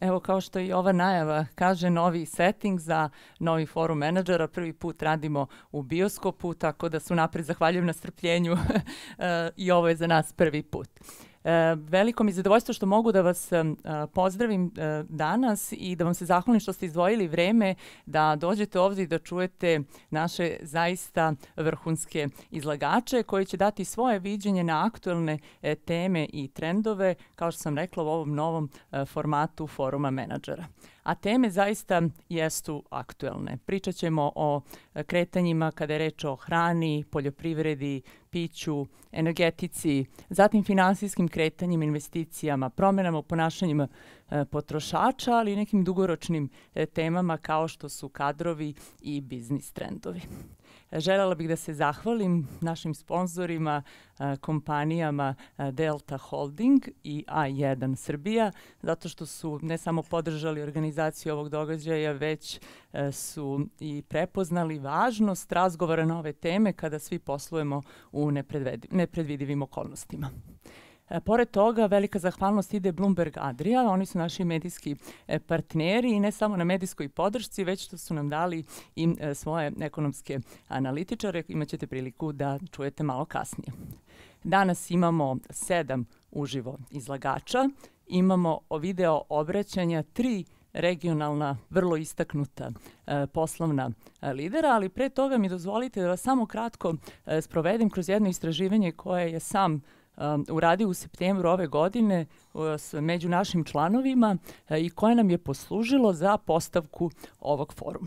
Evo, kao što i ova najava kaže, novi setting za novi forum menadžera. Prvi put radimo u bioskopu, tako da se unapred zahvaljujem na strpljenju i ovo je za nas prvi put. Veliko mi je zadovoljstvo što mogu da vas pozdravim danas i da vam se zahvalim što ste izdvojili vreme da dođete ovdje i da čujete naše zaista vrhunske izlagače koji će dati svoje viđenje na aktuelne teme i trendove, kao što sam rekla, u ovom novom formatu foruma menadžera. A teme zaista jesu aktuelne. Pričat ćemo o kretanjima kada je reč o hrani, poljoprivredi, piću, energetici, zatim finansijskim kretanjima, investicijama, promenama u ponašanjima potrošača, ali i nekim dugoročnim temama kao što su kadrovi i biznis trendovi. Želela bih da se zahvalim našim sponzorima, kompanijama Delta Holding i A1 Srbija, zato što su ne samo podržali organizaciju ovog događaja, već su i prepoznali važnost razgovora na ove teme kada svi poslujemo u nepredvidivim okolnostima. Pored toga, velika zahvalnost ide Bloomberg Adria, oni su naši medijski partneri i ne samo na medijskoj podršci, već što su nam dali i svoje ekonomske analitičare, imaćete priliku da čujete malo kasnije. Danas imamo 7 uživo izlagača, imamo video obraćanja 3 regionalna, vrlo istaknuta poslovna lidera, ali pre toga mi dozvolite da vas samo kratko sprovedem kroz jedno istraživanje koje je sam uradio u septembru ove godine među našim članovima i koje nam je poslužilo za postavku ovog foruma.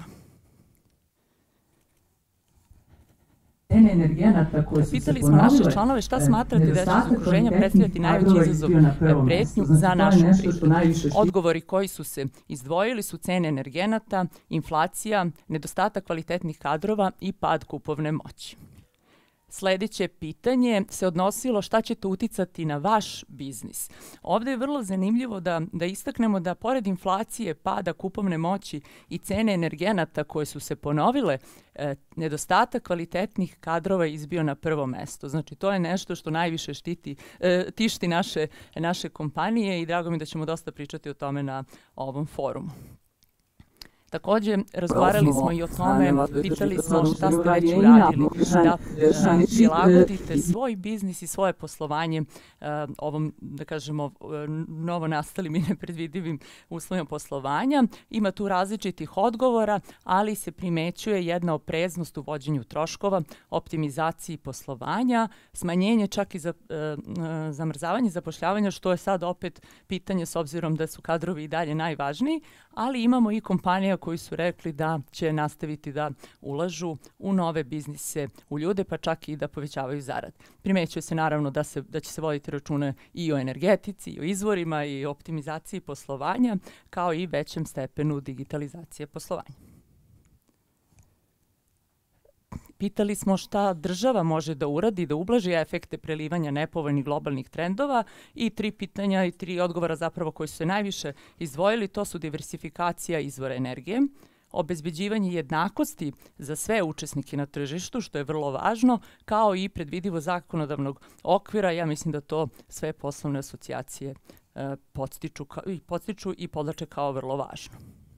Pitali smo naše članove šta smatrate da će iz okruženja predstavljati najveći izazov pretnju za našu privredu. Odgovori koji su se izdvojili su cene energenata, inflacija, nedostatak kvalitetnih kadrova i pad kupovne moći. Sljedeće pitanje se odnosilo šta će to uticati na vaš biznis. Ovdje je vrlo zanimljivo da istaknemo da pored inflacije, pada kupovne moći i cene energenata koje su se ponovile, nedostatak kvalitetnih kadrova je izbio na prvo mesto. Znači, to je nešto što najviše tišti naše kompanije i drago mi da ćemo dosta pričati o tome na ovom forumu. Također, razgovarali smo i o tome, pitali smo šta ste već uradili, da prilagodite svoj biznis i svoje poslovanje ovom, da kažemo, novo nastalim i nepredvidivim uslovima poslovanja. Ima tu različitih odgovora, ali se primećuje jedna opreznost u vođenju troškova, optimizaciji poslovanja, smanjenje čak i zamrzavanje zapošljavanja, što je sad opet pitanje s obzirom da su kadrovi i dalje najvažniji, ali imamo i kompanija koji su rekli da će nastaviti da ulažu u nove biznise, u ljude, pa čak i da povećavaju zarad. Primećuje se naravno da će se voditi račune i o energetici, i o izvorima, i o optimizaciji poslovanja, kao i većem stepenu digitalizacije poslovanja. Pitali smo šta država može da uradi da ublaži efekte prelivanja nepovoljnih globalnih trendova i 3 pitanja i 3 odgovora zapravo koji su se najviše izdvojili. To su diversifikacija izvora energije, obezbeđivanje jednakosti za sve učesnike na tržištu, što je vrlo važno, kao i predvidivo zakonodavnog okvira. Ja mislim da to sve poslovne asocijacije podstiču i podlače kao vrlo važno.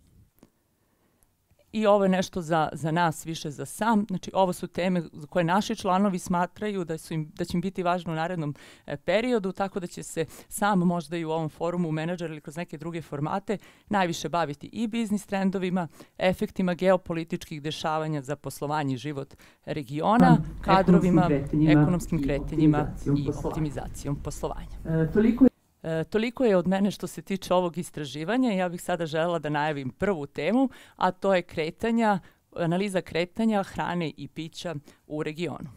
I ovo je nešto za nas, više za sam. Znači, ovo su teme koje naši članovi smatraju da će im biti važno u narednom periodu, tako da će se sam možda i u ovom forumu menadžer ili kroz neke druge formate najviše baviti i biznis trendovima, efektima geopolitičkih dešavanja za poslovanje i život regiona, kadrovima, ekonomskim kretanjima i optimizacijom poslovanja. Toliko je od mene što se tiče ovog istraživanja. Ja bih sada želela da najavim prvu temu, a to je analiza kretanja hrane i pića u regionu.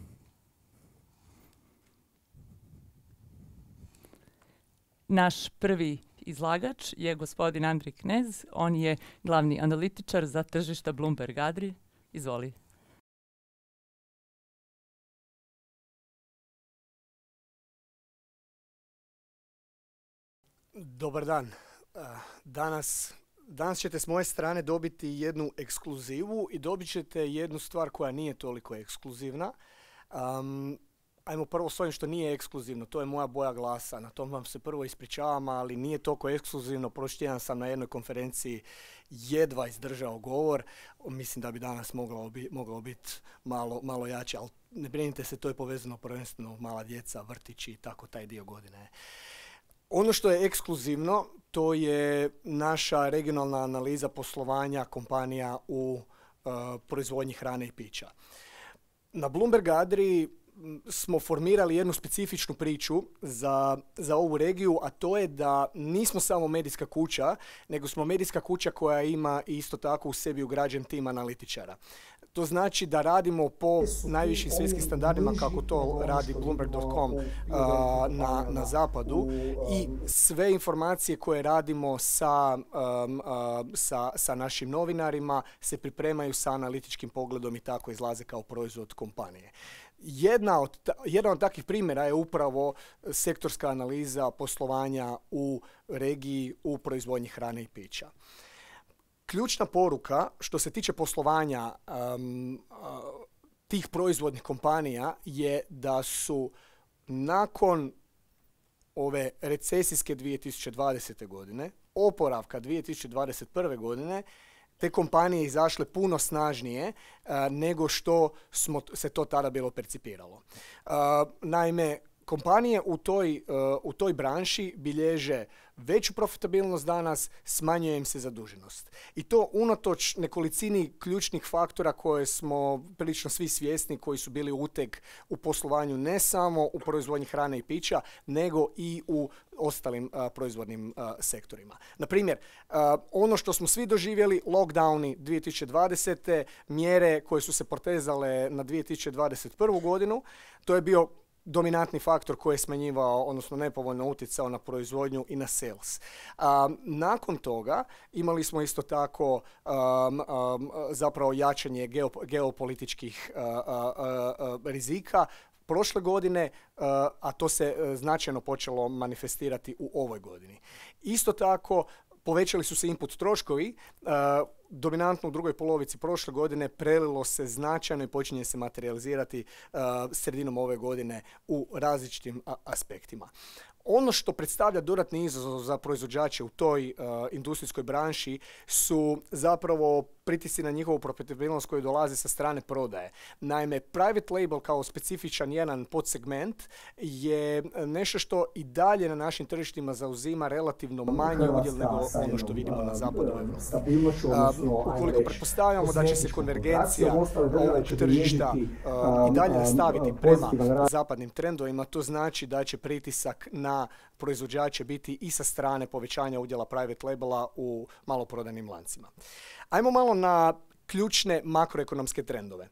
Naš prvi izlagač je gospodin Andrej Knez. On je glavni analitičar za tržišta Bloomberg Adria. Izvoli. Dobar dan. Danas ćete s moje strane dobiti jednu ekskluzivu i dobit ćete jednu stvar koja nije toliko ekskluzivna. Ajmo prvo s ovim što nije ekskluzivno, to je moja boja glasa, na tom vam se prvo ispričavam, ali nije toliko ekskluzivno. Prošli tjedan sam na jednoj konferenciji jedva izdržao govor, mislim da bi danas moglo biti malo jače, ali ne brinite se, to je povezano prvenstveno mala djeca, vrtići i tako taj dio godine. Ono što je ekskluzivno, to je naša regionalna analiza poslovanja kompanija u proizvodnji hrane i pića. Na Bloomberg Adriji smo formirali jednu specifičnu priču za ovu regiju, a to je da nismo samo medijska kuća, nego smo medijska kuća koja ima isto tako u sebi ugrađen tim analitičara. To znači da radimo po najvišim svjetskim standardima kako to radi Bloomberg.com na zapadu i sve informacije koje radimo sa našim novinarima se pripremaju sa analitičkim pogledom i tako izlaze kao proizvod kompanije. Jedan od takvih primjera je upravo sektorska analiza poslovanja u regiji u proizvodnji hrane i pića. Ključna poruka što se tiče poslovanja tih proizvodnih kompanija je da su nakon ove recesijske 2020. godine, oporavka 2021. godine, te kompanije izašle puno snažnije nego što se to tada bilo percipiralo. Naime, kompanije u toj branši bilježe veću profitabilnost danas, smanjuje im se zaduženost. I to unatoč nekolicini ključnih faktora koje smo prilično svi svjesni, koji su bili uteg u poslovanju ne samo u proizvodnji hrane i pića, nego i u ostalim proizvodnim sektorima. Na primjer, ono što smo svi doživjeli, lockdowni 2020. mjere koje su se protezale na 2021. godinu, to je bio dominantni faktor koji je smanjivao, odnosno nepovoljno utjecao na proizvodnju i na sales. Nakon toga imali smo isto tako zapravo jačanje geopolitičkih rizika prošle godine, a to se značajno počelo manifestirati u ovoj godini. Isto tako, povećali su se input troškovi, dominantno u drugoj polovici prošle godine prelilo se značajno i počinje se materializirati sredinom ove godine u različitim aspektima. Ono što predstavlja dodatni izazov za proizvođače u toj industrijskoj branši su zapravo pritisci na njihovu profitabilnost koji dolaze sa strane prodaje. Naime, private label kao specifičan jedan podsegment je nešto što i dalje na našim tržištima zauzima relativno manji udjel nego ono što vidimo na zapadu Evrope. Ukoliko pretpostavljamo da će se konvergencija ovog tržišta i dalje nastaviti prema zapadnim trendovima, to znači da će pritisak na proizvođače biti i sa strane povećanja udjela private labela u maloprodajnim lancima. Ajmo malo na ključne makroekonomske trendove.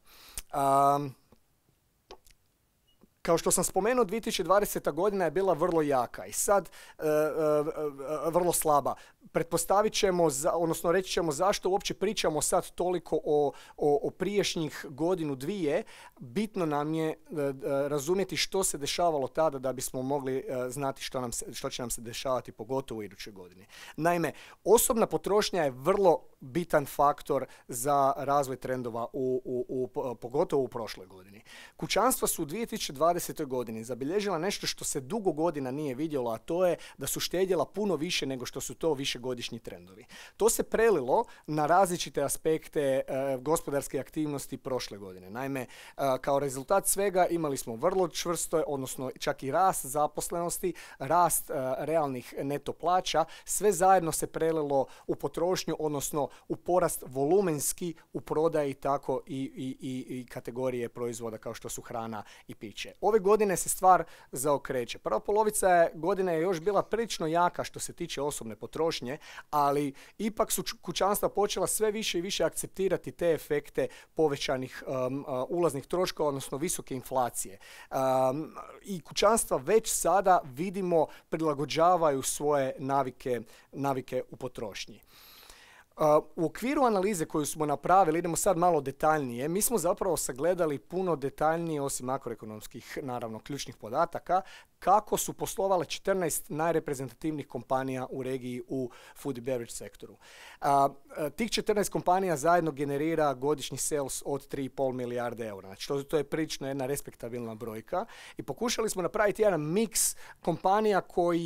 Kao što sam spomenuo, 2020. godina je bila vrlo jaka i sad vrlo slaba. Pretpostavit ćemo, odnosno reći ćemo zašto uopće pričamo sad toliko o prijašnjih godinu, dvije. Bitno nam je razumjeti što se dešavalo tada da bismo mogli znati što će nam se dešavati pogotovo u idućoj godini. Naime, osobna potrošnja je vrlo bitan faktor za razvoj trendova pogotovo u prošloj godini. Kućanstva su u 2020. godini zabilježila nešto što se dugo godina nije vidjelo, a to je da su štedjela puno više nego što su to višegodišnji trendovi. To se prelilo na različite aspekte gospodarske aktivnosti prošle godine. Naime, kao rezultat svega imali smo vrlo čvrsto, odnosno čak i rast zaposlenosti, rast realnih neto plaća, sve zajedno se prelilo u potrošnju, odnosno u porast volumenski u prodaji, tako i kategorije proizvoda kao što su hrana i piće. Ove godine se stvar zaokreće. Prva polovica godine je još bila prilično jaka što se tiče osobne potrošnje, ali ipak su kućanstva počela sve više i više akceptirati te efekte povećanih ulaznih troškova, odnosno visoke inflacije. I kućanstva već sada vidimo prilagođavaju svoje navike u potrošnji. U okviru analize koju smo napravili, idemo sad malo detaljnije, mi smo zapravo sagledali puno detaljnije, osim makroekonomskih, naravno, ključnih podataka, kako su poslovale 14 najreprezentativnijih kompanija u regiji u food and beverage sektoru. Tih 14 kompanija zajedno generira godišnji sales od 3,5 milijarde eura. Znači, to je prilično jedna respektabilna brojka. I pokušali smo napraviti jedan miks kompanija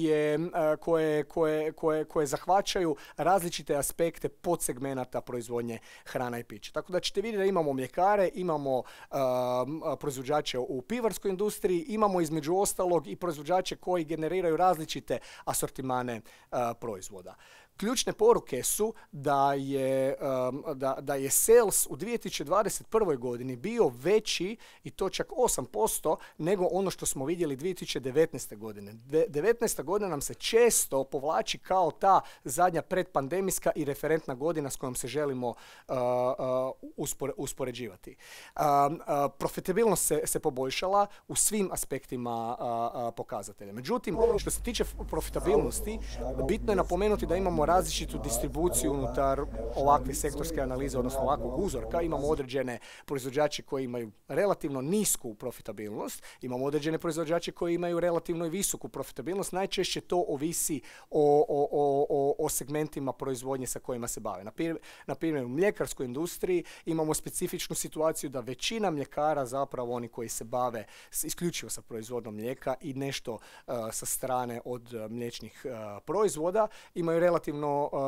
koje zahvaćaju različite aspekte podsegmenata proizvodnje hrana i pića. Tako da ćete vidjeti da imamo mljekare, imamo proizvođače u pivarskoj industriji, imamo između ostalog i proizvođače koji generiraju različite asortimane proizvoda. Ključne poruke su da je sales u 2021. godini bio veći, i to čak 8%, nego ono što smo vidjeli 2019. godine. 2019. godina nam se često povlači kao ta zadnja predpandemijska i referentna godina s kojom se želimo uspoređivati. Profitabilnost se poboljšala u svim aspektima pokazatelja. Međutim, što se tiče profitabilnosti, bitno je napomenuti da imamo različitu distribuciju unutar ovakve sektorske analize, odnosno ovakvog uzorka. Imamo određene proizvođače koji imaju relativno nisku profitabilnost, imamo određene proizvođače koji imaju relativno i visoku profitabilnost. Najčešće to ovisi o segmentima proizvodnje sa kojima se bave. Na primjer, u mljekarskoj industriji imamo specifičnu situaciju da većina mljekara, zapravo oni koji se bave isključivo sa proizvodnom mlijeka i nešto sa strane od mliječnih proizvoda, imaju relativno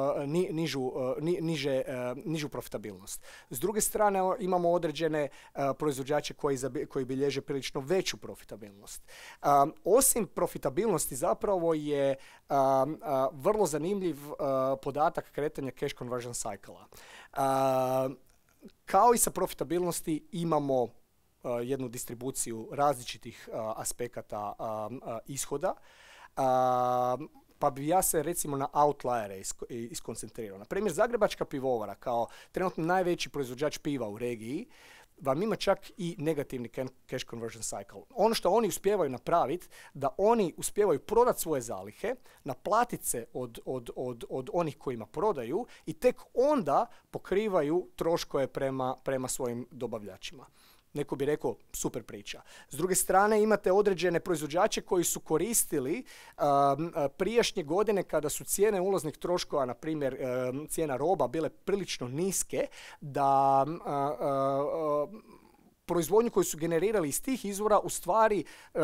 nižu profitabilnost. S druge strane imamo određene proizvođače koji bilježe prilično veću profitabilnost. Osim profitabilnosti zapravo je vrlo zanimljiv podatak kretanja cash conversion cycle-a. Kao i sa profitabilnosti imamo jednu distribuciju različitih aspekata ishoda. Pa bi ja se recimo na outliere iskoncentrirao. Na primjer, Zagrebačka pivovara kao trenutno najveći proizvođač piva u regiji vam ima čak i negativni cash conversion cycle. Ono što oni uspijevaju napraviti, da oni uspijevaju prodati svoje zalihe, naplatiti se od onih kojima prodaju i tek onda pokrivaju troškove prema svojim dobavljačima. Neko bi rekao, super priča. S druge strane, imate određene proizvođače koji su koristili prijašnje godine kada su cijene ulaznih troškova, na primjer cijena roba, bile prilično niske, da proizvodnju koju su generirali iz tih izvora u stvari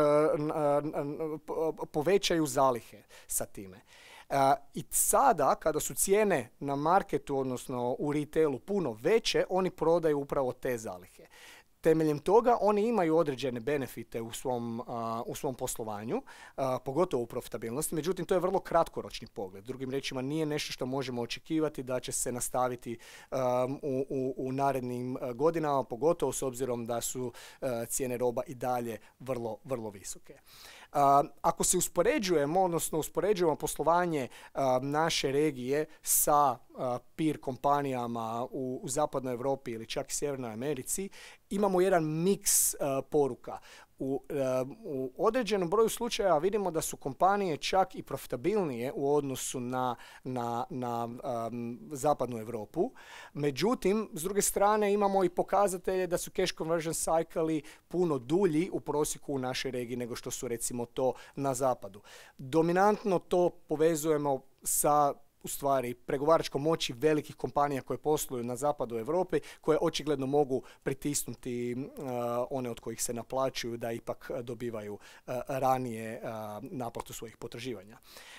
povećaju zalihe sa time. I sada, kada su cijene na marketu, odnosno u retailu puno veće, oni prodaju upravo te zalihe. Temeljem toga oni imaju određene benefite u svom poslovanju, pogotovo u profitabilnosti, međutim to je vrlo kratkoročni pogled. Drugim riječima, nije nešto što možemo očekivati da će se nastaviti u narednim godinama, pogotovo s obzirom da su cijene roba i dalje vrlo, vrlo visoke. Ako se uspoređujemo poslovanje naše regije sa peer kompanijama u zapadnoj Europi ili čak i Sjevernoj Americi, imamo jedan miks poruka. U određenom broju slučajeva vidimo da su kompanije čak i profitabilnije u odnosu na zapadnu Europu. Međutim, s druge strane imamo i pokazatelje da su cash conversion cycle puno dulji u prosjeku u našoj regiji nego što su recimo to na zapadu. Dominantno to povezujemo sa u stvari pregovaračkom moći velikih kompanija koje posluju na zapadu Europe, koje očigledno mogu pritisnuti one od kojih se naplaćuju da ipak dobivaju ranije naplatu svojih potraživanja.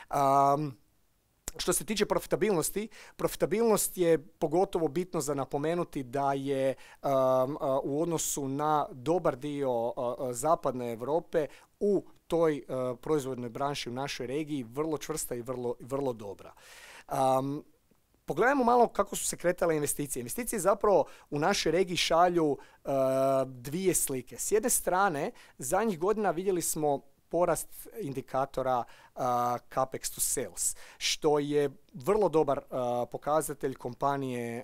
Što se tiče profitabilnosti, profitabilnost je pogotovo bitno za napomenuti da je u odnosu na dobar dio zapadne Europe u toj proizvodnoj branši u našoj regiji vrlo čvrsta i vrlo dobra. Pogledajmo malo kako su se kretale investicije. Investicije zapravo u našoj regiji šalju dvije slike. S jedne strane, zadnjih godina vidjeli smo porast indikatora capex to sales, što je vrlo dobar pokazatelj. Kompanije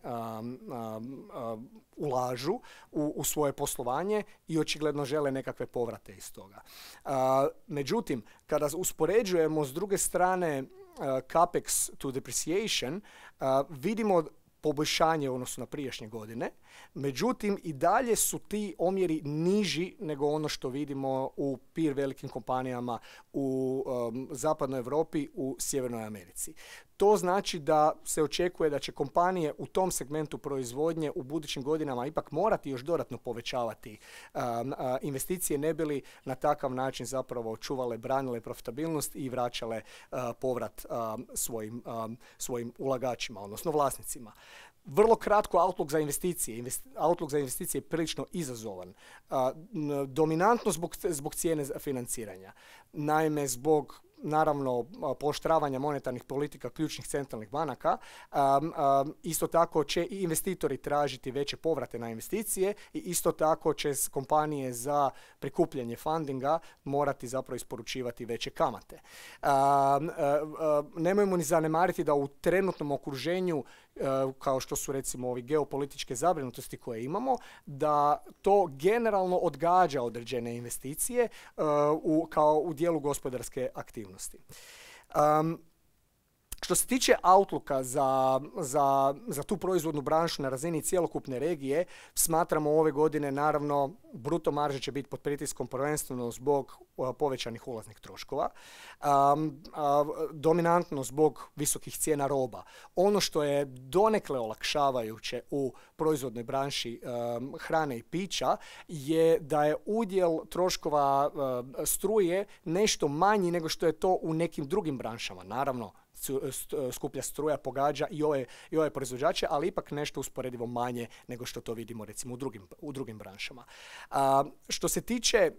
ulažu u svoje poslovanje i očigledno žele nekakve povrate iz toga. Međutim, kada uspoređujemo s druge strane capex to depreciation, vidimo poboljšanje u odnosu na prijašnje godine. Međutim, i dalje su ti omjeri niži nego ono što vidimo u peer velikim kompanijama u zapadnoj Europi, u Sjevernoj Americi. To znači da se očekuje da će kompanije u tom segmentu proizvodnje u budućim godinama ipak morati još dodatno povećavati investicije, ne bi li na takav način zapravo očuvale, branile profitabilnost i vraćale povrat svojim ulagačima, odnosno vlasnicima. Vrlo kratko, outlook za investicije. Outlook za investicije je prilično izazovan. Dominantno zbog cijene financiranja. Naime, zbog naravno pooštravanja monetarnih politika ključnih centralnih banaka, isto tako će i investitori tražiti veće povrate na investicije i isto tako će kompanije za prikupljanje fundinga morati zapravo isporučivati veće kamate. Nemojmo ni zanemariti da u trenutnom okruženju, kao što su recimo ovi geopolitičke zabrinutosti koje imamo, da to generalno odgađa određene investicije kao u dijelu gospodarske aktivnosti. Što se tiče outlooka za tu proizvodnu branšu na razini cjelokupne regije, smatramo ove godine naravno bruto marže će biti pod pritiskom prvenstveno zbog povećanih ulaznih troškova, dominantno zbog visokih cijena roba. Ono što je donekle olakšavajuće u proizvodnoj branši hrane i pića je da je udjel troškova struje nešto manji nego što je to u nekim drugim branšama. Naravno, skuplja struja pogađa i ove proizvođače, ali ipak nešto usporedivo manje nego što to vidimo recimo u drugim branšama. Što se tiče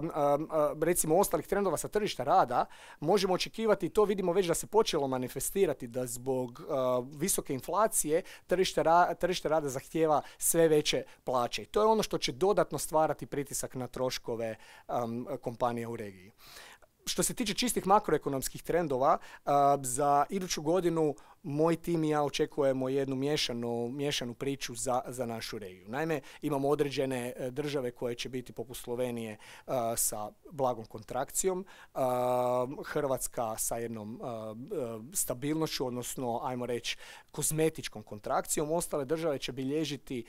recimo ostalih trendova sa tržišta rada, možemo očekivati, i to vidimo već da se počelo manifestirati, da zbog visoke inflacije tržište rada zahtijeva sve veće plaće. I to je ono što će dodatno stvarati pritisak na troškove kompanija u regiji. Što se tiče čistih makroekonomskih trendova, za iduću godinu moj tim i ja očekujemo jednu miješanu priču za našu regiju. Naime, imamo određene države koje će biti poput Slovenije sa blagom kontrakcijom, Hrvatska sa jednom stabilnošću, odnosno ajmo reći kozmetičkom kontrakcijom. Ostale države će bilježiti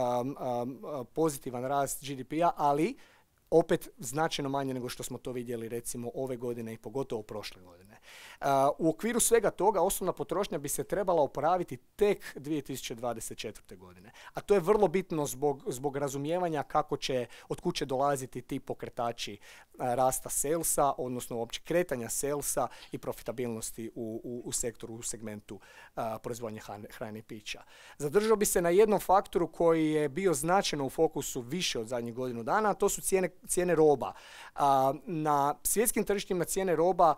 pozitivan rast GDP-a, ali opet značajno manje nego što smo to vidjeli recimo ove godine i pogotovo prošle godine. U okviru svega toga osnovna potrošnja bi se trebala oporaviti tek 2024. godine. A to je vrlo bitno zbog razumijevanja od kud će dolaziti ti pokretači rasta salesa, odnosno uopće kretanja salesa i profitabilnosti u sektoru, u segmentu proizvodnje hrane i pića. Zadržao bi se na jednom faktoru koji je bio značajno u fokusu više od zadnjih godinu dana, a to su cijene roba. Na svjetskim tržištima cijene roba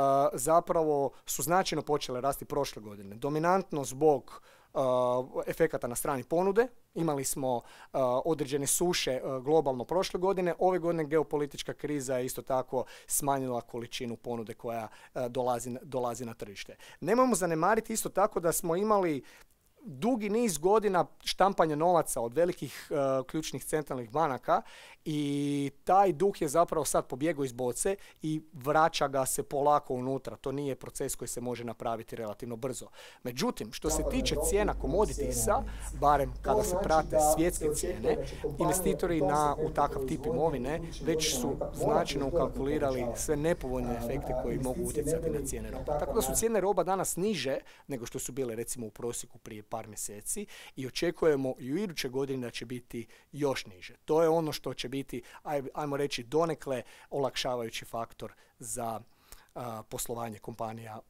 zapravo su značajno počele rasti prošle godine. Dominantno zbog efekata na strani ponude. Imali smo određene suše globalno prošle godine. Ove godine geopolitička kriza je isto tako smanjila količinu ponude koja dolazi na tržište. Nemojmo zanemariti isto tako da smo imali dugi niz godina štampanja novaca od velikih ključnih centralnih banaka i taj duh je zapravo sad pobjegao iz boce i vraća ga se polako unutra. To nije proces koji se može napraviti relativno brzo. Međutim, što se tiče cijena commoditiesa, barem kada se prate svjetske cijene, investitori u takav tip imovine već su značajno ukalkulirali sve nepovoljne efekte koji mogu utjecati na cijene roba. Tako da su cijene roba danas niže nego što su bile recimo u prosjeku prije par mjeseci i očekujemo i u iduće godine da će biti još niže. To je ono što će biti, ajmo reći, donekle olakšavajući faktor za poslovanje kompanija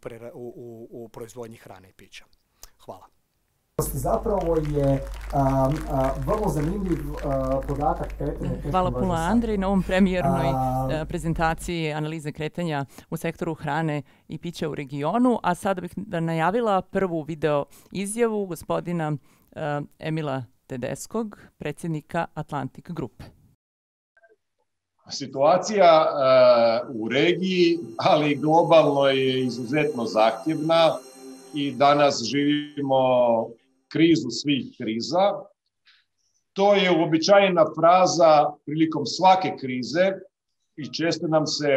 u proizvodnji hrane i pića. Hvala. Zapravo je vrlo zanimljiv podatak kretanja. Hvala puno Andrej na ovom premijernoj prezentaciji analize kretanja u sektoru hrane i pića u regionu. A sada bih najavila prvu video izjavu gospodina Emila Tedeskog, predsjednika Atlantic Grupe. Situacija u regiji, ali i globalno je izuzetno zahtjevna i danas živimo krizu svih kriza. To je uobičajena fraza prilikom svake krize i često nam se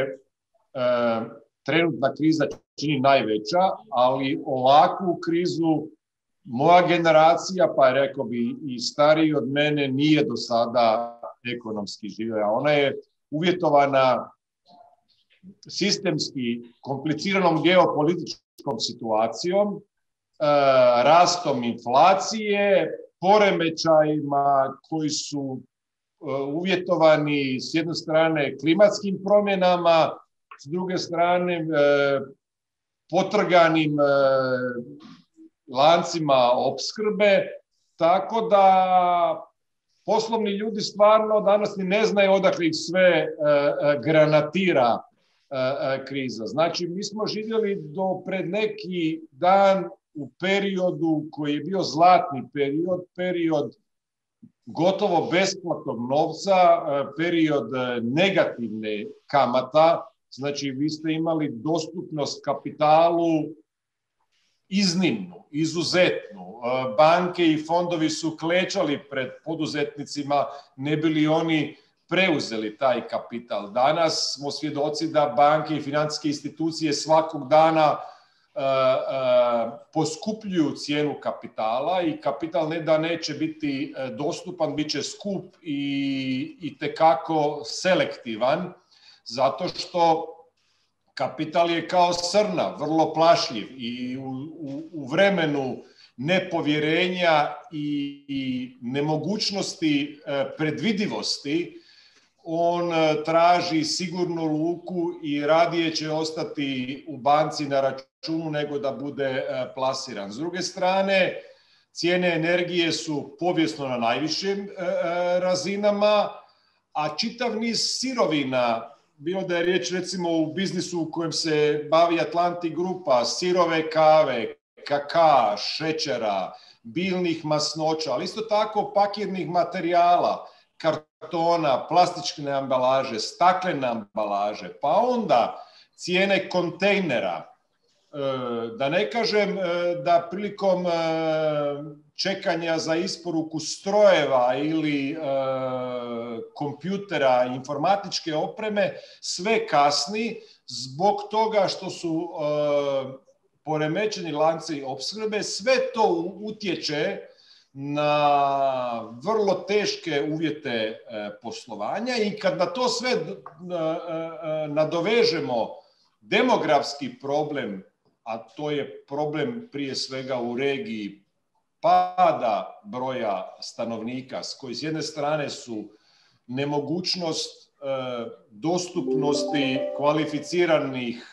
trenutna kriza čini najveća, ali ovakvu krizu moja generacija, pa rekao bi i stariji od mene, nije do sada ekonomski živjela. Ona je uvjetovana sistemski kompliciranom geopolitičkom situacijom, rastom inflacije, poremećajima koji su uvjetovani s jedne strane klimatskim promjenama, s druge strane potrganim lancima opskrbe, tako da poslovni ljudi stvarno danas ni ne znaju odakle ih sve granatira kriza. Znači, mi smo živjeli do pred neki dan u periodu koji je bio zlatni period gotovo besplatnog novca, period negativne kamata. Znači, vi ste imali dostupnost kapitalu iznimnu, izuzetnu. Banke i fondovi su klečali pred poduzetnicima, ne bi li oni preuzeli taj kapital. Danas smo svjedoci da banke i financijske institucije svakog dana poskupljuju cijenu kapitala i kapital ne da neće biti dostupan, bit će skup i tekako selektivan, zato što kapital je kao srna, vrlo plašljiv i u vremenu nepovjerenja i nemogućnosti predvidivosti on traži sigurnu luku i radije će ostati u banci na računu nego da bude plasiran. S druge strane, cijene energije su povijesno na najvišim razinama, a čitav niz sirovina, bilo da je riječ recimo u biznisu u kojem se bavi Atlantic Grupa, sirove kave, kakaa, šećera, biljnih masnoća, ali isto tako pakirnih materijala, kartona, plastične ambalaže, staklene ambalaže, pa onda cijene kontejnera. Da ne kažem da prilikom čekanja za isporuku strojeva ili kompjutera, informatičke opreme, sve kasni zbog toga što su poremećeni lanci opskrbe. Sve to utječe na vrlo teške uvjete poslovanja i kad na to sve nadovežemo demografski problem, a to je problem prije svega u regiji pada broja stanovnika, s koji s jedne strane su nemogućnost dostupnosti kvalificiranih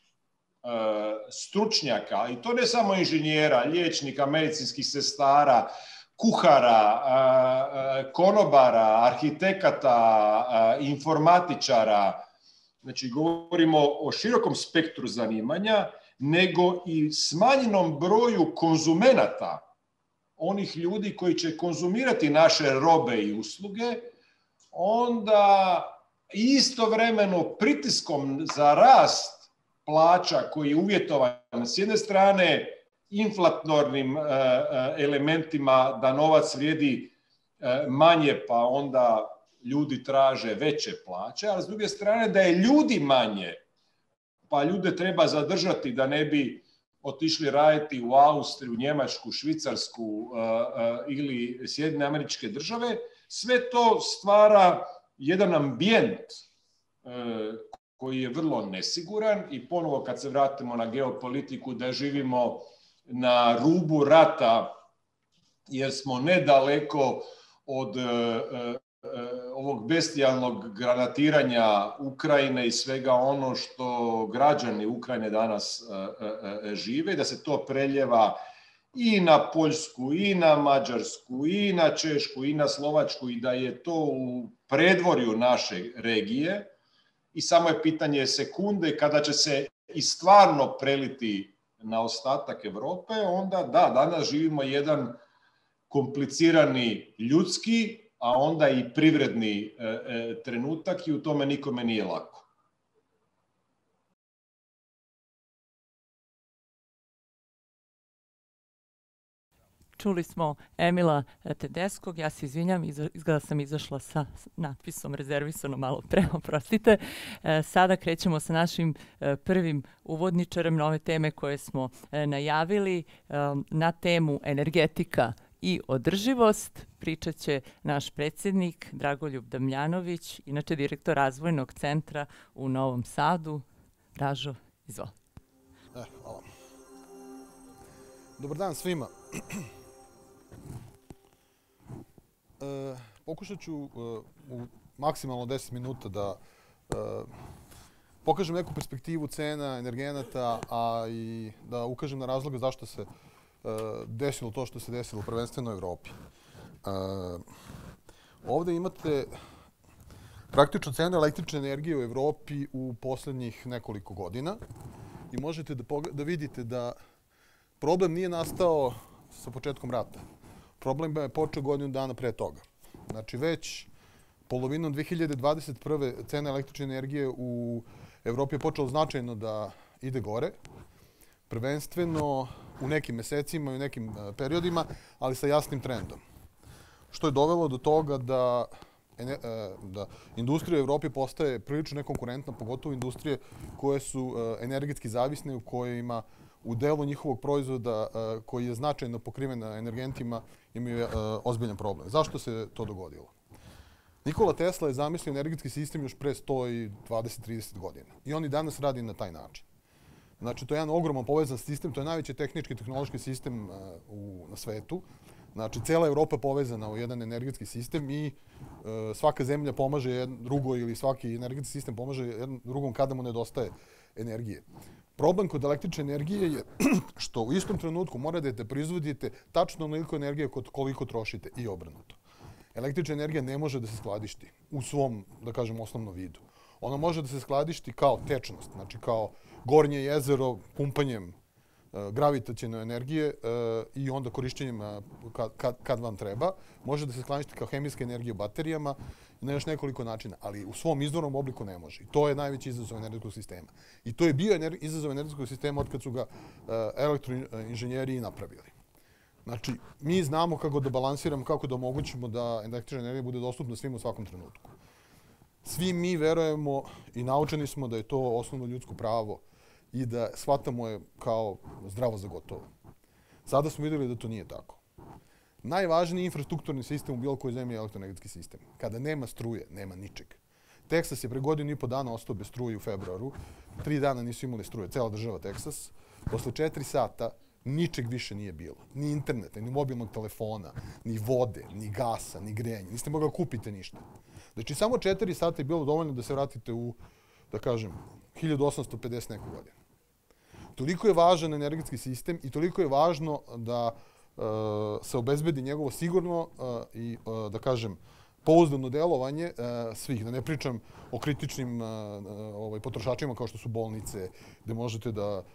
stručnjaka, i to ne samo inženjera, liječnika, medicinskih sestara, kuhara, konobara, arhitekata, informatičara. Znači, govorimo o širokom spektru zanimanja, nego i smanjenom broju konzumenata, onih ljudi koji će konzumirati naše robe i usluge, onda istovremeno pritiskom za rast plaća koji je uvjetovan s jedne strane inflatornim elementima da novac vrijedi manje, pa onda ljudi traže veće plaće, a s druge strane da je ljudi manje, pa ljude treba zadržati da ne bi otišli raditi u Austriju, Njemačku, Švicarsku ili Sjedinjene Američke Države. Sve to stvara jedan ambijent koji je vrlo nesiguran i ponovo kad se vratimo na geopolitiku da živimo na rubu rata jer smo nedaleko od ovog bestijalnog granatiranja Ukrajine i svega ono što građani Ukrajine danas žive, da se to preljeva i na Poljsku, i na Mađarsku, i na Češku, i na Slovačku i da je to u predvorju naše regije i samo je pitanje sekunde kada će se i stvarno preliti na ostatak Europe, onda da, danas živimo jedan komplicirani ljudski, a onda i privredni trenutak i u tome nikome nije lako. Čuli smo Emila Tedeskog, ja se izvinjam, izgleda sam izašla sa natpisom rezervisano malo pre, oprostite. Sada krećemo sa našim prvim uvodničarem na ove teme koje smo najavili. Na temu energetika i održivost pričat će naš predsjednik Dragoljub Damljanović, inače direktor Razvojnog centra u Novom Sadu. Dražo, izvoli. Hvala. Dobar dan svima. Pokušat ću u maksimalno 10 minuta da pokažem neku perspektivu cena energenata, a i da ukažem na razloge zašto se desilo to što se desilo prvenstveno u Evropi. Ovdje imate praktično cenu električne energije u Evropi u posljednjih nekoliko godina i možete da vidite da problem nije nastao sa početkom rata. Problem je počeo godinu dana pre toga. Znači već polovinom 2021. cena električne energije u Evropi je počela značajno da ide gore. Prvenstveno u nekim mesecima i u nekim periodima, ali sa jasnim trendom. Što je dovelo do toga da industrija u Evropi postaje prilično nekonkurentna, pogotovo industrije koje su energetski zavisne, u kojima u delu njihovog proizvoda koji je značajno pokriven energentima imaju ozbiljan problem. Zašto se to dogodilo? Nikola Tesla je zamislio energetski sistem još pre 120-30 godina. I on i danas radi na taj način. Znači, to je jedan ogroman povezan sistem, to je najveći tehnički i tehnološki sistem na svetu. Znači, cijela Evropa je povezana u jedan energetski sistem i svaka zemlja pomaže jednom drugoj ili svaki energetski sistem pomaže jednom drugom kada mu nedostaje energije. Problem kod električne energije je što u istom trenutku morate da proizvodite tačno onoliko energije koliko trošite i obrnuto. Električna energija ne može da se skladišti u svom, da kažem, osnovnom vidu. Ona može da se skladišti kao tečnost, znači kao gornje jezero pumpanjem gravitacione energije i onda korišćenjem kad vam treba. Može da se skladišti kao hemijska energija u baterijama i na još nekoliko načina, ali u svom izvornom obliku ne može. I to je najveći izazov energetskog sistema. I to je bio izazov energetskog sistema od kad su ga elektroinženjeri napravili. Znači, mi znamo kako da balansiramo, kako da omogućimo da električna energija bude dostupna svima u svakom trenutku. Svi mi verujemo i naučeni smo da je to osnovno ljudsko pravo i da shvatamo je kao zdravo za gotovo. Sada smo vidjeli da to nije tako. Najvažniji infrastrukturni sistem u bilo kojoj zemlji je elektroenergetski sistem. Kada nema struje, nema ničeg. Teksas je pre godinu i po dana ostao bez struje u februaru. 3 dana nisu imali struje, cela država Teksas. Posle 4 sata ničeg više nije bilo. Ni interneta, ni mobilnog telefona, ni vode, ni gasa, ni grejanja. Niste mogli kupiti ništa. Znači, samo 4 sata je bilo dovoljno da se vratite u, da kažem, 1850 neku godinu. Toliko je važan energetski sistem i toliko je važno da se obezbedi njegovo sigurno i, da kažem, pouzdano delovanje svih. Da ne pričam o kritičnim potrošačima kao što su bolnice, gde možete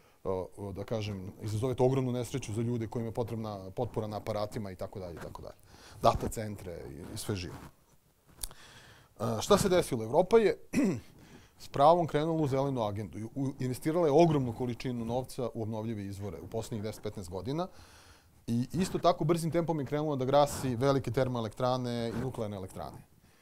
da kažem, izazovete ogromnu nesreću za ljude kojima je potrebna potpora na aparatima i tako dalje, data centre i sve živo. Šta se desilo? Evropa je s pravom krenula u zelenu agendu. Investirala je ogromnu količinu novca u obnovljive izvore u posljednjih 10-15 godina i isto tako brzim tempom je krenula da grasi velike termoelektrane i nuklearne elektrane.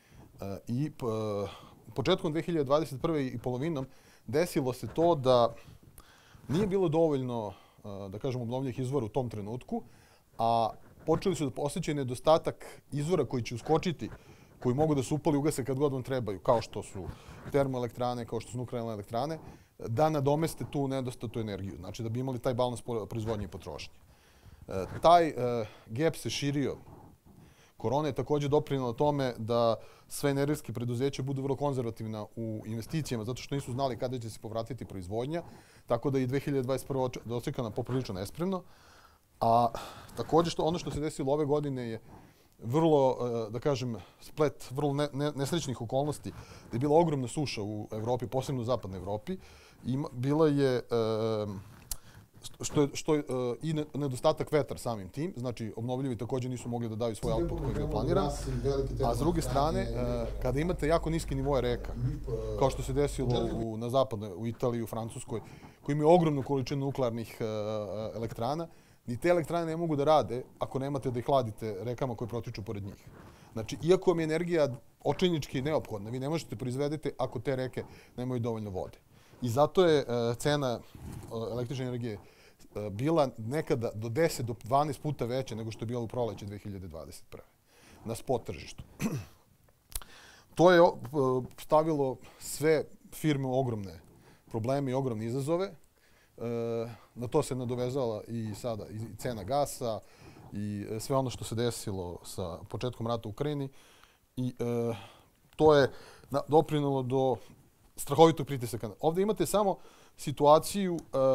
I početkom 2021. i polovinom desilo se to da nije bilo dovoljno, da kažem, obnovljivih izvora u tom trenutku, a počeli su da osjećaju nedostatak izvora koji će uskočiti, koji mogu da se upali ugase kad god vam trebaju, kao što su termoelektrane, kao što su nuklearne elektrane, da nadomeste tu nedostatu energiju. Znači da bi imali taj balans proizvodnje i potrošnje. Taj gap se širio. Korona je također doprinela tome da sve energetske preduzeća budu vrlo konzervativna u investicijama, zato što nisu znali kada će se povratiti proizvodnja, tako da i 2021. dočekana poprilično nespremno. A također ono što se desilo ove godine je vrlo, da kažem, splet vrlo nesrećnih okolnosti, da je bila ogromna suša u Evropi, posebno u zapadnoj Evropi. Bila je što je i nedostatak vetar samim tim, znači obnovljivi također nisu mogli da daju svoj output koji je bio planiran, a s druge strane, kada imate jako niski nivoje reka, kao što se desilo na zapadnoj, u Italiji, u Francuskoj, koji imaju ogromnu količinu nuklearnih elektrana, Ni te elektrane ne mogu da rade ako nemate da ih hladite rekama koje protiču pored njih. Znači, iako vam je energija očajnički neophodna, vi ne možete proizvedete ako te reke nemaju dovoljno vode. I zato je cena električne energije bila nekada do 10 do 12 puta veća nego što je bila u proleće 2021. na spot tržištu. To je stavilo sve firme u ogromne probleme i ogromne izazove. Na to se nadovezala i sada i cena gasa i sve ono što se desilo sa početkom rata u Ukrajini. I to je doprinelo do strahovitog pritisaka. Ovdje imate samo situaciju,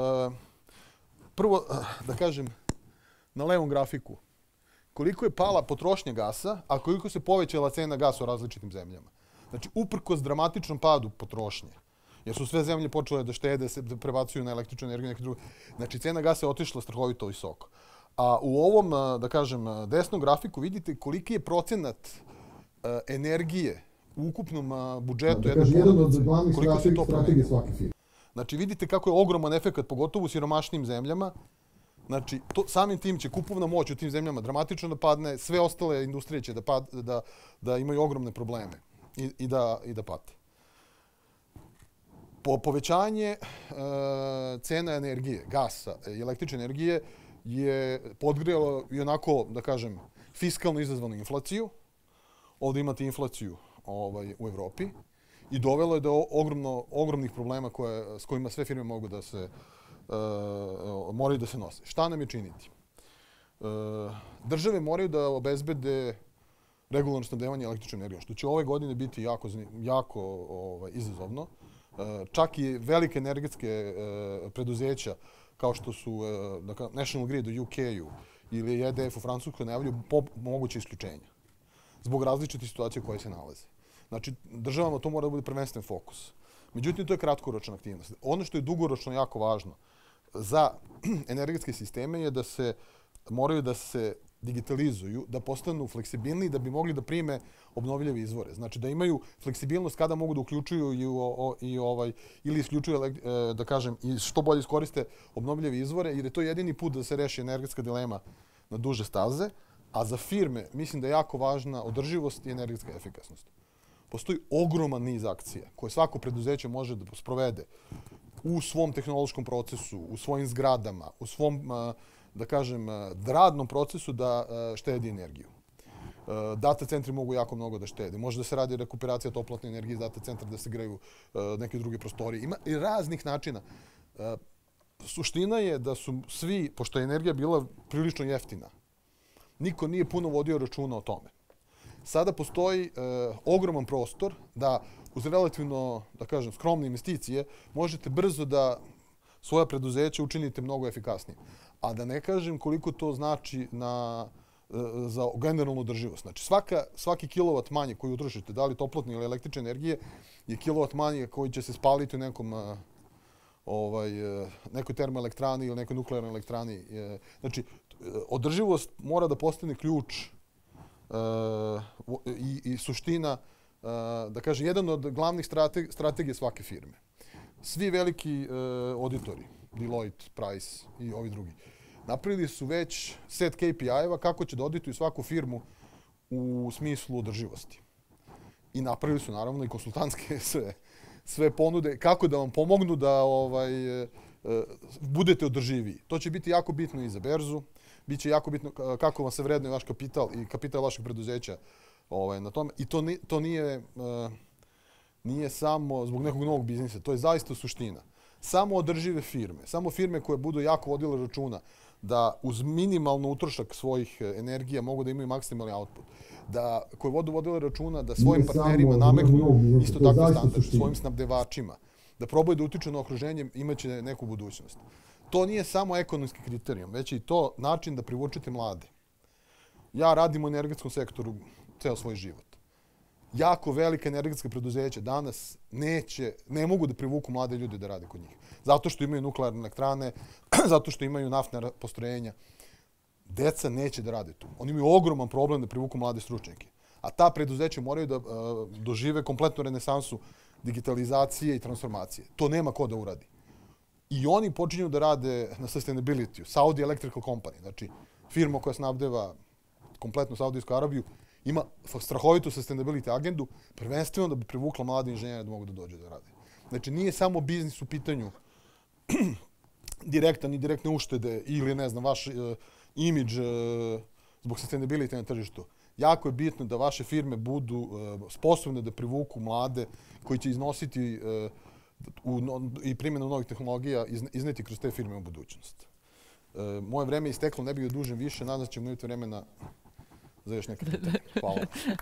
prvo, da kažem, na levom grafiku, koliko je pala potrošnja gasa, a koliko se povećala cena gasa u različitim zemljama. Znači, uprkos dramatičnom padu potrošnje, jer su sve zemlje počele da štede, se prebacuju na električnu energiju i neke druge. Znači, cena gasa je otišla strahovito visoko. A u ovom, da kažem, desnom grafiku vidite koliki je procenat energije u ukupnom budžetu jedne porodice, koliko se to promenilo. Znači, vidite kako je ogroman efekt, pogotovo u siromašnim zemljama. Znači, samim tim će kupovna moć u tim zemljama dramatično da padne, sve ostale industrije će da imaju ogromne probleme i da pate. Povećanje cena energije, gasa i električne energije je podgrijalo i onako, da kažem, fiskalno izazvanu inflaciju. Ovdje imate inflaciju u Evropi i dovelo je do ogromnih problema s kojima sve firme mogu da se moraju da se nose. Šta nam je činiti? Države moraju da obezbede regularno snabdevanje električnom energijom, što će ove godine biti jako izazovno. Čak i velike energetske preduzeća, kao što su National Grid u UK-u ili EDF u Francuskoj, najavljuju moguće isključenja zbog različitih situacija u kojoj se nalaze. Znači, državama to mora da bude prvenstven fokus. Međutim, to je kratkoročna aktivnost. Ono što je dugoročno jako važno za energetske sisteme je da moraju da se digitalizuju, da postanu fleksibilni, da bi mogli da prime obnovljive izvore. Znači, da imaju fleksibilnost kada mogu da uključuju ili isključuju, da kažem, i što bolje iskoriste obnovljive izvore, jer je to jedini put da se reši energetska dilema na duže staze. A za firme mislim da je jako važna održivost i energetska efikasnost. Postoji ogroman niz akcija koje svako preduzeće može da sprovede u svom tehnološkom procesu, u svojim zgradama, u svom, da kažem, radnom procesu da štedi energiju. Data centri mogu jako mnogo da štede. Može da se radi rekuperacija toplotne energije iz data centra, da se greju neke druge prostorije. Ima i raznih načina. Suština je da su svi, pošto je energija bila prilično jeftina, niko nije puno vodio računa o tome. Sada postoji ogroman prostor da uz relativno, da kažem, skromne investicije možete brzo da svoja preduzeća učinite mnogo efikasnije. A da ne kažem koliko to znači za generalnu održivost. Znači, svaki kilovat manje koji utrošite, da li toplotne ili električne energije, je kilovat manje koji će se spaliti u nekoj termoelektrani ili nekoj nuklearnoj elektrani. Znači, održivost mora da postane ključ i suština, da kažem, jedan od glavnih strategije svake firme. Svi veliki auditori, Deloitte, Price i ovi drugi, napravili su već set KPI-eva kako će da audituju svaku firmu u smislu održivosti. I napravili su naravno i konsultantske sve ponude kako da vam pomognu da budete održiviji. To će biti jako bitno i za berzu, bit će jako bitno kako vam se vrednuje vaš kapital i kapital vašeg preduzeća na tome. I to nije samo zbog nekog novog biznisa, to je zaista suština. Samo održive firme, samo firme koje budu jako vodile računa da uz minimalno utrošak svojih energija mogu da imaju maksimalni output, koje budu vodile računa da svojim partnerima nameknu isto takve standarde, svojim snabdevačima, da probaju da utiču na okruženje, imaće neku budućnost. To nije samo ekonomski kriterijum, već je i to način da privučete mlade. Ja radim u energetskom sektoru ceo svoj život. Jako velike energetske preduzeća danas ne mogu da privuku mlade ljude da rade kod njih. Zato što imaju nuklearne elektrane, zato što imaju naftne postrojenja. Deca neće da rade tu. Oni imaju ogroman problem da privuku mlade stručnjake. A ta preduzeća moraju da dožive kompletnu renesansu digitalizacije i transformacije. To nema ko da uradi. I oni počinju da rade na sustainability-u. Saudi Electrical Company, znači firma koja snabdeva kompletnu Saudijsku Arabiju, ima strahovitu sustainability agendu, prvenstveno da bi privukla mlade inženjere da mogu da dođe da rade. Znači, nije samo biznis u pitanju direktan i direktne uštede ili, ne znam, vaš imidž zbog sustainability na tržištu. Jako je bitno da vaše firme budu sposobne da privuku mlade koji će iznositi i primjenu novih tehnologija izneti kroz te firme u budućnost. Moje vreme je isteklo, ne bih da dužim više, nadam se ćemo imati vremena za još neke pitanje. Hvala.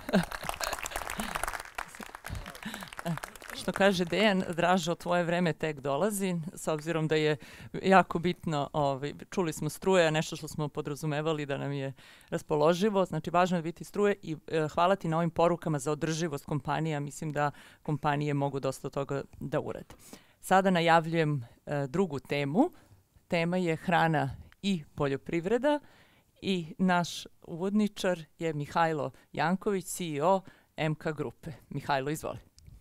Što kaže Dejan, Dražo, tvoje vreme tek dolazi, s obzirom da je jako bitno, čuli smo struje, nešto što smo podrazumevali da nam je raspoloživo, znači važno je biti struje i hvala ti na ovim porukama za održivost kompanija, mislim da kompanije mogu dosta toga da urade. Sada najavljujem drugu temu, tema je hrana i poljoprivreda i naš uvodničar je Mihajlo Janković, CEO MK Grupe. Mihajlo, izvoli.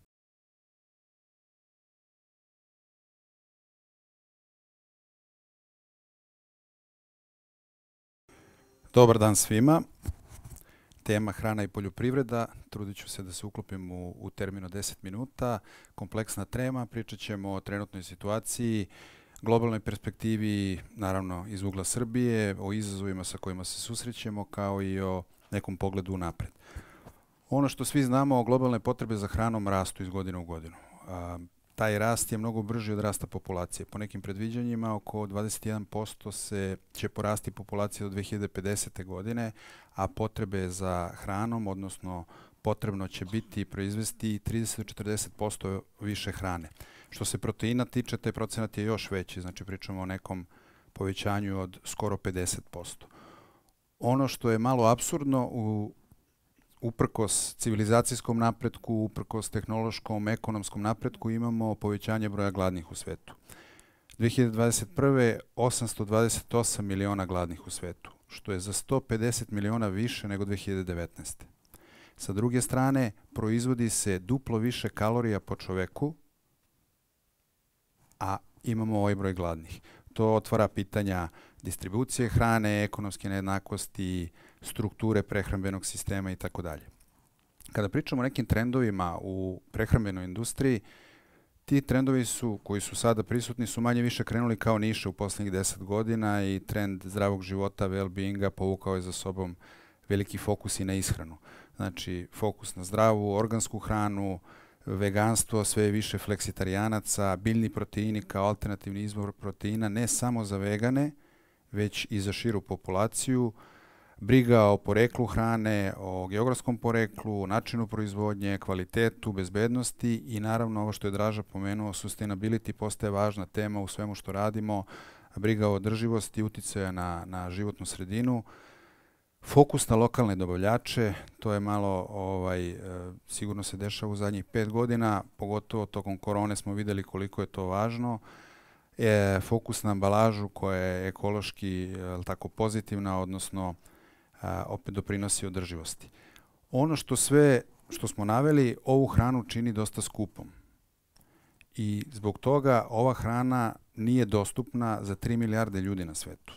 Dobar dan svima. Tema hrana i poljoprivreda. Trudit ću se da se uklopim u termin od 10 minuta. Kompleksna tema. Pričat ćemo o trenutnoj situaciji, globalnoj perspektivi, naravno iz ugla Srbije, o izazovima sa kojima se susrećemo, kao i o nekom pogledu napred. Ono što svi znamo, globalne potrebe za hranom rastu iz godine u godinu. Taj rast je mnogo brži od rasta populacije. Po nekim predviđanjima, oko 21% će porasti populacija do 2050. godine, a potrebe za hranom, odnosno potrebno će biti i proizvesti 30-40% više hrane. Što se proteina tiče, taj procenat je još veći, znači pričamo o nekom povećanju od skoro 50%. Ono što je malo apsurdno, uprkos civilizacijskom napretku, uprkos tehnološkom, ekonomskom napretku, imamo povećanje broja gladnih u svetu. 2021. 828 miliona gladnih u svetu, što je za 150 miliona više nego 2019. Sa druge strane, proizvodi se duplo više kalorija po čoveku, a imamo ovaj broj gladnih. To otvara pitanja distribucije hrane, ekonomske nejednakosti, strukture prehrambenog sistema i tako dalje. Kada pričamo o nekim trendovima u prehrambenoj industriji, ti trendovi koji su sada prisutni su manje više krenuli kao niše u poslednjih 10 godina i trend zdravog života, well-beinga povukao je za sobom veliki fokus i na ishranu. Znači, fokus na zdravu, organsku hranu, veganstvo, sve više fleksitarijanaca, biljni proteini kao alternativni izvor proteina, ne samo za vegane, već i za širu populaciju, briga o poreklu hrane, o geografskom poreklu, načinu proizvodnje, kvalitetu, bezbednosti i naravno ovo što je Draža pomenuo, sustainability postaje važna tema u svemu što radimo, briga o održivosti, uticaja na životnu sredinu, fokus na lokalne dobavljače, to je malo, sigurno se dešava u zadnjih 5 godina, pogotovo tokom korone smo videli koliko je to važno. Fokus na ambalažu koja je ekološki tako pozitivna, odnosno opet doprinosi održivosti. Ono što smo naveli, ovu hranu čini dosta skupom. I zbog toga ova hrana nije dostupna za 3 milijarde ljudi na svetu.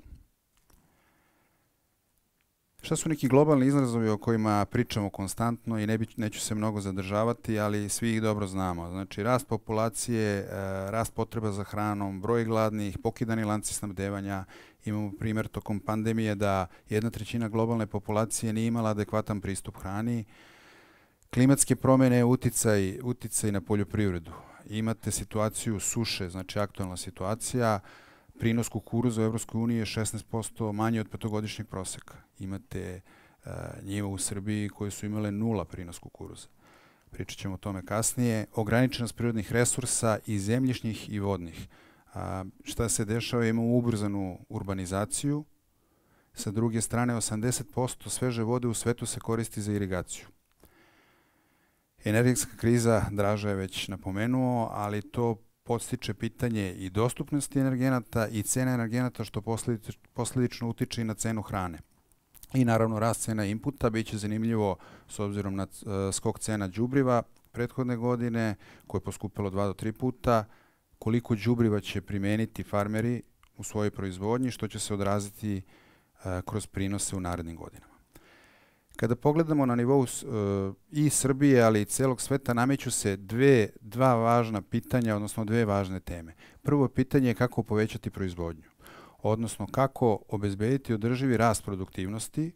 Šta su neki globalni izazovi o kojima pričamo konstantno i neću se mnogo zadržavati, ali svi ih dobro znamo. Znači, rast populacije, rast potreba za hranom, broj gladnih, pokidani lanci snabdevanja. Imamo primjer tokom pandemije da 1/3 globalne populacije nije imala adekvatan pristup hrani. Klimatske promjene, uticaj na poljoprivredu. Imate situaciju suše, znači aktualna situacija. Prinos kukuruza u EU je 16% manje od 5-godišnjeg proseka. Imate njive u Srbiji koje su imale 0 prinos kukuruza. Pričat ćemo o tome kasnije. Ograničenost prirodnih resursa i zemljišnih i vodnih. Šta se dešava? Imamo ubrzanu urbanizaciju. Sa druge strane, 80% sveže vode u svetu se koristi za irigaciju. Energetska kriza, Draža je već napomenuo, ali to podstiče pitanje i dostupnosti energenata i cene energenata, što posljedično utiče i na cenu hrane. I naravno rast cena inputa, bit će zanimljivo s obzirom na skok cena đubriva prethodne godine, koje je poskupilo 2 do 3 puta. koliko đubriva će primeniti farmeri u svojoj proizvodnji, što će se odraziti kroz prinose u narednim godinama. Kada pogledamo na nivou i Srbije, ali i celog sveta, nameću se dva važna pitanja, odnosno dve važne teme. Prvo pitanje je kako povećati proizvodnju, odnosno kako obezbediti održivi rast produktivnosti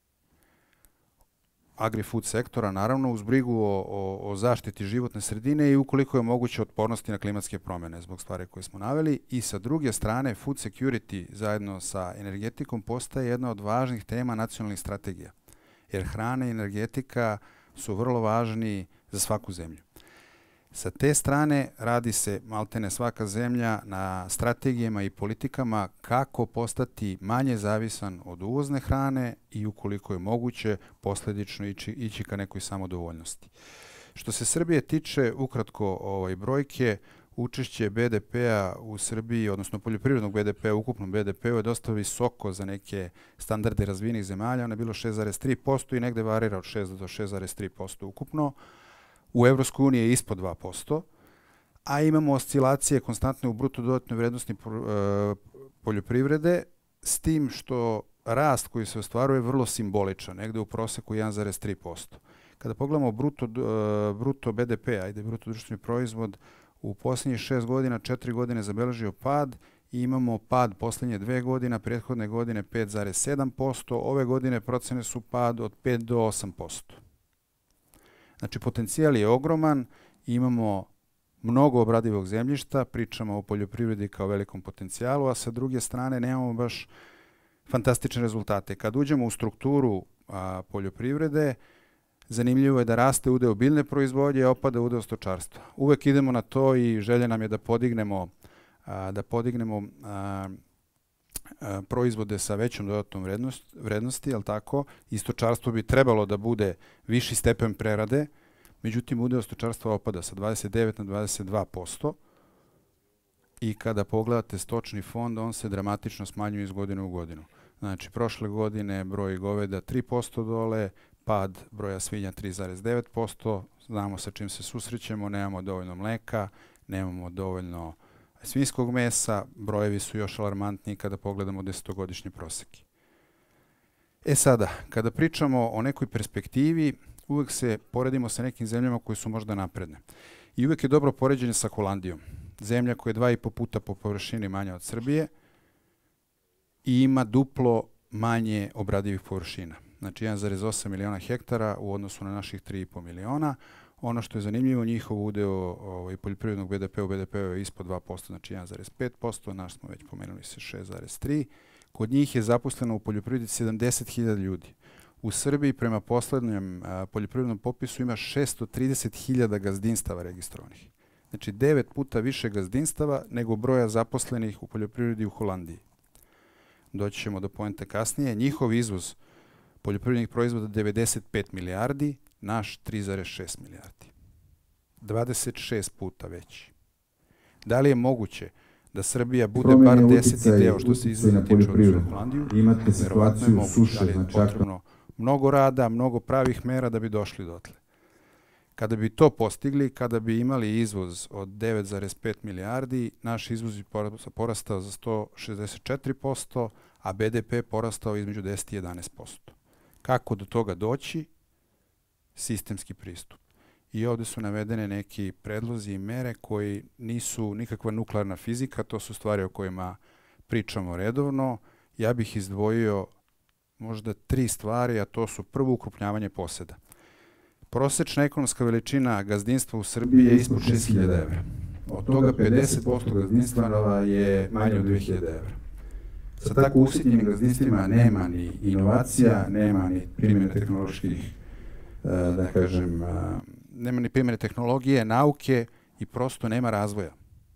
agri-food sektora, naravno uz brigu o zaštiti životne sredine i ukoliko je moguće otpornosti na klimatske promjene zbog stvari koje smo naveli. I sa druge strane, food security zajedno sa energetikom postaje jedna od važnih tema nacionalnih strategija. Jer hrana i energetika su vrlo važni za svaku zemlju. Sa te strane radi se maltene svaka zemlja na strategijama i politikama kako postati manje zavisan od uvozne hrane i ukoliko je moguće posljedično ići ka nekoj samodovoljnosti. Što se Srbije tiče, ukratko brojke, učešće BDP-a u Srbiji, odnosno poljoprivrednog BDP-a u ukupnom BDP-u je dosta visoko za neke standarde razvijenih zemalja. Ono je bilo 6,3% i negde varira od 6 do 6,3% ukupno. U Evropskoj uniji je ispod 2%, a imamo oscilacije konstantne u bruto dodatnoj vrednosti poljoprivrede, s tim što rast koji se ostvaruje je vrlo simboličan, negde u proseku 1,3%. Kada pogledamo bruto BDP, bruto društveni proizvod, u posljednjih 6 godina, 4 godine zabeležio pad i imamo pad posljednje 2 godine, prethodne godine 5,7%, ove godine procene su pad od 5 do 8%. Znači, potencijal je ogroman, imamo mnogo obradivog zemljišta, pričamo o poljoprivredi kao velikom potencijalu, a sa druge strane nemamo baš fantastične rezultate. Kad uđemo u strukturu poljoprivrede, zanimljivo je da raste udeo biljne proizvodnje, a opada udeo stočarstva. Uvek idemo na to i želja nam je da podignemo proizvode sa većom dodatnom vrednosti, jel tako? I stočarstvo bi trebalo da bude viši stepen prerade, međutim udeo stočarstva opada sa 29 na 22%. I kada pogledate stočni fond, on se dramatično smanjuje iz godine u godinu. Znači, prošle godine broj goveda 3% dole, pad broja svinja 3,9%, znamo sa čim se susrećemo, nemamo dovoljno mleka, nemamo dovoljno svinjskog mesa, brojevi su još alarmantniji kada pogledamo 10-godišnje proseke. Sada, kada pričamo o nekoj perspektivi, uvek se poredimo sa nekim zemljama koje su možda napredne. I uvek je dobro poređenje sa Holandijom. Zemlja koja je 2,5 puta po površini manja od Srbije i ima duplo manje obradivih površina. Znači 1,8 miliona hektara u odnosu na naših 3,5 miliona. Ono što je zanimljivo, njihov udeo poljoprivrednog BDP-a u BDP-u je ispod 2%, znači 1,5%, naš smo već pomenuli se 6,3%. Kod njih je zaposleno u poljoprivredi 70.000 ljudi. U Srbiji prema poslednjem poljoprivrednom popisu ima 630.000 gazdinstava registrovanih. Znači 9 puta više gazdinstava nego broja zaposlenih u poljoprivredi u Holandiji. Doći ćemo do poente kasnije. Njihov izvoz poljoprivrednih proizvoda 95 milijardi, naš 3,6 milijardi. 26 puta veći. Da li je moguće da Srbija bude bar 10. deo što se izvoza tiče odnosno u Holandiju? Imate situaciju suše, znači potrebno mnogo rada, mnogo pravih mera da bi došli dotle. Kada bi to postigli, kada bi imali izvoz od 9,5 milijardi, naš izvoz bi porastao za 164%, a BDP porastao između 10 i 11%. Kako do toga doći? Sistemski pristup. I ovdje su navedene neki predlozi i mere koji nisu nikakva nuklearna fizika, to su stvari o kojima pričamo redovno. Ja bih izdvojio možda 3 stvari, a to su prvo ukrupnjavanje poseda. Prosečna ekonomska veličina gazdinstva u Srbiji je ispod 6.000 evra. Od toga 50% gazdinstva je manje od 2.000 evra. Sa tako usitnjenim gazdinstvima nema ni inovacija, nema ni primjene tehnoloških, nema ni primjene tehnologije, nauke i prosto nema razvoja.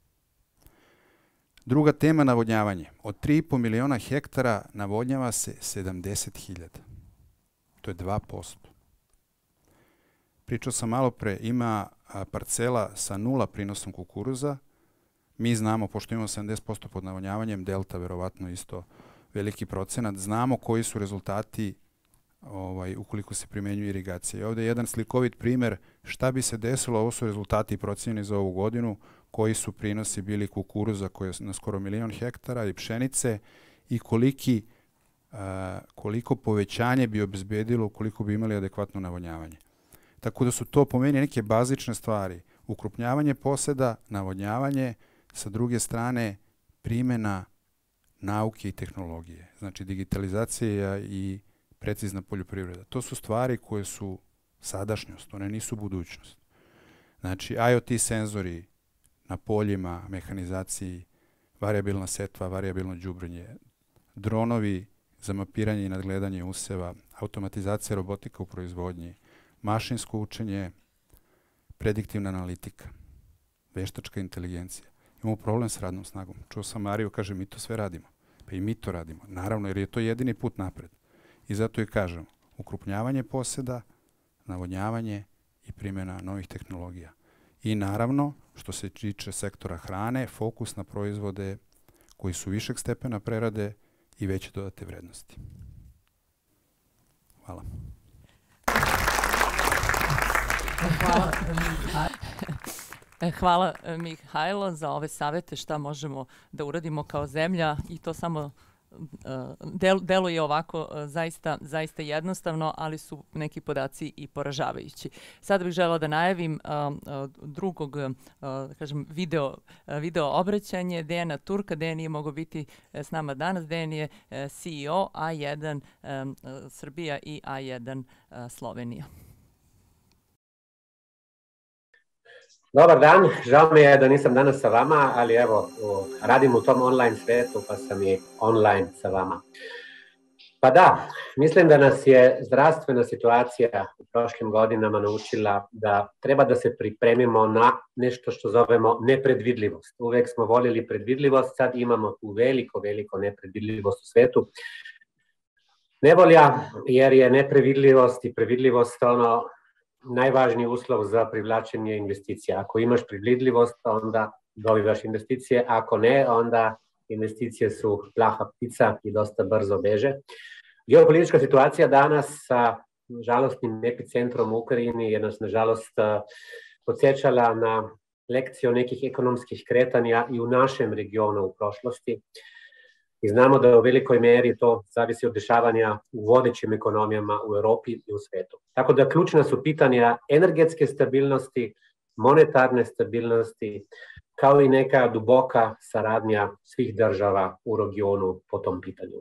Druga tema, navodnjavanje. Od 3,5 miliona hektara navodnjava se 70.000. To je 2%. Pričao sam malo pre, ima parcela sa 0 prinosom kukuruza. Mi znamo, pošto imamo 70% pod navodnjavanjem, delta verovatno isto veliki procenat, znamo koji su rezultati ukoliko se primenjuje irigacija. I ovdje je jedan slikovit primjer šta bi se desilo, ovo su rezultati procjeni za ovu godinu, koji su prinosi bili kukuruza koji je na skoro 1 milion hektara i pšenice i koliko povećanje bi obezbedilo ukoliko bi imali adekvatno navodnjavanje. Tako da su to po meni neke bazične stvari. Ukrupnjavanje poseda, navodnjavanje, sa druge strane primjena nauke i tehnologije. Znači digitalizacija i precizna poljoprivreda. To su stvari koje su sadašnjost, one nisu budućnost. Znači IoT senzori na poljima, mehanizaciji, varijabilna setva, varijabilno đubrenje, dronovi za mapiranje i nadgledanje useva, automatizacija robotika u proizvodnji, mašinsko učenje, prediktivna analitika, veštačka inteligencija. Imamo problem s radnom snagom. Čuo sam Mariju, kaže, mi to sve radimo. Pa i mi to radimo. Naravno, jer je to jedini put napred. I zato i kažemo, ukrupnjavanje poseda, navodnjavanje i primjena novih tehnologija. I naravno, što se tiče sektora hrane, fokus na proizvode koji su višeg stepena prerade i veće dodate vrednosti. Hvala. Hvala Mihajlo za ove savete šta možemo da uradimo kao zemlja i to samo deluje ovako zaista jednostavno, ali su neki podaci i poražavajući. Sada bih želela da najavim drugog video obraćanje Dejana Turka. Dejan nije mogao biti s nama danas. Dejan je CEO A1 Srbija i A1 Slovenija. Dobar dan, žao mi je da nisam danas sa vama, ali evo, radim u tom online svetu pa sam i online sa vama. Pa da, mislim da nas je zdravstvena situacija u prošlim godinama naučila da treba da se pripremimo na nešto što zovemo nepredvidljivost. Uvek smo voljeli predvidljivost, sad imamo tu veliko nepredvidljivost u svetu. Nevolja, jer je neprevidljivost i previdljivost najvažniji uslov za privlačenje investicija. Ako imaš predvidljivost, onda dobivaš investicije. Ako ne, onda investicije su plaha ptica i dosta brzo beže. Geopolitička situacija danas sa žalostnim epicentrom u Ukrajini je nas, nažalost, podsjećala na lekciju nekih ekonomskih kretanja i u našem regionu u prošlosti. I znamo da u velikoj meri to zavisi od dešavanja u vodećim ekonomijama u Europi i u svetu. Tako da ključna su pitanja energetske stabilnosti, monetarne stabilnosti, kao i neka duboka saradnja svih država u regionu po tom pitanju.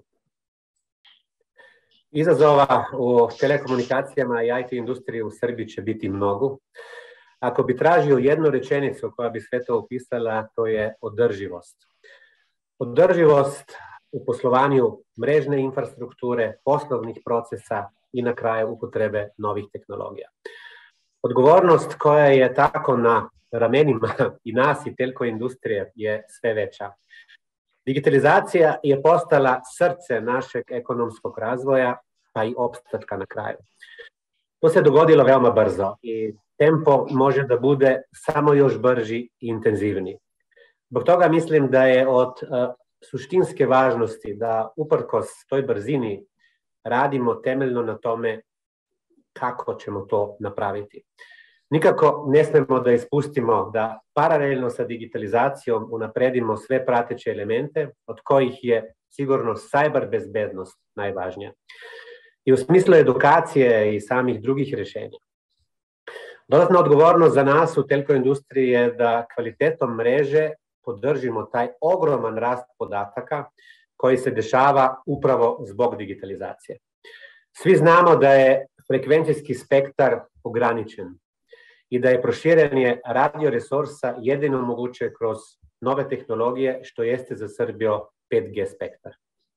Izazova u telekomunikacijama i IT industriji u Srbiji će biti mnogo. Ako bi tražio jednu rečenicu koja bi sve to opisala, to je održivost. Održivost u poslovanju mrežne infrastrukture, poslovnih procesa i na kraju upotrebe novih tehnologija. Odgovornost koja je tako na ramenima i nas i telko industrije je sve veća. Digitalizacija je postala srce našeg ekonomskog razvoja, pa i opstatka na kraju. To se dogodilo veoma brzo i tempo može da bude samo još brži i intenzivniji. Zbog toga mislim da je od suštinske važnosti da uprkos toj brzini radimo temeljno na tome kako ćemo to napraviti. Nikako ne smemo da ispustimo da paralelno sa digitalizacijom unapredimo sve prateće elemente, od kojih je sigurno cyber bezbednost najvažnija. I u smislu edukacije i samih drugih rješenja. Dodatna odgovornost za nas u telko industriji je da kvalitetom mreže podržimo taj ogroman rast podataka koji se dešava upravo zbog digitalizacije. Svi znamo da je frekvencijski spektar ograničen i da je proširenje radio resursa jedino moguće kroz nove tehnologije, što jeste za Srbiju 5G spektar.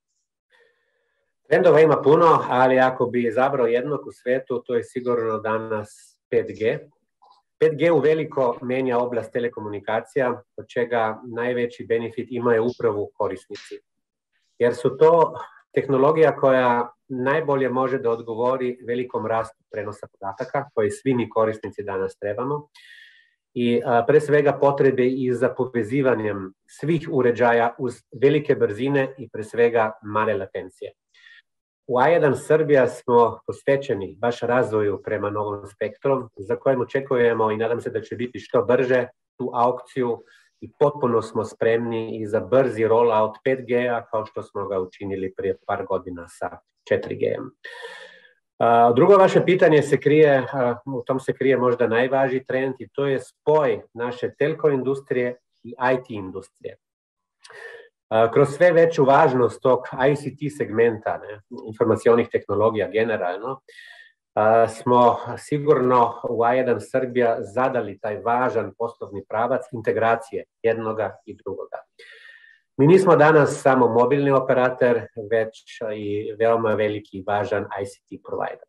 Trendova ima puno, ali ako bi izabrao jednog u svetu, to je sigurno danas 5G. 5G u veliko menja oblast telekomunikacija, od čega najveći benefit imaju upravo korisnici. Jer su to tehnologija koja najbolje može da odgovori velikom rastu prenosa podataka, koji svi mi korisnici danas trebamo, i pre svega potrebe i za povezivanjem svih uređaja uz velike brzine i pre svega male latencije. U A1 Srbija smo posvećeni baš razvoju prema novom spektrom, za kojem očekujemo i nadam se da će biti što brže tu aukciju i potpuno smo spremni i za brzi rollout 5G-a kao što smo ga učinili prije par godina sa 4G-em. Drugo vaše pitanje se krije, u tom se krije možda najvažniji trend i to je spoj naše telko industrije i IT industrije. Kroz sve veću važnost tog ICT segmenta, informacionih tehnologija generalno, smo sigurno u A1 Srbija zadali taj važan poslovni pravac integracije jednoga i drugoga. Mi nismo danas samo mobilni operator, već i veoma veliki i važan ICT provider.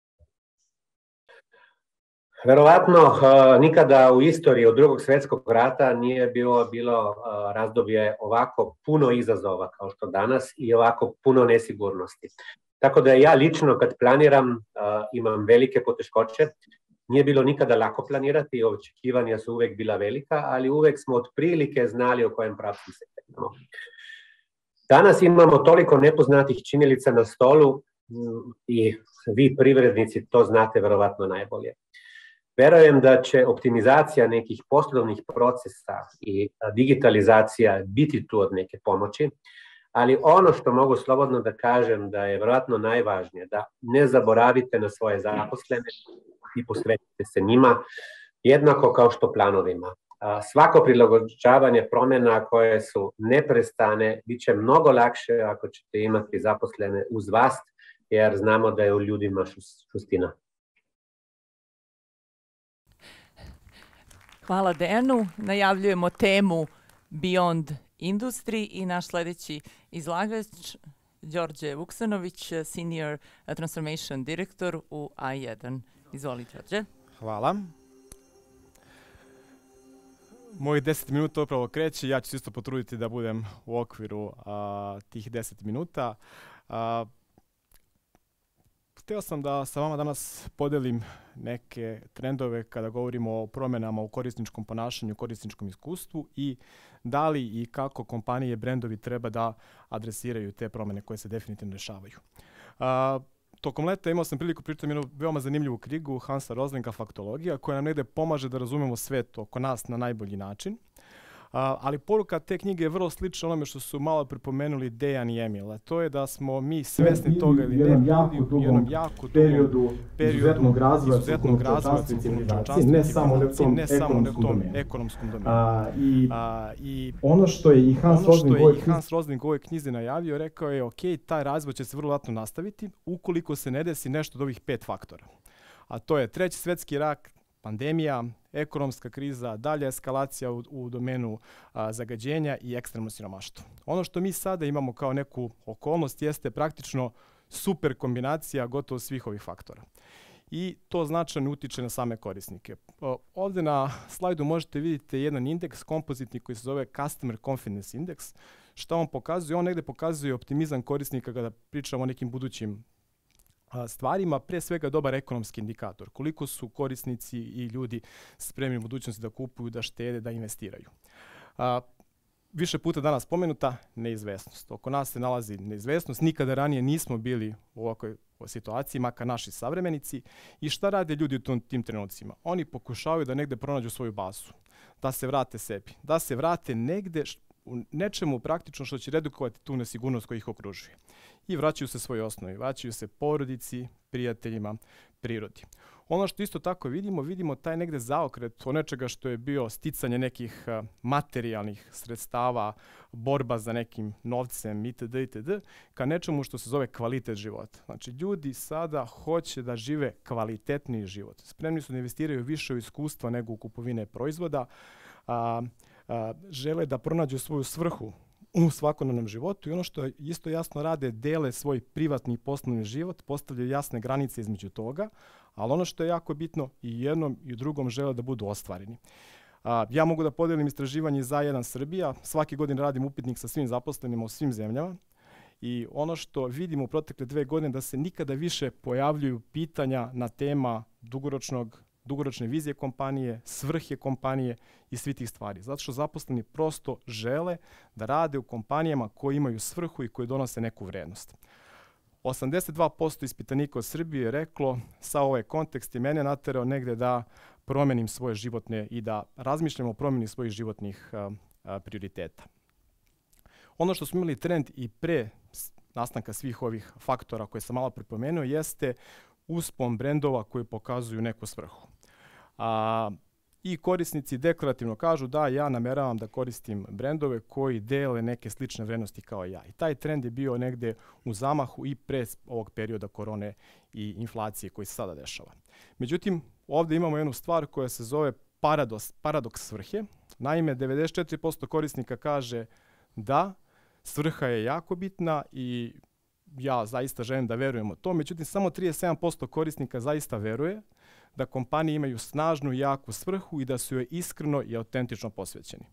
Verovatno nikada u istoriji od Drugog svjetskog rata nije bilo razdoblje ovako puno izazova kao što danas i ovako puno nesigurnosti. Tako da ja lično kad planiram imam velike poteškoće. Nije bilo nikada lako planirati, očekivanja su uvek bila velika, ali uvek smo otprilike znali o kojem pravcu se krenemo. Danas imamo toliko nepoznatih činjenica na stolu i vi privrednici to znate verovatno najbolje. Verujem da će optimizacija nekih poslovnih procesa i digitalizacija biti tu od neke pomoći, ali ono što mogu slobodno da kažem da je verovatno najvažnije, da ne zaboravite na svoje zaposlene i posvetite se njima, jednako kao što planovima. Svako prilagođavanje promjena koje su neprestane bit će mnogo lakše ako ćete imati zaposlene uz vas, jer znamo da je u ljudima šustina. Hvala Dejanu. Najavljujemo temu Beyond Industry i naš sljedeći izlagač Đorđe Vuksanović, Senior Transformation Director u A1. Izvoli, Đorđe. Hvala. Mojih 10 minuta upravo kreće. Ja ću se isto potruditi da budem u okviru tih 10 minuta. Htio sam da sa vama danas podelim neke trendove kada govorimo o promjenama u korisničkom ponašanju, korisničkom iskustvu i da li i kako kompanije, brendovi treba da adresiraju te promjene koje se definitivno dešavaju. Tokom leta imao sam priliku pričati jednu veoma zanimljivu knjigu Hansa Roslinga Faktologija koja nam negde pomaže da razumemo svet oko nas na najbolji način. Ali poruka te knjige je vrlo slična onome što su malo pripomenuli Dejan i Emil, a to je da smo mi svesni toga ili ne u jednom jako dugom periodu izuzetnog razvoja civilizacije, ne samo u tom ekonomskom domenu. I ono što je i Hans Rosling u ovoj knjizi najavio, rekao je ok, taj razvoj će se vrlo vjerojatno nastaviti ukoliko se ne desi nešto od ovih 5 faktora. A to je Treći svjetski rat, pandemija, ekonomska kriza, dalja eskalacija u domenu zagađenja i ekstremno siromaštvo. Ono što mi sada imamo kao neku okolnost jeste praktično super kombinacija gotovo svih ovih faktora. I to značajno utiče na same korisnike. Ovdje na slajdu možete vidjeti jedan indeks kompozitni koji se zove Customer Confidence Index. Što on pokazuje? On negdje pokazuje optimizam korisnika kada pričamo o nekim budućim stvarima, pre svega dobar ekonomski indikator. Koliko su korisnici i ljudi spremni u budućnosti da kupuju, da štede, da investiraju. Više puta danas spomenuta neizvesnost. Oko nas se nalazi neizvesnost. Nikada ranije nismo bili u ovakvoj situaciji, makar naši savremenici. I šta rade ljudi u tim trenucima? Oni pokušavaju da negde pronađu svoju bazu, da se vrate sebi, da se vrate negde u nečemu praktično što će redukovati tu nesigurnost koja ih okružuje. I vraćaju se svojoj osnovi, vraćaju se porodici, prijateljima, prirodi. Ono što isto tako vidimo taj negde zaokret od nečega što je bio sticanje nekih materijalnih sredstava, borba za nekim novcem itd. Ka nečemu što se zove kvalitet života. Znači, ljudi sada hoće da žive kvalitetniji život. Spremni su da investiraju više u iskustva nego u kupovine proizvoda. Žele da pronađu svoju svrhu u svakodnevnom životu i ono što isto jasno rade, dele svoj privatni i poslovni život, postavljaju jasne granice između toga, ali ono što je jako bitno, i jednom i u drugom žele da budu ostvareni. Ja mogu da podelim istraživanje za A1 Srbija, svake godine radim upitnik sa svim zaposlenima u svim zemljama i ono što vidimo u protekle 2 godine da se nikada više pojavljuju pitanja na tema dugoročne vizije kompanije, svrhe kompanije i svi tih stvari. Zato što zaposleni prosto žele da rade u kompanijama koje imaju svrhu i koje donose neku vrednost. 82% ispitanika u Srbiji je reklo sa ovaj kontekst i mene naterao negde da promenim svoje životne i da razmišljamo o promjeni svojih životnih prioriteta. Ono što smo imali trend i pre nastanka svih ovih faktora koje sam malo pripomenuo jeste uspon brendova koji pokazuju neku svrhu. I korisnici deklarativno kažu da ja nameravam da koristim brendove koji dele neke slične vrednosti kao ja. I taj trend je bio negde u zamahu i pre ovog perioda korone i inflacije koji se sada dešava. Međutim, ovdje imamo jednu stvar koja se zove paradoks svrhe. Naime, 94% korisnika kaže da svrha je jako bitna i ja zaista želim da verujem u to. Međutim, samo 37% korisnika zaista veruje da kompanije imaju snažnu i jaku svrhu i da su joj iskreno i autentično posvećeni.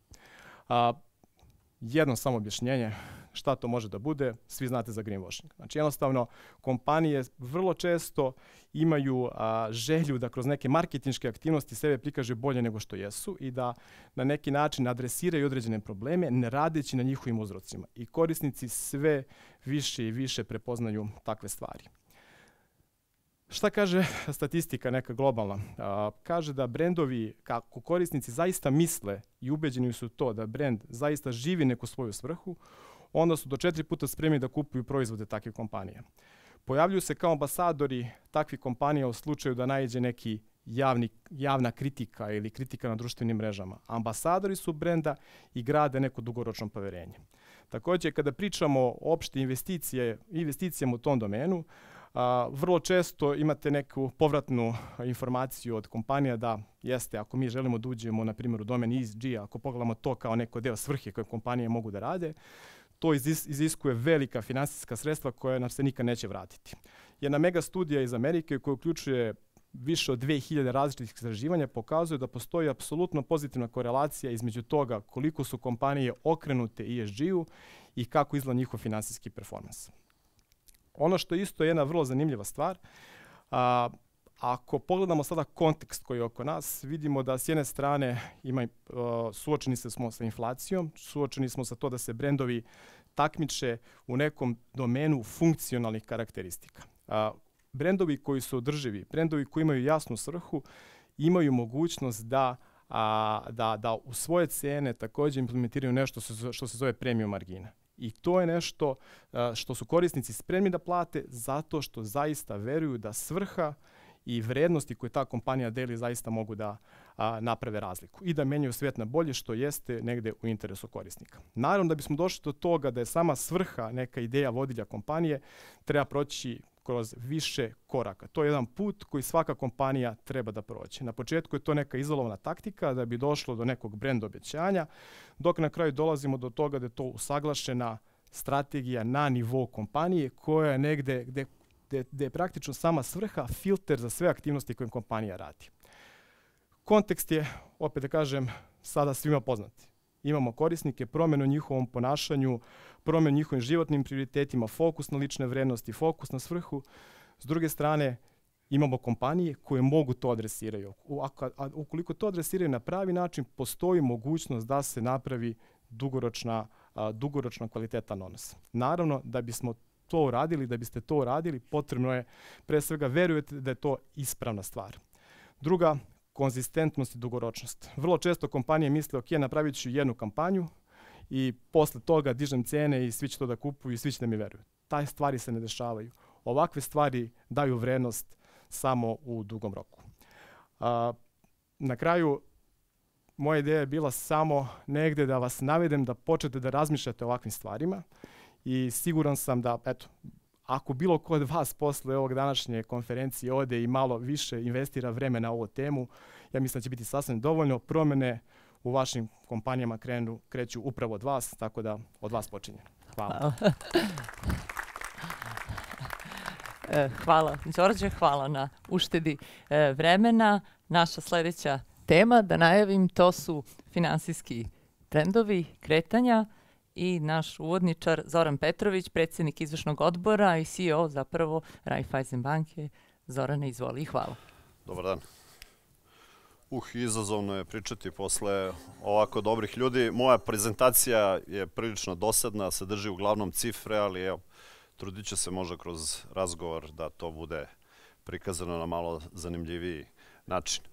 Jedno samo objašnjenje šta to može da bude, svi znate za greenwashing. Znači jednostavno kompanije vrlo često imaju želju da kroz neke marketinške aktivnosti sebe prikažu bolje nego što jesu i da na neki način adresiraju određene probleme ne radeći na njihovim uzrocima. I korisnici sve više i više prepoznaju takve stvari. Šta kaže statistika neka globalna? Kaže da brendovi, kako korisnici zaista misle i ubeđeni su to da brend zaista živi neku svoju svrhu, onda su do 4 puta spremni da kupuju proizvode takve kompanije. Pojavljuju se kao ambasadori takvih kompanija u slučaju da naiđe neki javna kritika ili kritika na društvenim mrežama. Ambasadori su brenda i grade neko dugoročno poverenje. Također, kada pričamo o opšte investicijama u tom domenu, vrlo često imate neku povratnu informaciju od kompanija da jeste, ako mi želimo da uđemo na primjer u domen ESG, ako pogledamo to kao neko deo svrhe koje kompanije mogu da rade, to iziskuje velika finansijska sredstva koja nam se nikad neće vratiti. Jedna mega studija iz Amerike koja uključuje više od 2000 različitih istraživanja pokazuje da postoji apsolutno pozitivna korelacija između toga koliko su kompanije okrenute ESG-u i kako izgleda njihov finansijski performans. Ono što je isto jedna vrlo zanimljiva stvar, ako pogledamo sada kontekst koji je oko nas, vidimo da s jedne strane suočeni smo sa inflacijom, suočeni smo sa to da se brendovi takmiče u nekom domenu funkcionalnih karakteristika. Brendovi koji su održivi, brendovi koji imaju jasnu svrhu, imaju mogućnost da u svoje cene također implementiraju nešto što se zove premium margina. I to je nešto što su korisnici spremni da plate zato što zaista veruju da svrha i vrednosti koje ta kompanija deli zaista mogu da naprave razliku i da menjaju svijet na bolje, što jeste negde u interesu korisnika. Naravno, da bismo došli do toga da je sama svrha neka ideja vodilja kompanije, treba proći kroz više koraka. To je jedan put koji svaka kompanija treba da prođe. Na početku je to neka izolovana taktika da bi došlo do nekog brend obećanja, dok na kraju dolazimo do toga da je to usaglašena strategija na nivou kompanije koja je negde gde je praktično sama svrha filter za sve aktivnosti koje kompanija radi. Kontekst je, opet da kažem, sada svima poznati. Imamo korisnike, promjenu u njihovom ponašanju, promjenu u njihovim životnim prioritetima, fokus na lične vrednosti, fokus na svrhu. S druge strane, imamo kompanije koje mogu to adresiraju. Ukoliko to adresiraju na pravi način, postoji mogućnost da se napravi dugoročno kvalitetan odnos. Naravno, da bismo to uradili, da biste to uradili, potrebno je, pre svega, verujete da je to ispravna stvar. Druga, konzistentnost i dugoročnost. Vrlo često kompanije misle, ok, napravit ću jednu kampanju i posle toga dižem cene i svi će to da kupuju i svi će da mi veruju. Taj stvari se ne dešavaju. Ovakve stvari daju vrednost samo u dugom roku. Na kraju, moja ideja je bila samo negde da vas navedem da počnete da razmišljate o ovakvim stvarima i siguran sam da, eto, ako bilo ko od vas posle ovog današnje konferencije ode i malo više investira vremena na ovu temu, ja mislim da će biti sasvim dovoljno. Promjene u vašim kompanijama kreću upravo od vas, tako da od vas počinje. Hvala. Hvala, Đorđe, hvala na uštedi vremena. Naša sljedeća tema, da najavim, to su finansijski trendovi, kretanja i naš uvodničar Zoran Petrović, predsjednik izvršnog odbora i CEO zapravo Raiffeisen banke. Zorane, izvoli i hvala. Dobar dan. Izazovno je pričati posle ovako dobrih ljudi. Moja prezentacija je prilično dosadna, sadrži uglavnom cifre, ali evo, trudit ću se možda kroz razgovor da to bude prikazano na malo zanimljiviji način.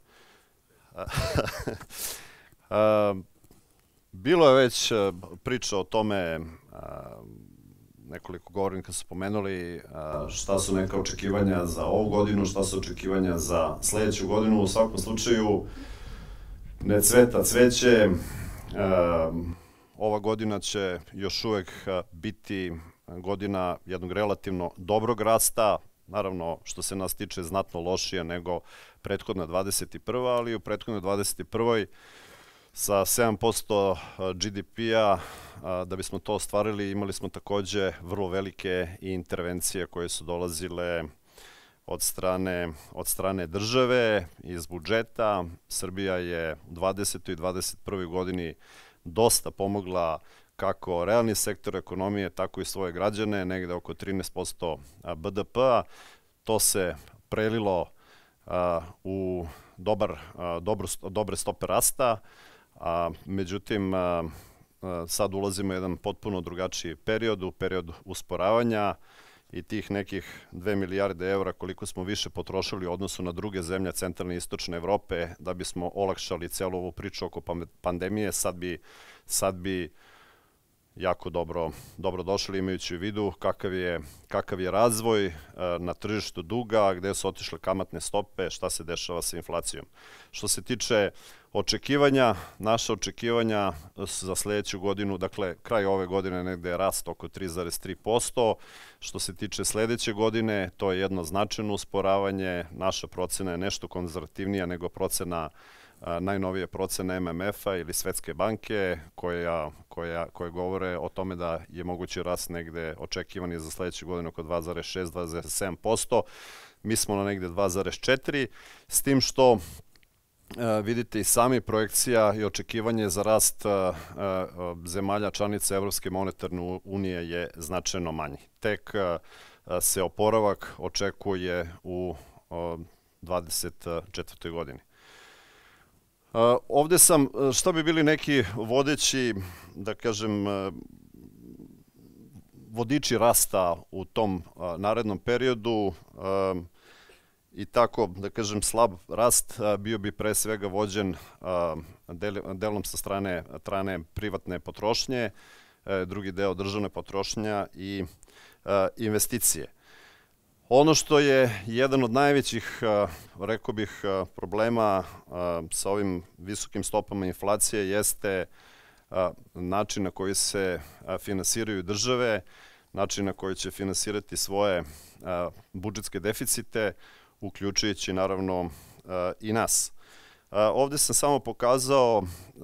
Bilo je već priča o tome, nekoliko govornika su spomenuli šta su neka očekivanja za ovu godinu, šta su očekivanja za sledeću godinu. U svakom slučaju ne cveta cveće. Ova godina će još uvek biti godina jednog relativno dobrog rasta, naravno što se nas tiče znatno lošije nego prethodna 21. ali u prethodnoj 21. sa 7% GDP-a, da bismo to ostvarili, imali smo takođe vrlo velike intervencije koje su dolazile od strane države, iz budžeta. Srbija je u 20. i 21. godini dosta pomogla kako realni sektor ekonomije, tako i svoje građane, negde oko 13% BDP-a. To se prelilo u dobre stope rasta, međutim, sad ulazimo u jedan potpuno drugačiji period, u period usporavanja i tih nekih 2 milijarde evra koliko smo više potrošili u odnosu na druge zemlje centralne i istočne Evrope da bismo olakšali celu ovu priču oko pandemije, sad bi jako dobro došli imajući u vidu kakav je razvoj na tržištu duga, gde su otišle kamatne stope, šta se dešava sa inflacijom. Što se tiče očekivanja, naše očekivanja za sledeću godinu, dakle kraj ove godine negde je rast oko 3,3%. Što se tiče sledeće godine, to je jedno značajno usporavanje. Naša procena je nešto konzervativnija nego najnovije procene MMF-a ili Svetske banke koje govore o tome da je mogući rast negde očekivani za sledeću godinu oko 2,6-2,7%. Mi smo na negde 2,4%, s tim što vidite i sami projekcija i očekivanje za rast zemalja članica Evropske monetarne unije je značajno manji. Tek se oporavak očekuje u 2024. godini. Ovde sam, šta bi bili neki vodeći, da kažem, vodiči rasta u tom narednom periodu i tako, da kažem, slab rast bio bi pre svega vođen delom sa strane privatne potrošnje, drugi deo državne potrošnja i investicije. Ono što je jedan od najvećih, rekao bih, problema sa ovim visokim stopama inflacije jeste način na koji se finansiraju države, način na koji će finansirati svoje budžetske deficite, uključujući naravno i nas. Ovde sam samo pokazao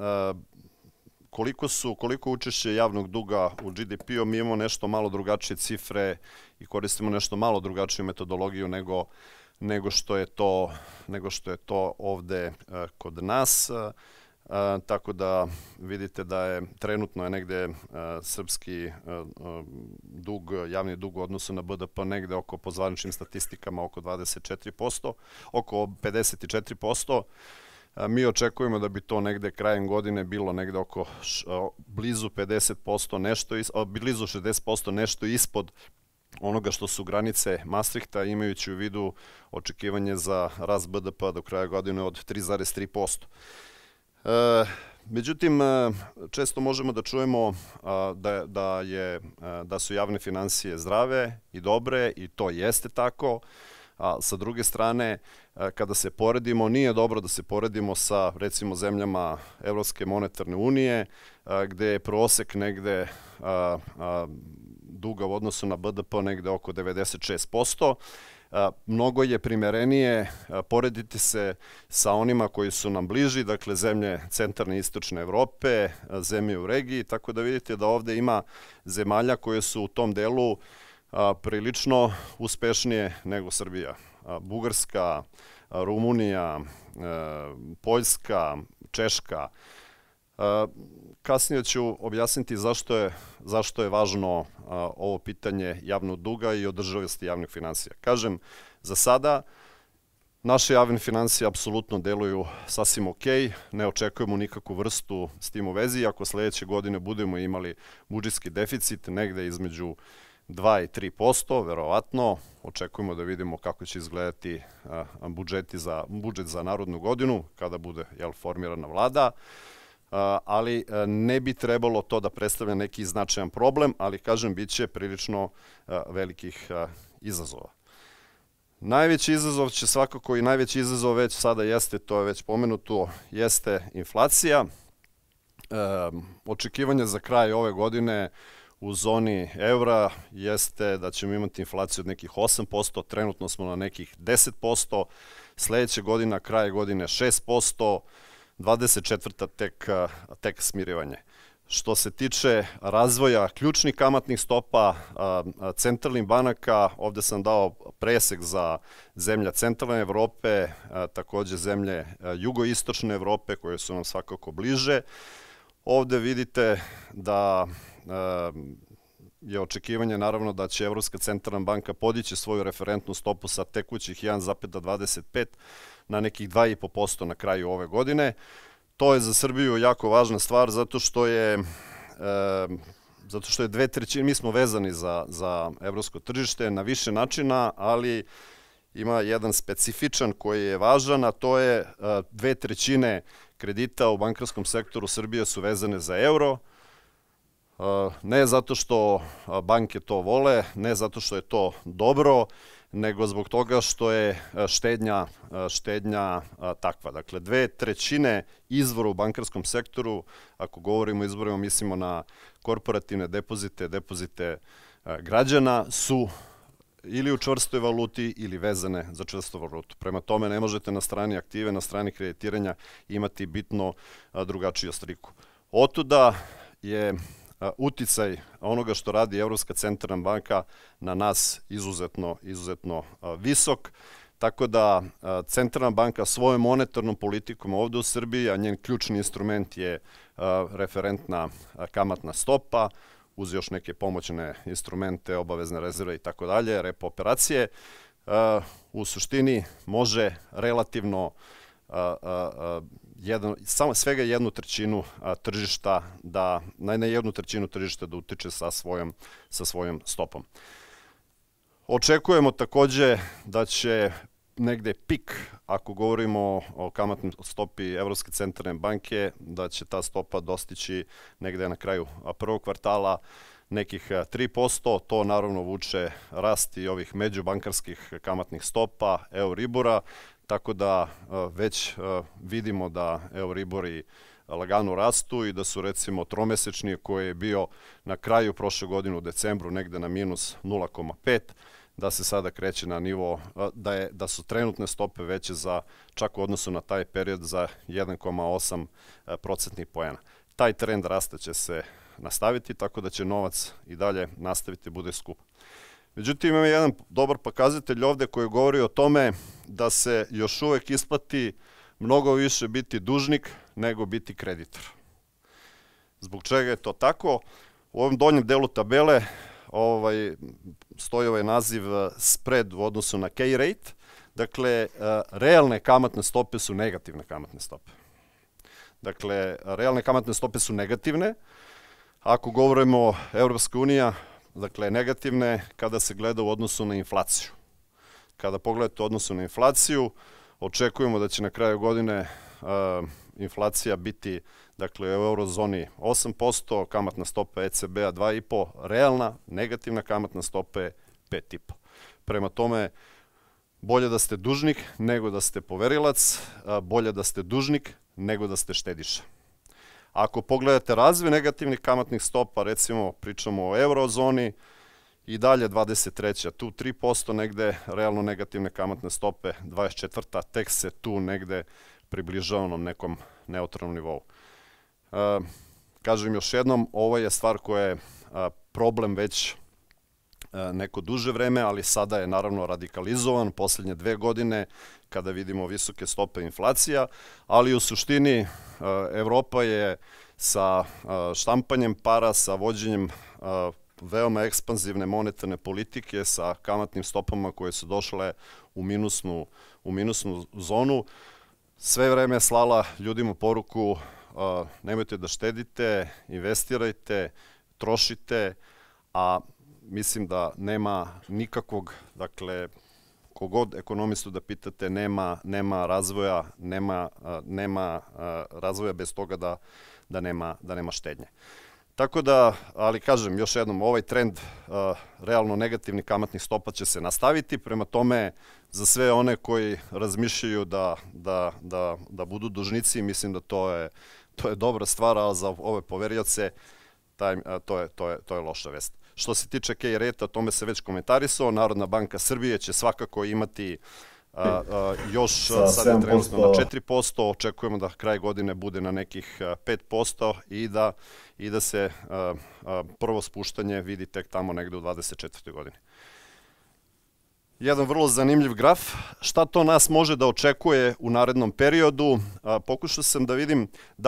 koliko učešće javnog duga u GDP-u. Mi imamo nešto malo drugačije cifre i koristimo nešto malo drugačiju metodologiju nego što je to ovde kod nas. Tako da vidite da je trenutno negde srpski dug, javni dug u odnosu na BDP negde oko, po zvaničnim statistikama, oko 24%, oko 54%. Mi očekujemo da bi to negde krajem godine bilo negde oko blizu 50%, blizu 60%, nešto ispod onoga što su granice Maastrichta, imajući u vidu očekivanje za rast BDP do kraja godine od 3,3%. Međutim, često možemo da čujemo da su javne finansije zdrave i dobre i to jeste tako. A sa druge strane, kada se poredimo, nije dobro da se poredimo sa, recimo, zemljama Evropske monetarne unije, gde je prosek negde duga u odnosu na BDP negde oko 96%. Mnogo je primerenije porediti se sa onima koji su nam bliži, dakle zemlje centralne i istočne Evrope, zemlje u regiji, tako da vidite da ovde ima zemalja koje su u tom delu prilično uspešnije nego Srbija. Bugarska, Rumunija, Poljska, Češka. Kasnije ću objasniti zašto je važno ovo pitanje javnog duga i održivosti javnih finansija. Kažem, za sada naše javne finansije apsolutno deluju sasvim ok, ne očekujemo nikakvu vrstu s tim u vezi. Ako sledeće godine budemo imali budžetski deficit negde između 2 i 3%, verovatno. Očekujemo da vidimo kako će izgledati budžet za narodnu godinu, kada bude formirana vlada. Ali ne bi trebalo to da predstavlja neki značajan problem, ali kažem, bit će prilično velikih izazova. Najveći izazov će svakako i najveći izazov već sada jeste, to je već pomenuto, jeste inflacija. Očekivanje za kraj ove godine u zoni evra jeste da ćemo imati inflaciju od nekih 8%, trenutno smo na nekih 10%, sledeće godina, kraj godine 6%, 24. tek smirivanje. Što se tiče razvoja ključnih kamatnih stopa centralnih banaka, ovde sam dao presek za zemlje centralne Evrope, takođe zemlje jugoistočne Evrope koje su nam svakako bliže. Ovde vidite da je očekivanje naravno da će Evropska centralna banka podići svoju referentnu stopu sa tekućih 1,25 na nekih 2,5% na kraju ove godine. To je za Srbiju jako važna stvar zato što je 2/3, mi smo vezani za evropsko tržište na više načina, ali ima jedan specifičan koji je važan, a to je 2/3 kredita u bankarskom sektoru Srbije su vezane za euro. Ne zato što banke to vole, ne zato što je to dobro, nego zbog toga što je štednja takva. Dakle, 2/3 izvora u bankarskom sektoru, ako govorimo o izvorima, mislimo na korporativne depozite građana, su ili u čvrstoj valuti ili vezane za čvrstu valutu. Prema tome ne možete na strani aktive, na strani kreditiranja imati bitno drugačiju sliku. Otuda je uticaj onoga što radi Evropska centralna banka na nas izuzetno visok, tako da centralna banka svojom monetarnom politikom ovde u Srbiji, a njen ključni instrument je referentna kamatna stopa, uz još neke pomoćne instrumente, obavezne rezerve i tako dalje, repo operacije, u suštini može relativno svega 1/3 tržišta na 1/3 tržišta da utiče sa svojom stopom. Očekujemo takođe da će negde pik, ako govorimo o kamatnoj stopi Evropske centralne banke, da će ta stopa dostići negde na kraju prvog kvartala nekih 3%, to naravno vuče rast i ovih međubankarskih kamatnih stopa, Euribora, tako da već vidimo da Euribori lagano rastu i da su recimo tromesečni koji je bio na kraju prošle godine u decembru negde na minus 0,5, da se sada kreće na nivo, da su trenutne stope veće za, čak u odnosu na taj period, za 1,8 procentnih poena. Taj trend rasta će se nastaviti, tako da će novac i dalje nastaviti bude skup. Međutim, imamo jedan dobar pokazatelj ovde koji govori o tome da se još uvek isplati mnogo više biti dužnik nego biti kreditor. Zbog čega je to tako? U ovom donjem delu tabele stoji ovaj naziv spread u odnosu na key rate. Dakle, realne kamatne stope su negativne kamatne stope. Dakle, realne kamatne stope su negativne. Ako govorimo Evropska unija, dakle, negativne kada se gleda u odnosu na inflaciju. Kada pogledate u odnosu na inflaciju, očekujemo da će na kraju godine inflacija biti, dakle, u eurozoni 8%, kamatna stopa ECB-a 2,5%, realna negativna kamatna stopa je 5,5%. Prema tome, bolje da ste dužnik nego da ste poverilac, bolje da ste dužnik nego da ste štediša. Ako pogledate razvoj negativnih kamatnih stopa, recimo pričamo o eurozoni, i dalje 23. tu 3% negde, realno negativne kamatne stope 24. tek se tu negde približava onom nekom neutralnom nivou. Kažem još jednom, ovo je stvar koja je problem već neko duže vreme, ali sada je naravno radikalizovan poslednje 2 godine kada vidimo visoke stope inflacija, ali u suštini Evropa je sa štampanjem para, sa vođenjem veoma ekspanzivne monetarne politike, sa kamatnim stopama koje su došle u minusnu zonu, sve vreme slala ljudima poruku nemojte da štedite, investirajte, trošite, a mislim da nema nikakvog, dakle, kogod ekonomistu da pitate, nema razvoja, nema razvoja bez toga da nema štednje. Tako da, ali kažem još jednom, ovaj trend realno negativnih kamatnih stopa će se nastaviti, prema tome za sve one koji razmišljaju da budu dužnici, mislim da to je dobra stvar, ali za ove poverioce to je loša vest. Što se tiče kej reta, o tome se već komentarisao, Narodna banka Srbije će svakako imati još sad je trenutno na 4%, očekujemo da kraj godine bude na nekih 5% i da se prvo spuštanje vidi tek tamo negde u 24. godini. Jedan vrlo zanimljiv graf. Šta to nas može da očekuje u narednom periodu? Pokušao sam da vidim da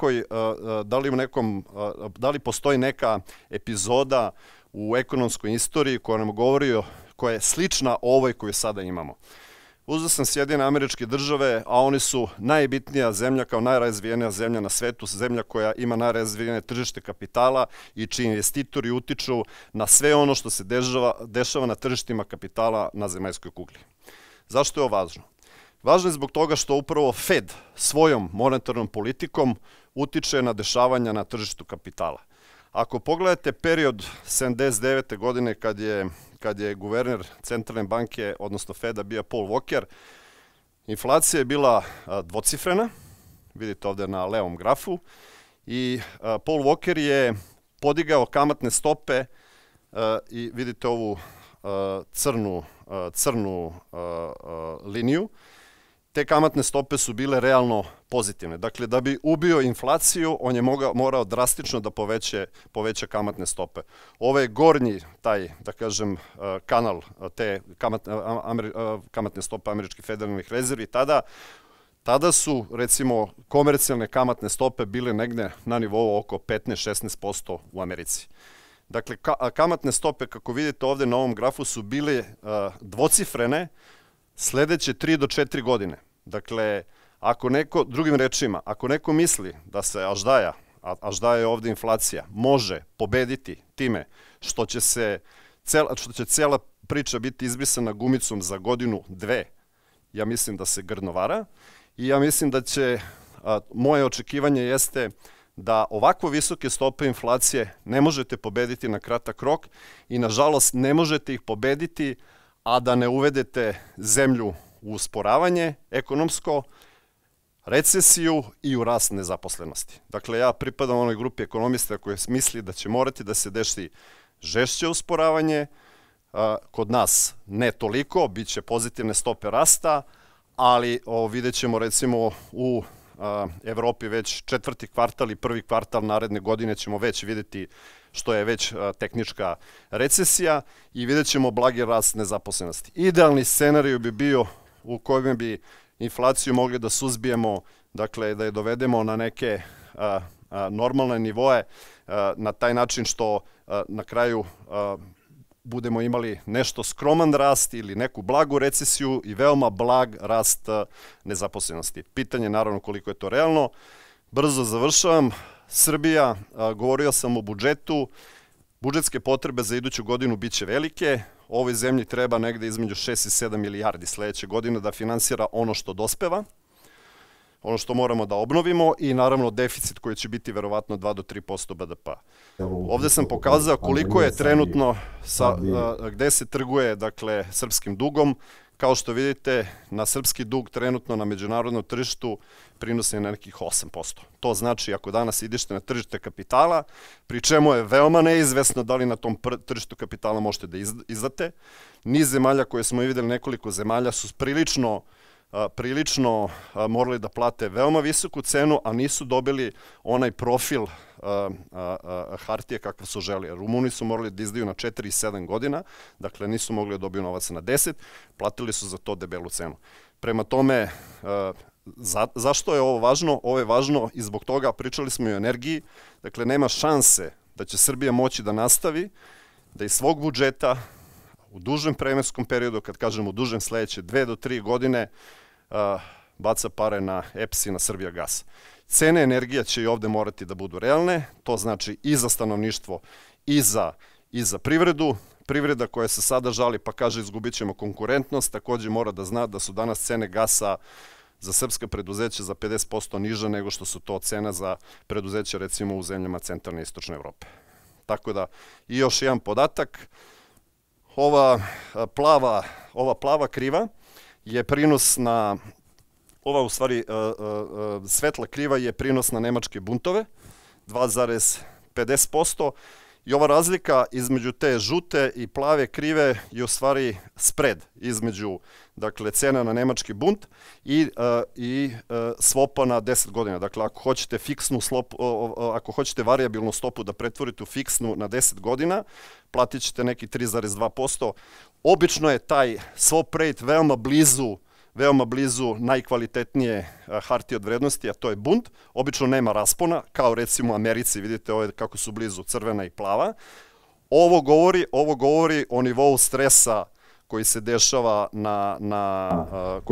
li postoji neka epizoda u ekonomskoj istoriji koja nam govori, koja je slična ovoj koju sada imamo. Uzeo sam Sjedinjene Američke Države, a oni su najbitnija zemlja kao najrazvijenija zemlja na svetu, zemlja koja ima najrazvijenije tržište kapitala i čiji investitori utiču na sve ono što se dešava na tržištima kapitala na zemaljskoj kugli. Zašto je ovo važno? Važno je zbog toga što upravo Fed svojom monetarnom politikom utiče na dešavanja na tržištu kapitala. Ako pogledate period 79. godine kad je guverner centralne banke, odnosno Feda, bio Paul Volcker, inflacija je bila dvocifrena, vidite ovde na levom grafu, i Paul Volcker je podigao kamatne stope i vidite ovu crnu liniju. Te kamatne stope su bile realno pozitivne. Dakle, da bi ubio inflaciju, on je morao drastično da poveća kamatne stope. Ovo je gornji, taj, da kažem, kanal te kamatne stope američkih federalnih rezervi. Tada su, recimo, komercijalne kamatne stope bile negde na nivou oko 15-16% u Americi. Dakle, kamatne stope, kako vidite ovde na ovom grafu, su bile dvocifrene sledeće 3 do 4 godine. Dakle, drugim rečima, ako neko misli da se aždaja je ovde inflacija, može pobediti time što će cela priča biti izbrisana gumicom za godinu, dve, ja mislim da se grdno vara i ja mislim da moje očekivanje jeste da ovako visoke stope inflacije ne možete pobediti na kratak rok i nažalost ne možete ih pobediti a da ne uvedete zemlju u usporavanje ekonomsko, recesiju i u rast nezaposlenosti. Dakle, ja pripadam onoj grupi ekonomista koji misli da će morati da se desi žešće usporavanje, kod nas ne toliko, bit će pozitivne stope rasta, ali vidjet ćemo recimo u Evropi već 4. kvartal i 1. kvartal naredne godine ćemo već vidjeti što je već tehnička recesija i vidjet ćemo blagi rast nezaposlenosti. Idealni scenarij bi bio u kojem bi inflaciju mogli da suzbijemo, dakle da je dovedemo na neke normalne nivoe, na taj način što na kraju budemo imali nešto skroman rast ili neku blagu recesiju i veoma blag rast nezaposlenosti. Pitanje je naravno koliko je to realno. Brzo završavam. Srbija, govorio sam o budžetu, budžetske potrebe za iduću godinu bit će velike. Ovoj zemlji treba negde između 6 i 7 milijardi sledeće godine da finansira ono što dospeva, ono što moramo da obnovimo i naravno deficit koji će biti verovatno 2 do 3% BDP-a. Ovde sam pokazao koliko je trenutno, gde se trguje, dakle, srpskim dugom. Kao što vidite, na srpski dug trenutno na međunarodnom tržištu prinosi na nekih 8%. To znači ako danas idete na tržište kapitala, pri čemu je veoma neizvesno da li na tom tržištu kapitala možete da izdate. Niz zemalja koje smo videli, nekoliko zemalja, su prilično morali da plate veoma visoku cenu, a nisu dobili onaj profil hartije kakav su želi. Rumuni su morali da izdaju na 4 i 7 godina, dakle nisu mogli da dobiju novac na 10, platili su za to debelu cenu. Prema tome, zašto je ovo važno? Ovo je važno i zbog toga, pričali smo i o energiji, dakle nema šanse da će Srbija moći da nastavi, da iz svog budžeta u dužem vremenskom periodu, kad kažemo dužem sledeće 2 do 3 godine, baca pare na EPS i na Srbijagas. Cene energija će i ovde morati da budu realne, to znači i za stanovništvo i za i za privredu. Privreda koja se sada žali pa kaže izgubit ćemo konkurentnost, takođe mora da zna da su danas cene gasa za srpska preduzeća za 50% niža nego što su to cena za preduzeća recimo u zemljama centralne i istočne Evrope. Tako da, i još jedan podatak, ova plava kriva je prinos na, svetla kriva je prinos na nemačke buntove, 2,50%, i ova razlika između te žute i plave krive je u stvari spread između, dakle, cena na nemački bunt i svopa na 10 godina. Dakle, ako hoćete varijabilnu stopu da pretvorite u fiksnu na 10 godina, platit ćete neki 3,2%. Obično je taj swap rate veoma blizu najkvalitetnije hartije od vrednosti, a to je bunt. Obično nema raspona, kao recimo u Americi, vidite ove kako su blizu crvena i plava. Ovo govori o nivou stresa koji se dešava na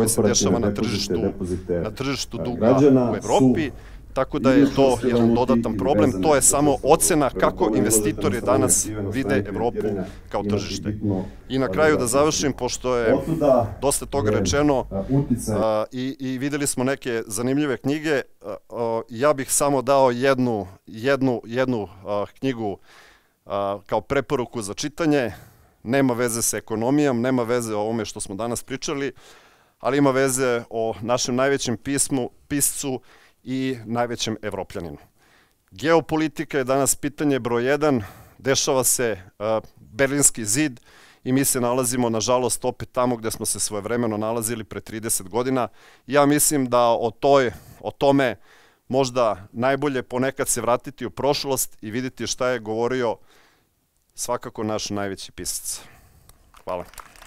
tržištu duga u Evropi, tako da je to jedan dodatan problem. To je samo ocena kako investitori danas vide Evropu kao tržište. I na kraju da završim, pošto je dosta toga rečeno i videli smo neke zanimljive knjige, ja bih samo dao jednu knjigu kao preporuku za čitanje. Nema veze sa ekonomijom, nema veze o ovome što smo danas pričali, ali ima veze o našem najvećem piscu i najvećem Evropljaninu. Geopolitika je danas pitanje broj 1, dešava se Berlinski zid i mi se nalazimo, nažalost, opet tamo gde smo se svojevremeno nalazili pre 30 godina. Ja mislim da o tome možda najbolje ponekad se vratiti u prošlost i vidjeti šta je govorio svakako naš najveći pisac. Hvala.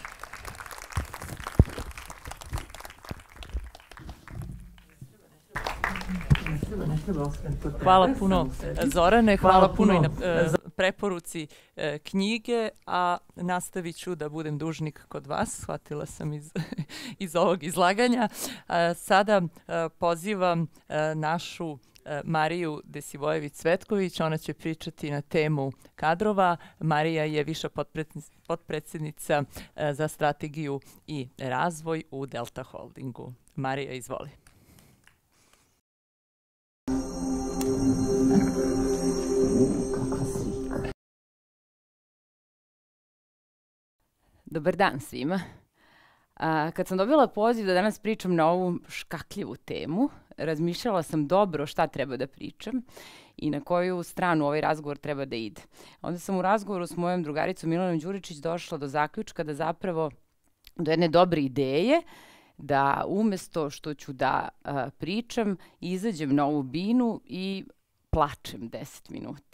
Hvala puno Zorane, hvala puno i na preporuci knjige, a nastavit ću da budem dužnik kod vas, shvatila sam iz ovog izlaganja. Sada pozivam našu Mariju Desivojević-Cvetković, ona će pričati na temu kadrova. Marija je viša potpredsjednica za strategiju i razvoj u Delta Holdingu. Marija, izvoli. Dobar dan svima. Kad sam dobila poziv da danas pričam na ovu škakljivu temu, razmišljala sam dobro šta treba da pričam i na koju stranu ovaj razgovor treba da ide. Onda sam u razgovoru s mojom drugaricom Milanom Đuričić došla do zaključka da zapravo do jedne dobre ideje da umesto što ću da pričam, izađem na ovu binu i plačem 10 minuta.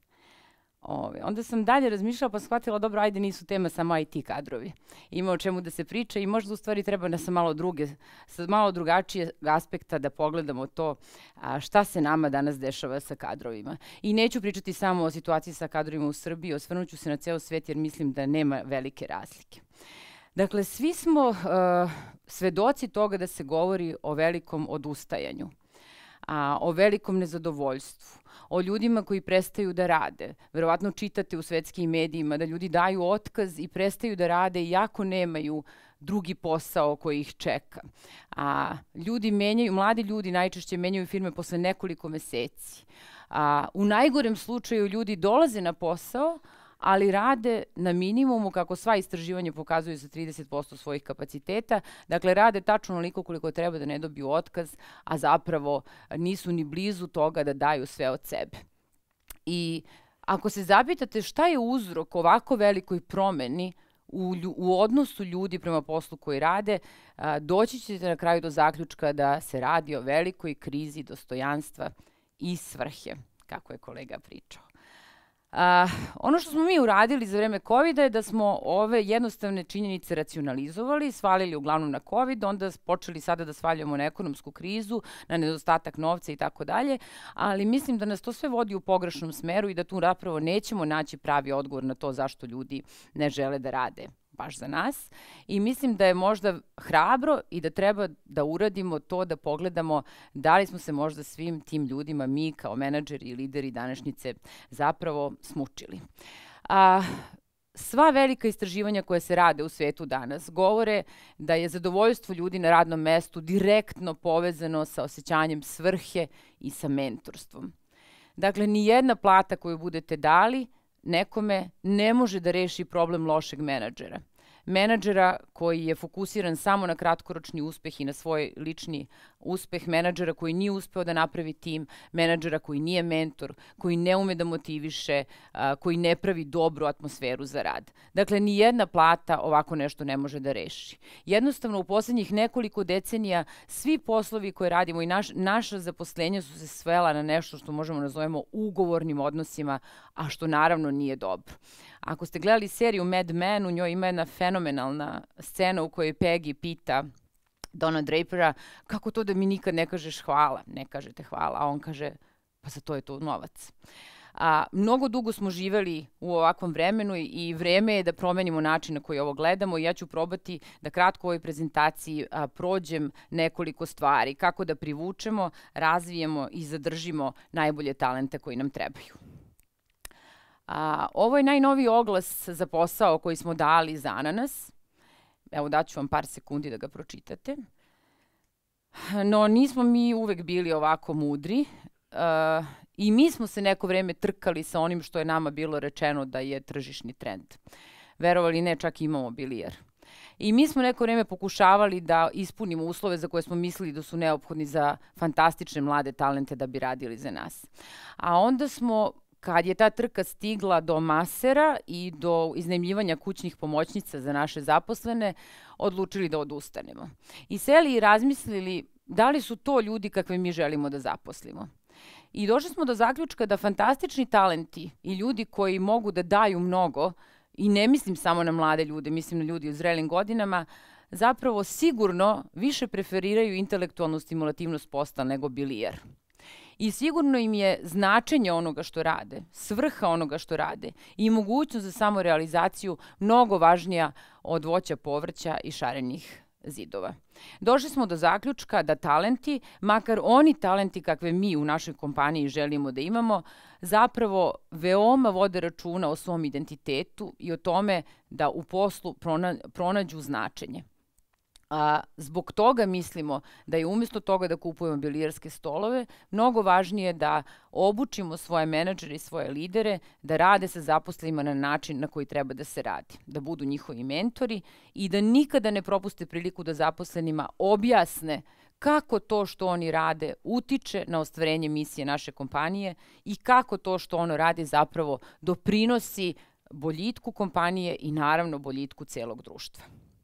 Onda sam dalje razmišljala pa shvatila, dobro, ajde, nisu tema samo IT kadrovi. Ima o čemu da se priča i možda u stvari treba sa malo drugačije aspekta da pogledamo to šta se nama danas dešava sa kadrovima. I neću pričati samo o situaciji sa kadrovima u Srbiji, osvrnuću se na ceo svet jer mislim da nema velike razlike. Dakle, svi smo svedoci toga da se govori o velikom odustajanju, o velikom nezadovoljstvu, o ljudima koji prestaju da rade. Verovatno čitate u svetskim medijima da ljudi daju otkaz i prestaju da rade iako nemaju drugi posao koji ih čeka. Mladi ljudi najčešće menjaju firme posle nekoliko meseci. U najgorem slučaju ljudi dolaze na posao, ali rade na minimumu, kako sva istraživanja pokazuju, za 30% svojih kapaciteta. Dakle, rade tačno onoliko koliko treba da ne dobiju otkaz, a zapravo nisu ni blizu toga da daju sve od sebe. I ako se zapitate šta je uzrok ovako velikoj promeni u odnosu ljudi prema poslu koji rade, doći ćete na kraju do zaključka da se radi o velikoj krizi dostojanstva i svrhe, kako je kolega pričao. Ono što smo mi uradili za vreme COVID-a je da smo ove jednostavne činjenice racionalizovali, svalili uglavnom na COVID, onda počeli sada da svaljamo na ekonomsku krizu, na nedostatak novca i tako dalje, ali mislim da nas to sve vodi u pogrešnom smeru i da tu zapravo nećemo naći pravi odgovor na to zašto ljudi ne žele da rade baš za nas. I mislim da je možda hrabro i da treba da uradimo to, da pogledamo da li smo se možda svim tim ljudima, mi kao menadžeri i lideri današnjice, zapravo smučili. Sva velika istraživanja koje se rade u svetu danas govore da je zadovoljstvo ljudi na radnom mestu direktno povezano sa osjećanjem svrhe i sa mentorstvom. Dakle, ni jedna plata koju budete dali nekome ne može da reši problem lošeg menadžera. Menadžera koji je fokusiran samo na kratkoročni uspeh i na svoj lični uspeh, menadžera koji nije uspeo da napravi tim, menadžera koji nije mentor, koji ne ume da motiviše, koji ne pravi dobru atmosferu za rad. Dakle, ni jedna plata ovako nešto ne može da reši. Jednostavno, u poslednjih nekoliko decenija svi poslovi koje radimo i naša zaposlenja su se svela na nešto što možemo nazovemo ugovornim odnosima, a što naravno nije dobro. Ako ste gledali seriju Mad Men, u njoj ima jedna fenomenalna scena u kojoj Peggy pita Donna Drapera kako to da mi nikad ne kažeš hvala, ne kažete hvala, a on kaže pa za to je to novac. Mnogo dugo smo živeli u ovakvom vremenu i vreme je da promenimo način na koji ovo gledamo i ja ću probati da kratko u ovoj prezentaciji prođem nekoliko stvari, kako da privučemo, razvijemo i zadržimo najbolje talente koji nam trebaju. Ovo je najnoviji oglas za posao koji smo dali za Ananas. Evo, daću vam par sekundi da ga pročitate. No, nismo mi uvek bili ovako mudri i mi smo se neko vreme trkali sa onim što je nama bilo rečeno da je tržišni trend. Verovali ne, čak imamo bilijer. I mi smo neko vreme pokušavali da ispunimo uslove za koje smo mislili da su neophodni za fantastične mlade talente da bi radili za nas. A onda smo, kad je ta trka stigla do masera i do iznajmljivanja kućnih pomoćnica za naše zaposlene, odlučili da odustanemo. I seli i razmislili da li su to ljudi kakve mi želimo da zaposlimo. I došli smo do zaključka da fantastični talenti i ljudi koji mogu da daju mnogo, i ne mislim samo na mlade ljude, mislim na ljudi u zrelim godinama, zapravo sigurno više preferiraju intelektualnu stimulativnost posla nego bilijer. I sigurno im je značenje onoga što rade, svrha onoga što rade i mogućnost za samorealizaciju mnogo važnija od voća, povrća i šarenih zidova. Došli smo do zaključka da talenti, makar oni talenti kakve mi u našoj kompaniji želimo da imamo, zapravo veoma vode računa o svom identitetu i o tome da u poslu pronađu značenje. Zbog toga mislimo da je umjesto toga da kupujemo bilijerske stolove, mnogo važnije da obučimo svoje menadžere i svoje lidere da rade sa zaposlenima na način na koji treba da se radi, da budu njihovi mentori i da nikada ne propuste priliku da zaposlenima objasne kako to što oni rade utiče na ostvarenje misije naše kompanije i kako to što ono radi zapravo doprinosi boljitku kompanije i naravno boljitku celog društva.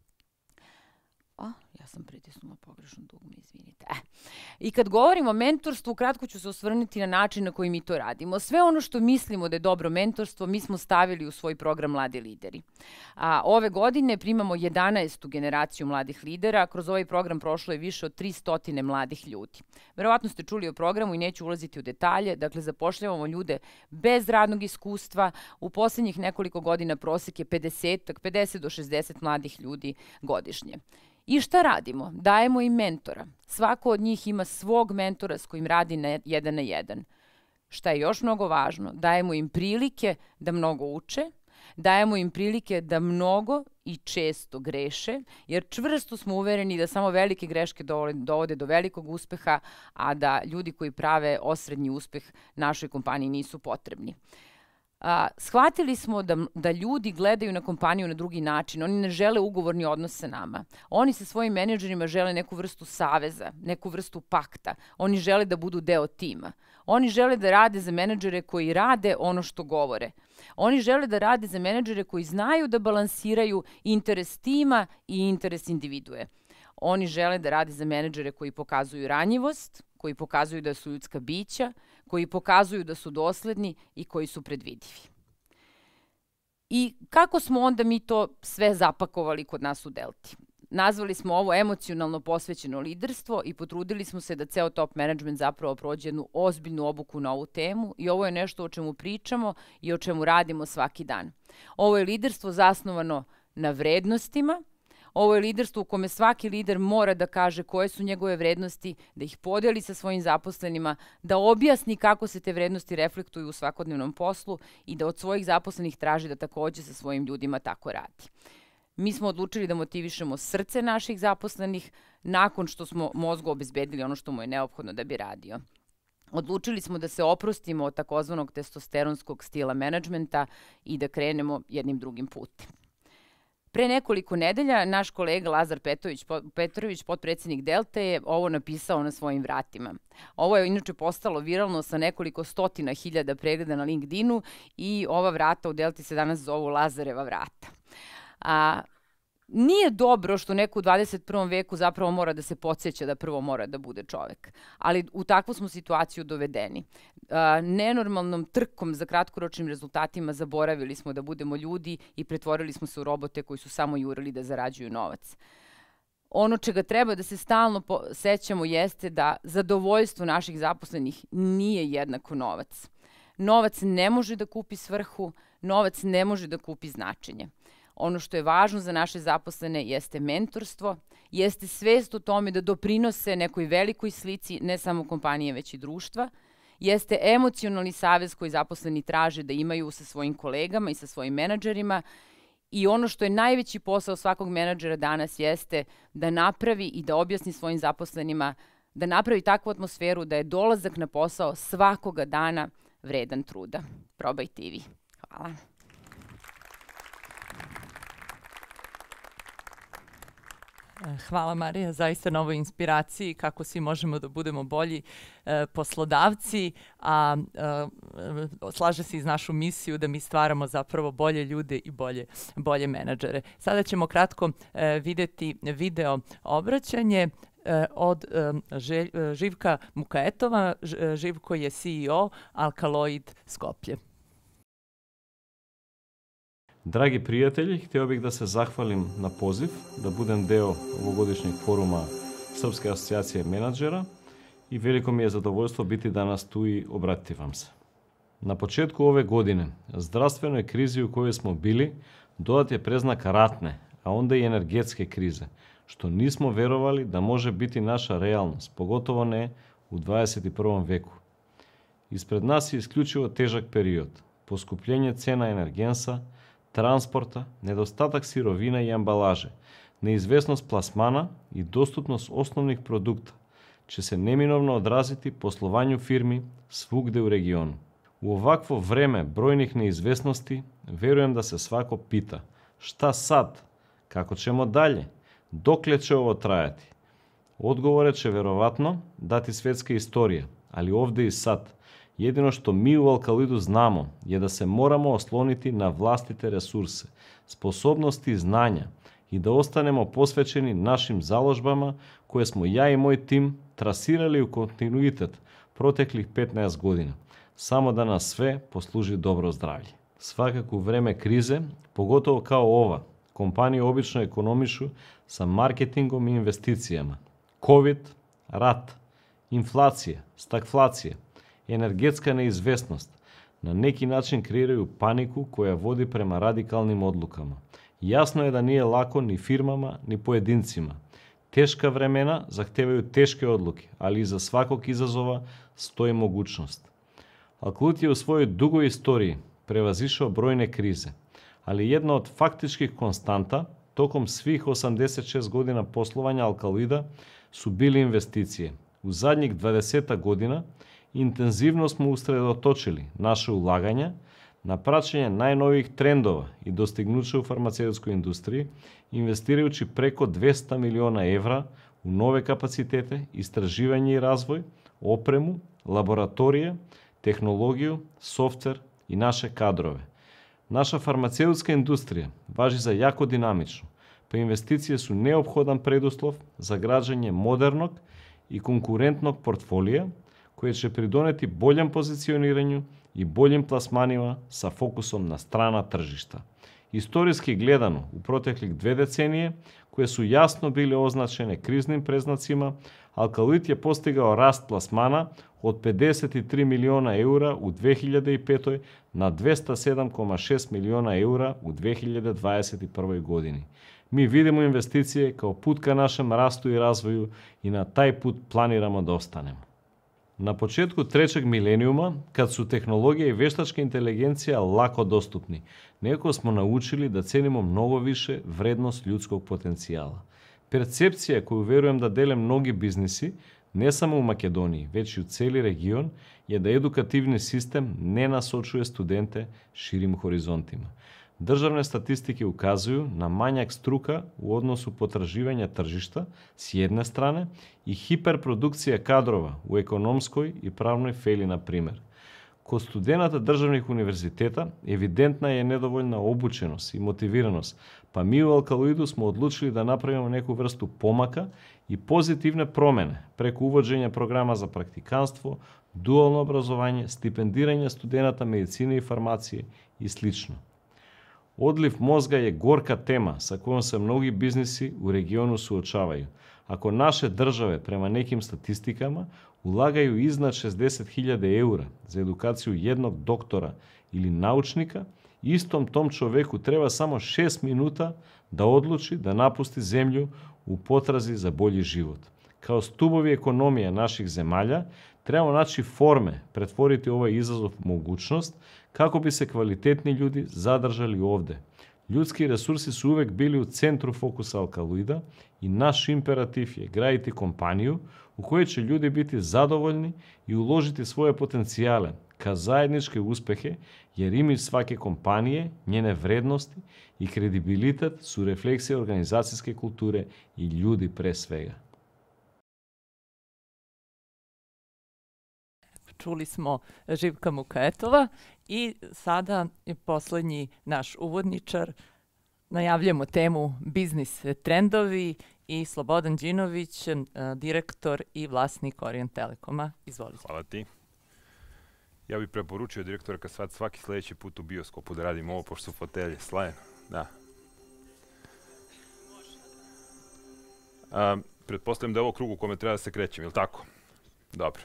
Ja sam pritisnula pogrešno dugme, izvinite. I kad govorimo o mentorstvu, kratko ću se osvrnuti na način na koji mi to radimo. Sve ono što mislimo da je dobro mentorstvo, mi smo stavili u svoj program Mladi lideri. Ove godine primamo 11. generaciju mladih lidera. Kroz ovaj program prošlo je više od 300 mladih ljudi. Verovatno ste čuli o programu i neću ulaziti u detalje. Dakle, zapošljavamo ljude bez radnog iskustva. U poslednjih nekoliko godina prosek je 50 do 60 mladih ljudi godišnje. I šta radimo? Dajemo im mentora. Svako od njih ima svog mentora s kojim radi jedan na jedan. Šta je još mnogo važno? Dajemo im prilike da mnogo uče, dajemo im prilike da mnogo i često greše, jer čvrsto smo uvereni da samo velike greške dovode do velikog uspeha, a da ljudi koji prave osrednji uspeh našoj kompaniji nisu potrebni. Shvatili smo da ljudi gledaju na kompaniju na drugi način. Oni ne žele ugovorni odnos sa nama. Oni sa svojim menadžerima žele neku vrstu saveza, neku vrstu pakta. Oni žele da budu deo tima. Oni žele da rade za menadžere koji rade ono što govore. Oni žele da rade za menadžere koji znaju da balansiraju interes tima i interes individue. Oni žele da rade za menadžere koji pokazuju ranjivost, koji pokazuju da su ljudska bića, koji pokazuju da su dosledni i koji su predvidivi. I kako smo onda mi to sve zapakovali kod nas u Delti? Nazvali smo ovo emocionalno posvećeno liderstvo i potrudili smo se da ceo top management zapravo prođe jednu ozbiljnu obuku na ovu temu i ovo je nešto o čemu pričamo i o čemu radimo svaki dan. Ovo je liderstvo zasnovano na vrednostima, Ovo je liderstvo u kome svaki lider mora da kaže koje su njegove vrednosti, da ih podeli sa svojim zaposlenima, da objasni kako se te vrednosti reflektuju u svakodnevnom poslu i da od svojih zaposlenih traži da takođe sa svojim ljudima tako radi. Mi smo odlučili da motivišemo srce naših zaposlenih nakon što smo mozgu obezbedili ono što mu je neophodno da bi radio. Odlučili smo da se oprostimo od takozvanog testosteronskog stila menadžmenta i da krenemo jednim drugim putem. Pre nekoliko nedelja naš kolega Lazar Petrović, potpredsjednik Delte, je ovo napisao na svojim vratima. Ovo je inače postalo viralno sa nekoliko stotina hiljada pregleda na LinkedInu i ova vrata u Delti se danas zovu Lazareva vrata. Nije dobro što neko u 21. veku zapravo mora da se podsjeća da prvo mora da bude čovek, ali u takvu smo situaciju dovedeni. Nenormalnom trkom za kratkoročnim rezultatima zaboravili smo da budemo ljudi i pretvorili smo se u robote koji su samo jurili da zarađuju novac. Ono čega treba da se stalno sećamo jeste da zadovoljstvo naših zaposlenih nije jednako novac. Novac ne može da kupi svrhu, novac ne može da kupi značenje. Ono što je važno za naše zaposlene jeste mentorstvo, jeste svest o tome da doprinose nekoj velikoj slici ne samo kompanije već i društva, jeste emocionalni savez koji zaposleni traže da imaju sa svojim kolegama i sa svojim menadžerima i ono što je najveći posao svakog menadžera danas jeste da napravi i da objasni svojim zaposlenima, da napravi takvu atmosferu da je dolazak na posao svakoga dana vredan truda. Probajte i vi. Hvala. Hvala Marija, zaista na ovoj inspiraciji kako svi možemo da budemo bolji poslodavci, a slaže se iz našu misiju da mi stvaramo zapravo bolje ljude i bolje menadžere. Sada ćemo kratko videti video obraćanje od Živka Mukaetova. Živko je CEO Alkaloid Skoplje. Dragi prijatelji, htio bih da se zahvalim na poziv, da budem deo ovogodišnjeg foruma Srpske asocijacije menadžera i veliko mi je zadovoljstvo biti danas tu i obratiti vam se. Na početku ove godine, zdravstvenoj krizi u kojoj smo bili, dodat je preznak ratne, a onda i energetske krize, što nismo verovali da može biti naša realnost, pogotovo ne u 21. veku. Ispred nas je isključivo težak period, poskupljenje cena energensa, transporta, nedostatak sirovina i ambalaže, neizvesnost plasmana i dostupnost osnovnih produkta će se neminovno odraziti poslovanju firmi svugde u regionu. U ovakvo vreme brojnih neizvesnosti verujem da se svako pita šta sad, kako ćemo dalje, dokle će ovo trajati. Odgovore će verovatno dati svetska istorija, ali ovde i sad. Jedino što mi u Alkaloidu znamo je da se moramo osloniti na vlastite resurse, sposobnosti i znanja i da ostanemo posvećeni našim založbama koje smo ja i moj tim trasirali u kontinuitet proteklih 15 godina, samo da nas sve posluži dobro zdravlje. Svakako u vreme krize, pogotovo kao ova, kompanije obično ekonomišu sa marketingom i investicijama. Covid, rat, inflacija, stagflacija, energetska neizvesnost na neki način kreiraju paniku koja vodi prema radikalnim odlukama. Jasno je da nije lako ni firmama, ni pojedincima. Teška vremena zahtevaju teške odluke, ali iza svakog izazova stoji mogućnost. Alkaloid je u svojoj dugoj istoriji prevazišao brojne krize, ali jedna od faktičkih konstanta tokom svih 86 godina poslovanja Alkaloida su bili investicije. U zadnjih 20 godina intenzivno smo usredotočili naše ulaganja na praćenje najnovijih trendova i dostignuća u farmaceutskoj industriji, investirajući preko 200 miliona evra u nove kapacitete, istraživanje i razvoj, opremu, laboratorije, tehnologiju, softver i naše kadrove. Naša farmaceutska industrija važi za jako dinamičnu, pa investicije su neophodan preduslov za građanje modernog i konkurentnog portfolija koje će pridoneti boljem pozicioniranju i boljim plasmanima sa fokusom na strana tržišta. Istorijski gledano, u proteklih 2 decenije, koje su jasno bile označene kriznim preznacima, Alkaloid je postigao rast plasmana od 53 miliona eura u 2005. na 207,6 miliona eura u 2021. godini. Mi vidimo investicije kao put ka našem rastu i razvoju i na taj put planiramo da ostanemo. Na početku trećeg milenijuma, kad su tehnologija i veštačka inteligencija lako dostupni, nekako smo naučili da cenimo mnogo više vrednost ljudskog potencijala. Percepcija koju verujem da dele mnogi biznisi, ne samo u Makedoniji, već i u celi region, je da edukativni sistem ne nasočuje studente širim horizontima. Državne statistike ukazuju na manjak struka u odnosu potraživanja tržišta s jedne strane i hiperprodukcija kadrova u ekonomskoj i pravnoj feli, na primer. Kod studenata državnih univerziteta evidentna je nedovoljna obučenost i motiviranost, pa mi u Alkaloidu smo odlučili da napravimo neku vrstu pomaka i pozitivne promene preko uvođenja programa za praktikanstvo, dualno obrazovanje, stipendiranje studenata medicine i farmacije i sl. Odliv mozga je gorka tema sa kojom se mnogi biznisi u regionu suočavaju. Ako naše države, prema nekim statistikama, ulagaju iznad 60.000 eura za edukaciju jednog doktora ili naučnika, istom tom čoveku treba samo 6 minuta da odluči da napusti zemlju u potrazi za bolji život. Kao stubovi ekonomije naših zemalja, trebamo naći forme pretvoriti ovaj izazov u mogućnost kako bi se kvalitetni ljudi zadržali ovde. Ljudski resursi su uvek bili u centru fokusa Alkaloida i naš imperativ je graditi kompaniju u kojoj će ljudi biti zadovoljni i uložiti svoje potencijale ka zajedničke uspehe, jer imidž svake kompanije, njene vrednosti i kredibilitet su refleksije organizacijske kulture i ljudi pre svega. Čuli smo Živka Mukaetova i sada je poslednji naš uvodničar. Najavljamo temu biznis trendovi i Slobodan Đinović, direktor i vlasnik Orient Telekoma. Izvolite. Hvala ti. Ja bih preporučio direktora svaki sledeći put u bioskopu da radim ovo, pošto su fotelje slajene. Da. Pretpostavljam da je ovo krug u kome treba da se krećem, je li tako? Dobro.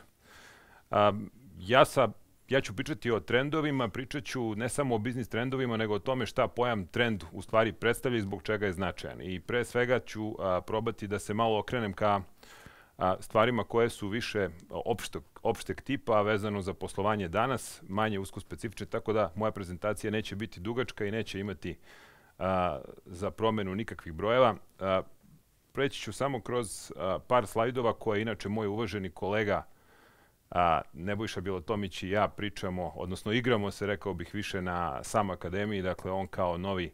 Ja ću pričati o trendovima, pričat ću ne samo o biznis trendovima, nego o tome šta pojam trend u stvari predstavlja i zbog čega je značajan. I pre svega ću probati da se malo okrenem ka stvarima koje su više opšteg tipa, vezano za poslovanje danas, manje usko specifične, tako da moja prezentacija neće biti dugačka i neće imati za promenu nikakvih brojeva. Preći ću samo kroz par slajdova koje inače moj uvaženi kolega Nebojša Bilotomić i ja pričamo, odnosno igramo se, rekao bih, više na SAM Akademiji, dakle on kao novi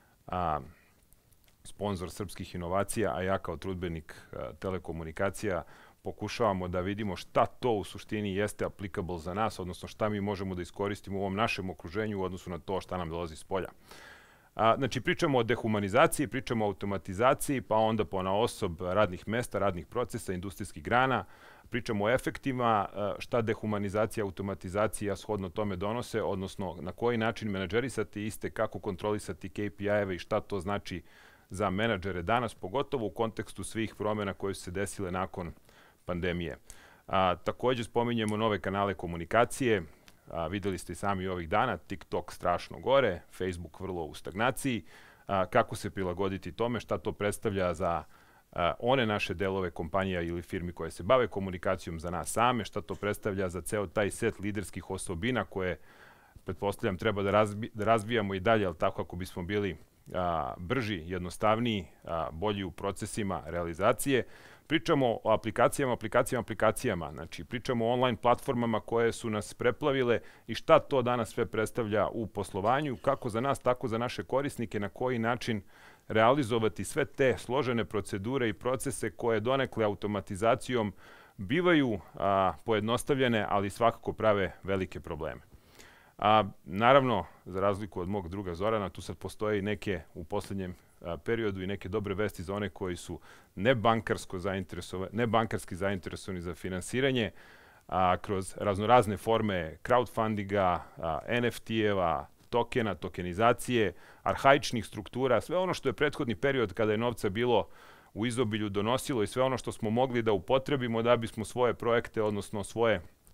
sponsor srpskih inovacija, a ja kao trudbenik telekomunikacija pokušavamo da vidimo šta to u suštini jeste applicable za nas, odnosno šta mi možemo da iskoristimo u ovom našem okruženju u odnosu na to šta nam dolazi s polja. Znači, pričamo o dehumanizaciji, pričamo o automatizaciji, pa onda ponaosob radnih mesta, radnih procesa, industrijskih grana, pričamo o efektima, šta dehumanizacija, automatizacija shodno tome donose, odnosno na koji način menadžerisati iste, kako kontrolisati KPI-eve i šta to znači za menadžere danas, pogotovo u kontekstu svih promjena koje su se desile nakon pandemije. Takođe spominjemo nove kanale komunikacije, videli ste i sami ovih dana, TikTok strašno gore, Facebook vrlo u stagnaciji, kako se prilagoditi tome, šta to predstavlja za one naše delove kompanija ili firmi koje se bave komunikacijom za nas same, šta to predstavlja za ceo taj set liderskih osobina koje, pretpostavljam, treba da razvijamo i dalje, ali tako kako bismo bili brži, jednostavniji, bolji u procesima realizacije. Pričamo o aplikacijama, znači pričamo o online platformama koje su nas preplavile i šta to danas sve predstavlja u poslovanju, kako za nas, tako za naše korisnike, na koji način realizovati sve te složene procedure i procese koje donekle automatizacijom bivaju pojednostavljene, ali svakako prave velike probleme. Naravno, za razliku od mog druga Zorana, tu sad postoje neke u poslednjem periodu i neke dobre vesti za one koji su nebankarski zainteresovani za finansiranje, kroz raznorazne forme crowdfundinga, NFT-eva, tokena, tokenizacije, arhaičnih struktura, sve ono što je prethodni period kada je novca bilo u izobilju donosilo i sve ono što smo mogli da upotrebimo da bismo svoje projekte, odnosno svoje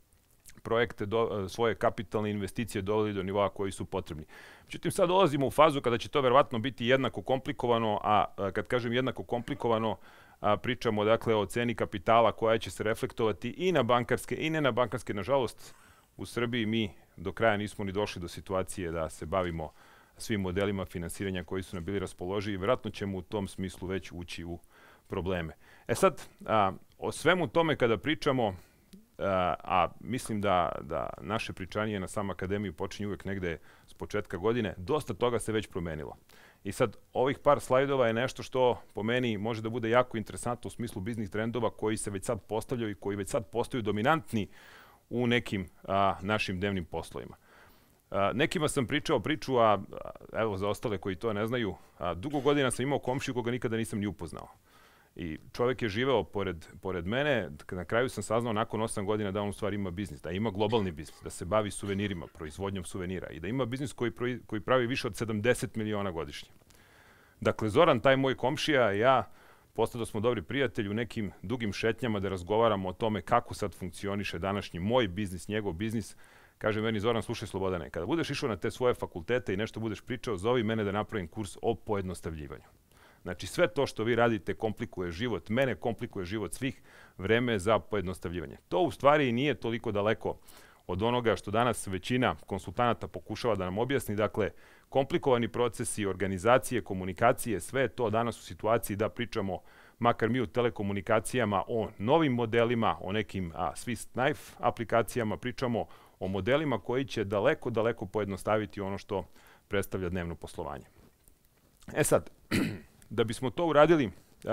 projekte, svoje kapitalne investicije doveli do nivoa koji su potrebni. Međutim, sad dolazimo u fazu kada će to verovatno biti jednako komplikovano, a kad kažem jednako komplikovano, pričamo dakle o ceni kapitala koja će se reflektovati i na bankarske i ne na bankarske. Nažalost, u Srbiji mi do kraja nismo ni došli do situacije da se bavimo svim modelima finansiranja koji su nam bili raspoloživi. Vjerojatno ćemo u tom smislu već ući u probleme. E sad, o svemu tome kada pričamo, a mislim da naše pričanje na sam akademiju počinje uvek negde s početka godine, dosta toga se već promenilo. I sad, ovih par slajdova je nešto što po meni može da bude jako interesantno u smislu biznis trendova koji se već sad postavljaju i koji već sad postaju dominantni u nekim našim dnevnim poslovima. Nekima sam pričao priču, a evo za ostale koji to ne znaju, dugo godina sam imao komšiju koga nikada nisam ni upoznao. I čovjek je živeo pored mene, na kraju sam saznao nakon 8 godina da on u stvari ima biznis, da ima globalni biznis, da se bavi suvenirima, proizvodnjom suvenira i da ima biznis koji pravi više od 70 miliona godišnje. Dakle, Zoran, taj moj komšija i ja, postao da smo dobri prijatelji u nekim dugim šetnjama da razgovaramo o tome kako sad funkcioniše današnji moj biznis, njegov biznis. Kaže meni, Zoran, slušaj Slobodane, kada budeš išao na te svoje fakultete i nešto budeš pričao, zovi mene da napravim kurs o pojednostavljivanju. Znači, sve to što vi radite komplikuje život, mene komplikuje život svih, vreme je za pojednostavljivanje. To u stvari nije toliko daleko od onoga što danas većina konsultanata pokušava da nam objasni. Dakle, komplikovani procesi, organizacije, komunikacije, sve je to danas u situaciji da pričamo, makar mi u telekomunikacijama, o novim modelima, o nekim Swiss knife aplikacijama, pričamo o modelima koji će daleko, daleko pojednostaviti ono što predstavlja dnevno poslovanje. E sad, da bismo to uradili,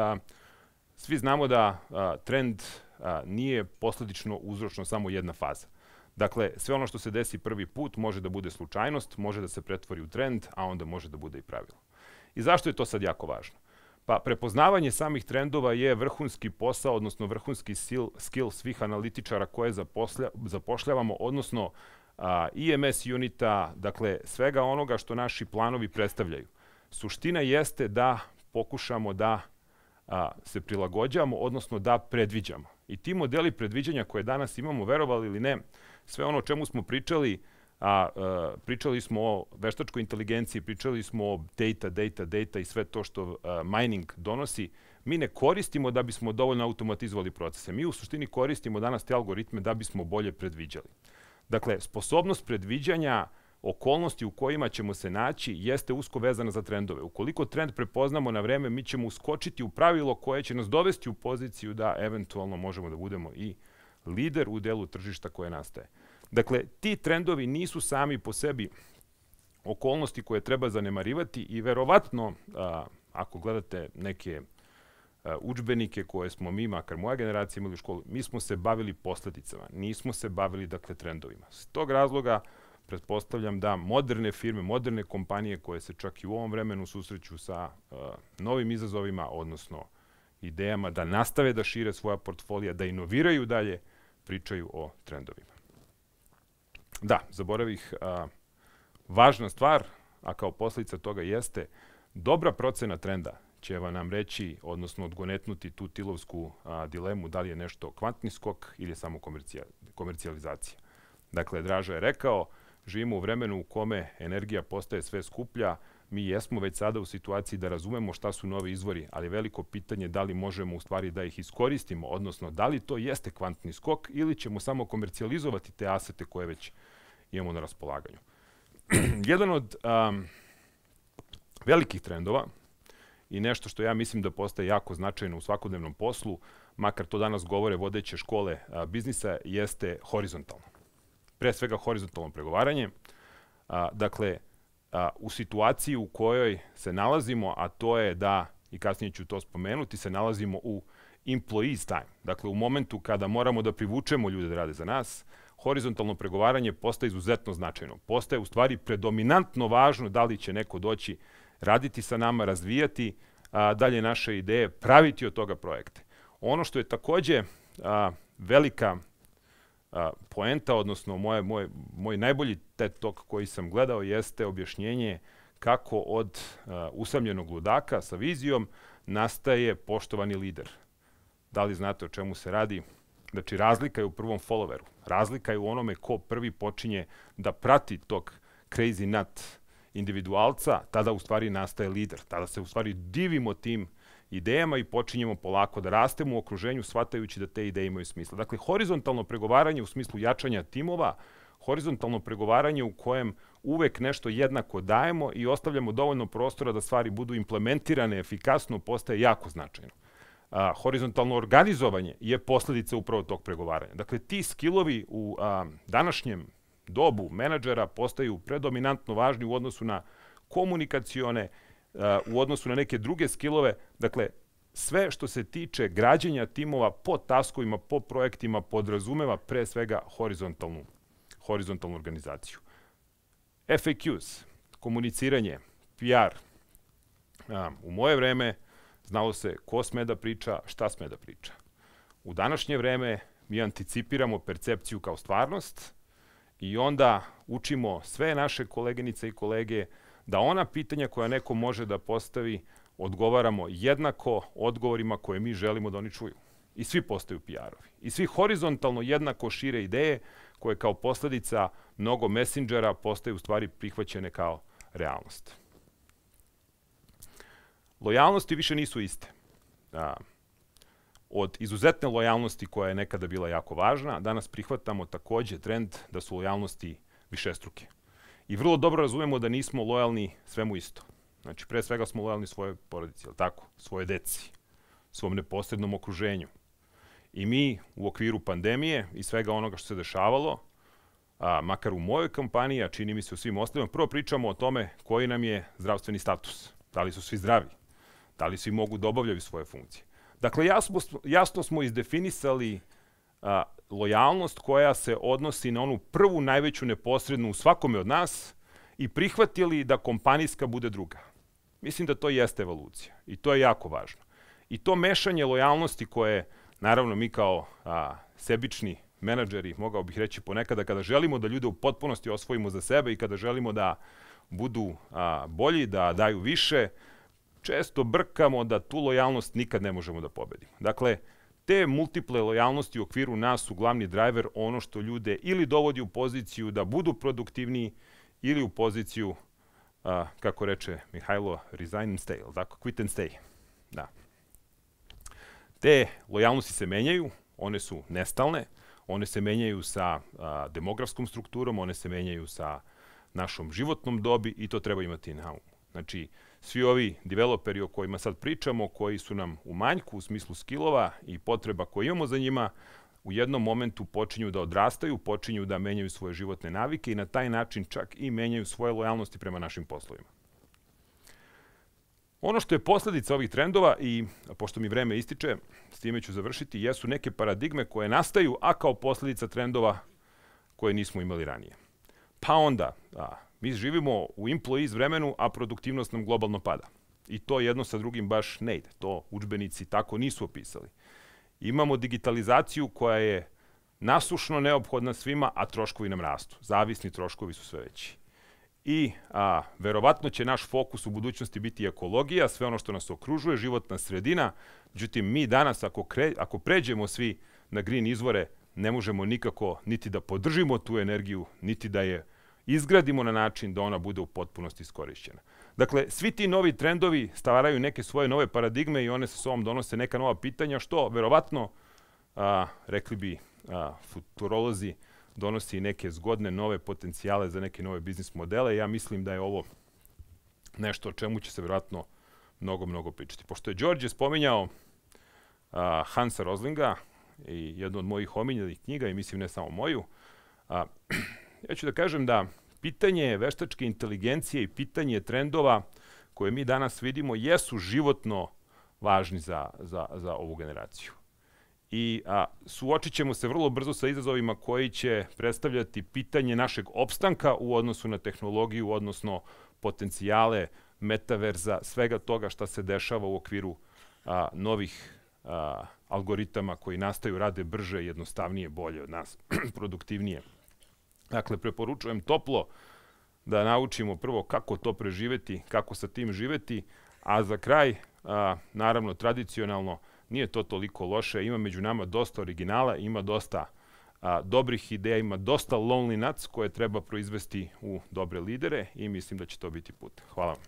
svi znamo da trend nije posledično uzročno samo jedna faza. Dakle, sve ono što se desi prvi put može da bude slučajnost, može da se pretvori u trend, a onda može da bude i pravilo. I zašto je to sad jako važno? Pa prepoznavanje samih trendova je vrhunski posao, odnosno vrhunski skill svih analitičara koje zapošljavamo, odnosno IMS unita, dakle svega onoga što naši planovi predstavljaju. Suština jeste da pokušamo da se prilagođavamo, odnosno da predviđamo. I ti modeli predviđanja koje danas imamo, verovali ili ne, sve ono o čemu smo pričali, pričali smo o veštačkoj inteligenciji, pričali smo o data i sve to što mining donosi, mi ne koristimo da bismo dovoljno automatizovali procese. Mi u suštini koristimo danas te algoritme da bismo bolje predviđali. Dakle, sposobnost predviđanja okolnosti u kojima ćemo se naći jeste usko vezana za trendove. Ukoliko trend prepoznamo na vreme, mi ćemo uskočiti u pravilo koje će nas dovesti u poziciju da eventualno možemo da budemo i lider u delu tržišta koje nastaje. Dakle, ti trendovi nisu sami po sebi okolnosti koje treba zanemarivati i verovatno, ako gledate neke udžbenike koje smo mi, makar moja generacija, imali u školu, mi smo se bavili posledicama, nismo se bavili, dakle, trendovima. S tog razloga pretpostavljam da moderne firme, moderne kompanije koje se čak i u ovom vremenu susreću sa novim izazovima, odnosno idejama da nastave da šire svoja portfolija, da inoviraju dalje, pričaju o trendovima. Da, zaboravih, važna stvar, a kao posljedica toga jeste dobra procena trenda će nam reći, odnosno odgonetnuti tu tilovsku dilemu da li je nešto kvantni skok ili je samo komercijalizacija. Dakle, Draža je rekao, živimo u vremenu u kome energija postaje sve skuplja, mi jesmo već sada u situaciji da razumemo šta su novi izvori, ali veliko pitanje da li možemo u stvari da ih iskoristimo, odnosno da li to jeste kvantni skok ili ćemo samo komercijalizovati te asete koje već imamo na raspolaganju. Jedan od velikih trendova i nešto što ja mislim da postaje jako značajno u svakodnevnom poslu, makar to danas govore vodeće škole biznisa, jeste horizontalno. Pre svega horizontalno pregovaranje. Dakle, u situaciji u kojoj se nalazimo, a to je da, i kasnije ću to spomenuti, se nalazimo u employees time. Dakle, u momentu kada moramo da privučemo ljude da rade za nas, horizontalno pregovaranje postaje izuzetno značajno. Postaje u stvari predominantno važno da li će neko doći raditi sa nama, razvijati dalje naše ideje, praviti od toga projekte. Ono što je takođe velika poenta, odnosno moj najbolji TED Talk koji sam gledao jeste objašnjenje kako od usamljenog ludaka sa vizijom nastaje poštovani lider. Da li znate o čemu se radi? Znači, razlika je u prvom followeru. Razlika je u onome ko prvi počinje da prati tog crazy nut individualca, tada u stvari nastaje lider. Tada se u stvari divimo tim idejama i počinjemo polako da rastemo u okruženju, shvatajući da te ideje imaju smisla. Dakle, horizontalno pregovaranje u smislu jačanja timova, horizontalno pregovaranje u kojem uvek nešto jednako dajemo i ostavljamo dovoljno prostora da stvari budu implementirane efikasno, postaje jako značajno. Horizontalno organizovanje je posledica upravo tog pregovaranja. Dakle, ti skillovi u današnjem dobu menadžera postaju predominantno važni u odnosu na komunikacione, u odnosu na neke druge skillove. Dakle, sve što se tiče građenja timova po taskovima, po projektima, podrazumeva pre svega horizontalnu organizaciju. FAQs, komuniciranje, PR. U moje vreme znalo se ko sme da priča, šta sme da priča. U današnje vreme mi anticipiramo percepciju kao stvarnost i onda učimo sve naše koleginice i kolege da ona pitanja koja neko može da postavi odgovaramo jednako odgovorima koje mi želimo da oni čuju. I svi postaju PR-ovi. I svi horizontalno jednako šire ideje koje kao posledica mnogo messenđera postaju u stvari prihvaćene kao realnost. Lojalnosti više nisu iste. Od izuzetne lojalnosti koja je nekada bila jako važna, danas prihvatamo takođe trend da su lojalnosti višestruke. I vrlo dobro razumemo da nismo lojalni svemu isto. Znači, pre svega smo lojalni svojoj porodici, jel tako? Svoje deci, svom neposrednom okruženju. I mi u okviru pandemije i svega onoga što se dešavalo, makar u mojoj kompaniji, a čini mi se u svim ostalima, prvo pričamo o tome koji nam je zdravstveni status. Da li su svi zdravi? Da li svi mogu da obavljaju svoje funkcije? Dakle, jasno smo izdefinisali lojalnost koja se odnosi na onu prvu najveću neposrednu u svakome od nas i prihvatili da kompanijska bude druga. Mislim da to jeste evolucija i to je jako važno. I to mešanje lojalnosti koje, naravno, mi kao sebični menadžeri, mogao bih reći ponekada, kada želimo da ljude u potpunosti osvojimo za sebe i kada želimo da budu bolji, da daju više, često brkamo da tu lojalnost nikad ne možemo da pobedimo. Dakle, te multiple lojalnosti u okviru nas su glavni driver, ono što ljude ili dovodi u poziciju da budu produktivniji ili u poziciju, kako reče Mihajlo, resign and stay, tako, quit and stay. Da. Te lojalnosti se menjaju, one su nestalne, one se menjaju sa demografskom strukturom, one se menjaju sa našom životnom dobi i to treba imati na umu. Znači, svi ovi developeri o kojima sad pričamo, koji su nam u manjku u smislu skillova i potreba koje imamo za njima, u jednom momentu počinju da odrastaju, počinju da menjaju svoje životne navike i na taj način čak i menjaju svoje lojalnosti prema našim poslovima. Ono što je posledica ovih trendova, i pošto mi vreme ističe, s time ću završiti, jesu neke paradigme koje nastaju, a kao posledica trendova koje nismo imali ranije. Pa onda, mi živimo u employees vremenu, a produktivnost nam globalno pada. I to jedno sa drugim baš ne ide. To udžbenici tako nisu opisali. Imamo digitalizaciju koja je nasušno neophodna svima, a troškovi nam rastu. Zavisni troškovi su sve veći. I verovatno će naš fokus u budućnosti biti ekologija, sve ono što nas okružuje, životna sredina. Međutim, mi danas, ako pređemo svi na green izvore, ne možemo nikako niti da podržimo tu energiju, niti da je izgradimo na način da ona bude u potpunosti iskorišćena. Dakle, svi ti novi trendovi stvaraju neke svoje nove paradigme i one sa sobom donose neka nova pitanja, što verovatno, rekli bi futurolozi, donosi neke zgodne nove potencijale za neke nove biznis modele. Ja mislim da je ovo nešto o čemu će se verovatno mnogo pričati. Pošto je Đorđe spominjao Hansa Roslinga i jednu od mojih omiljenih knjiga, i mislim ne samo moju, ja ću da kažem da pitanje veštačke inteligencije i pitanje trendova koje mi danas vidimo jesu životno važni za ovu generaciju. I suočit ćemo se vrlo brzo sa izazovima koji će predstavljati pitanje našeg opstanka u odnosu na tehnologiju, odnosno potencijale metaverza, svega toga šta se dešava u okviru novih algoritama koji nastaju, rade brže, jednostavnije, bolje od nas, produktivnije. Dakle, preporučujem toplo da naučimo prvo kako to preživeti, kako sa tim živeti, a za kraj, naravno, tradicionalno, nije to toliko loše, ima među nama dosta originala, ima dosta dobrih ideja, ima dosta lonely nuts koje treba proizvesti u dobre lidere i mislim da će to biti put. Hvala vam.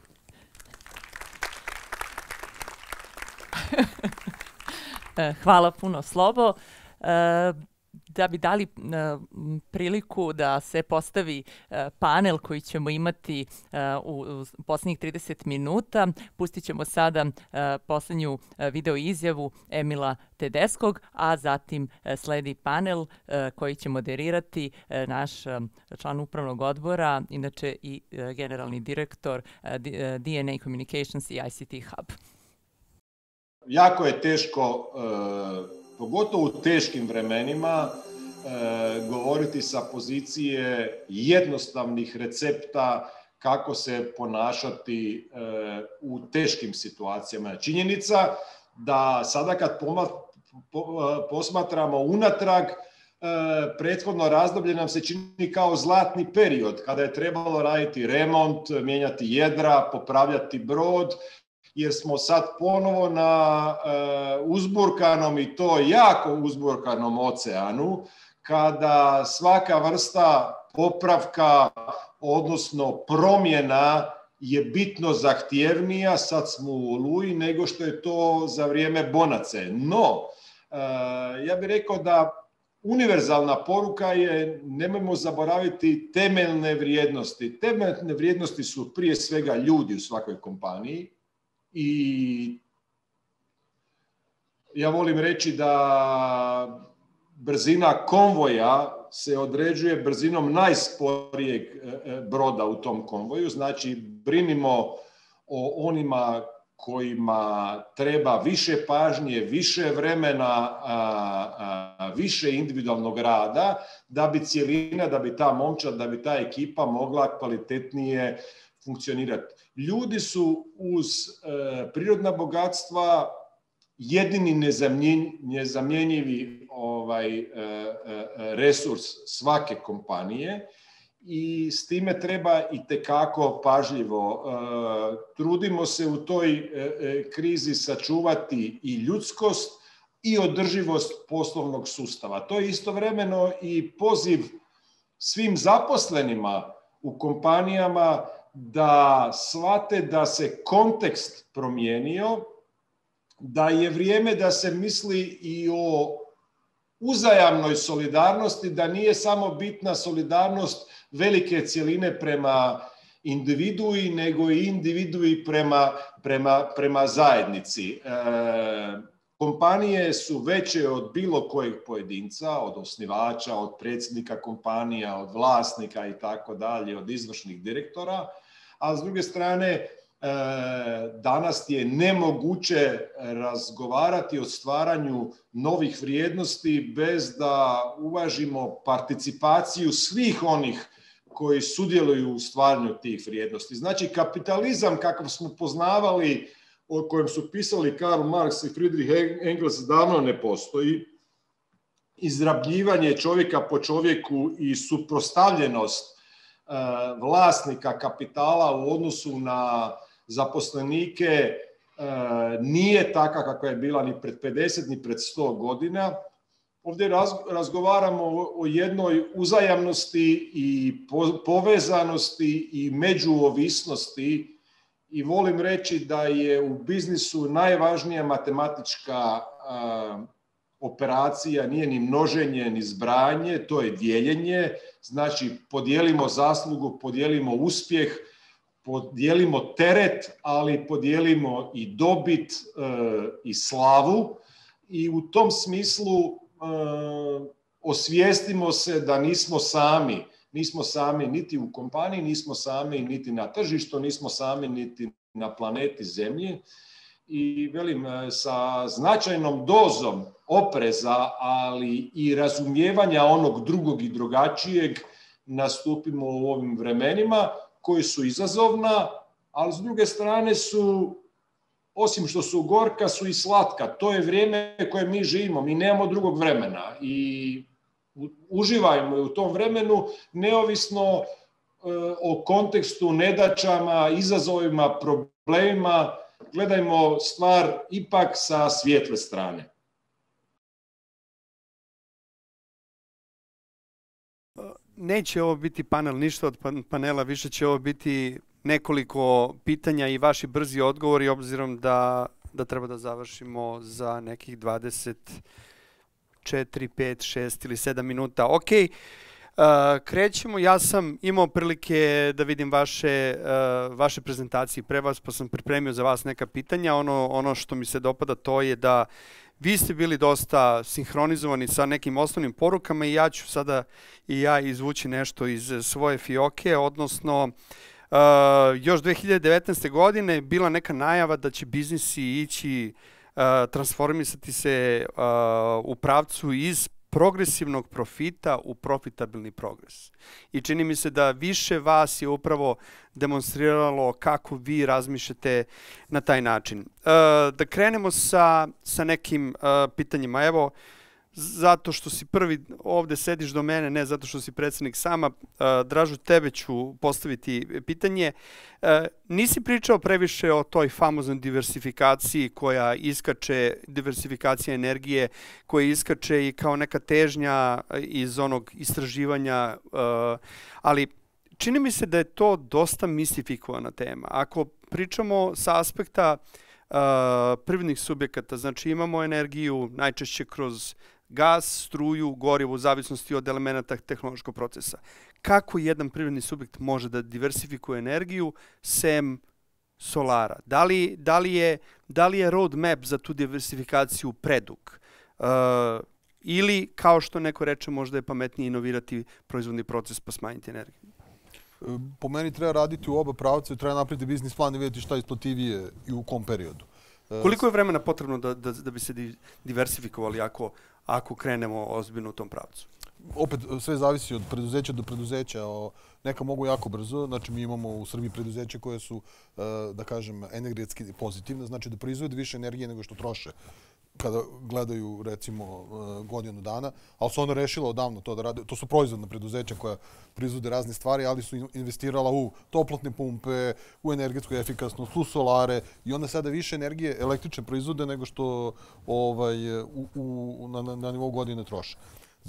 Hvala puno, Slobo. Da bi dali priliku da se postavi panel koji ćemo imati u posljednjih 30 minuta, pustit ćemo sada posljednju video izjavu Emila Tedeskog, a zatim sledi panel koji će moderirati naš član upravnog odbora, inače i generalni direktor DNA Communications i ICT Hub. Jako je teško, pogotovo u teškim vremenima, govoriti sa pozicije jednostavnih recepta kako se ponašati u teškim situacijama. Činjenica da sada kad posmatramo unatrag, prethodno razdoblje nam se čini kao zlatni period, kada je trebalo raditi remont, mijenjati jedra, popravljati brod, jer smo sad ponovo na uzburkanom i to jako uzburkanom oceanu, kada svaka vrsta popravka, odnosno promjena je bitno zahtjevnija, sad smo u oluji, nego što je to za vrijeme bonace. No, ja bih rekao da univerzalna poruka je, nemojmo zaboraviti temeljne vrijednosti. Temeljne vrijednosti su prije svega ljudi u svakoj kompaniji i ja volim reći da brzina konvoja se određuje brzinom najsporijeg broda u tom konvoju. Znači, brinimo o onima kojima treba više pažnje, više vremena, više individualnog rada, da bi cjelina, da bi ta momčad, da bi ta ekipa mogla kvalitetnije funkcionirati. Ljudi su uz prirodna bogatstva jedini nezamjenjivi resurs svake kompanije i s time treba itekako pažljivo. Trudimo se u toj krizi sačuvati i ljudskost i održivost poslovnog sustava. To je istovremeno i poziv svim zaposlenima u kompanijama da shvate da se kontekst promijenio, da je vrijeme da se misli i o uzajamnoj solidarnosti, da nije samo bitna solidarnost velike cjeline prema individui, nego i individui prema zajednici. Kompanije su veće od bilo kojeg pojedinca, od osnivača, od predsjednika kompanija, od vlasnika i tako dalje, od izvršnih direktora, a s druge strane danas je nemoguće razgovarati o stvaranju novih vrijednosti bez da uvažimo participaciju svih onih koji sudjeluju u stvaranju tih vrijednosti. Znači, kapitalizam kakav smo poznavali, o kojem su pisali Karl Marx i Friedrich Engels, davno ne postoji. Izrabljivanje čovjeka po čovjeku i suprotstavljenost vlasnika kapitala u odnosu na zaposlenike nije taka kakva je bila ni pred 50 ni pred 100 godina. Ovdje razgovaramo o jednoj uzajamnosti i povezanosti i međuovisnosti i volim reći da je u biznisu najvažnija matematička operacija, nije ni množenje ni zbrajanje, to je dijeljenje. Znači, podijelimo zaslugu, podijelimo uspjeh, podijelimo teret, ali podijelimo i dobit i slavu. I u tom smislu osvijestimo se da nismo sami. Nismo sami niti u kompaniji, nismo sami niti na tržištu, nismo sami niti na planeti Zemlji. I velim, sa značajnom dozom opreza, ali i razumijevanja onog drugog i drugačijeg, nastupimo u ovim vremenima koji su izazovna, ali s druge strane su, osim što su gorka, su i slatka. To je vrijeme koje mi živimo, mi nemamo drugog vremena i uživajmo u tom vremenu, neovisno o kontekstu, nedaćama, izazovima, problemima. gledajmo stvar ipak sa svijetle strane. Neće ovo biti panel, ništa od panela, više će ovo biti nekoliko pitanja i vaši brzi odgovori, obzirom da treba da završimo za nekih 24, 5, 6 ili 7 minuta. Ok, krećemo. Ja sam imao prilike da vidim vaše prezentacije pre vas, pa sam pripremio za vas neka pitanja. Ono što mi se dopada to je da vi ste bili dosta sinhronizovani sa nekim osnovnim porukama i ja ću sada i ja izvući nešto iz svoje fioke, odnosno još 2019. godine bila neka najava da će biznisi ići, transformisati se u pravcu iz progresivnog profita u profitabilni progres. I čini mi se da više vas je upravo demonstriralo kako vi razmišljate na taj način. Da krenemo sa nekim pitanjima. Evo, zato što si prvi ovde sediš do mene, ne zato što si predsednik sama, Dražu, tebe ću postaviti pitanje. Nisi pričao previše o toj famoznoj diversifikaciji koja iskače, diversifikacija energije, koja iskače i kao neka težnja iz onog istraživanja, ali čini mi se da je to dosta mistifikovana tema. Ako pričamo sa aspekta privrednih subjekata, znači imamo energiju najčešće kroz gas, struju, gorivo u zavisnosti od elemenata tehnološkog procesa. Kako jedan privredni subjekt može da diversifikuje energiju sem solara? Da li je roadmap za tu diversifikaciju predug? Ili, kao što neko reče, možda je pametnije inovirati proizvodni proces pa smanjiti energiju? Po meni treba raditi u oba pravca i treba napraviti biznis plan i vidjeti šta je isplativije i u kom periodu. Koliko je vremena potrebno da bi se diversifikovali ako krenemo ozbiljno u tom pravcu? Opet, sve zavisi od preduzeća do preduzeća. Neka mogu jako brzo. Znači, mi imamo u Srbiji preduzeće koje su, da kažem, energetski pozitivne. Znači, da proizvode više energije nego što troše kada gledaju, recimo, godinu dana. Ali su ona rešila odavno to da rade. To su proizvodna preduzeća koja proizvode razne stvari, ali su investirala u toplotne pumpe, u energetsku efikasnost, u solare i onda sada više energije električne proizvode nego što na nivou godine troše.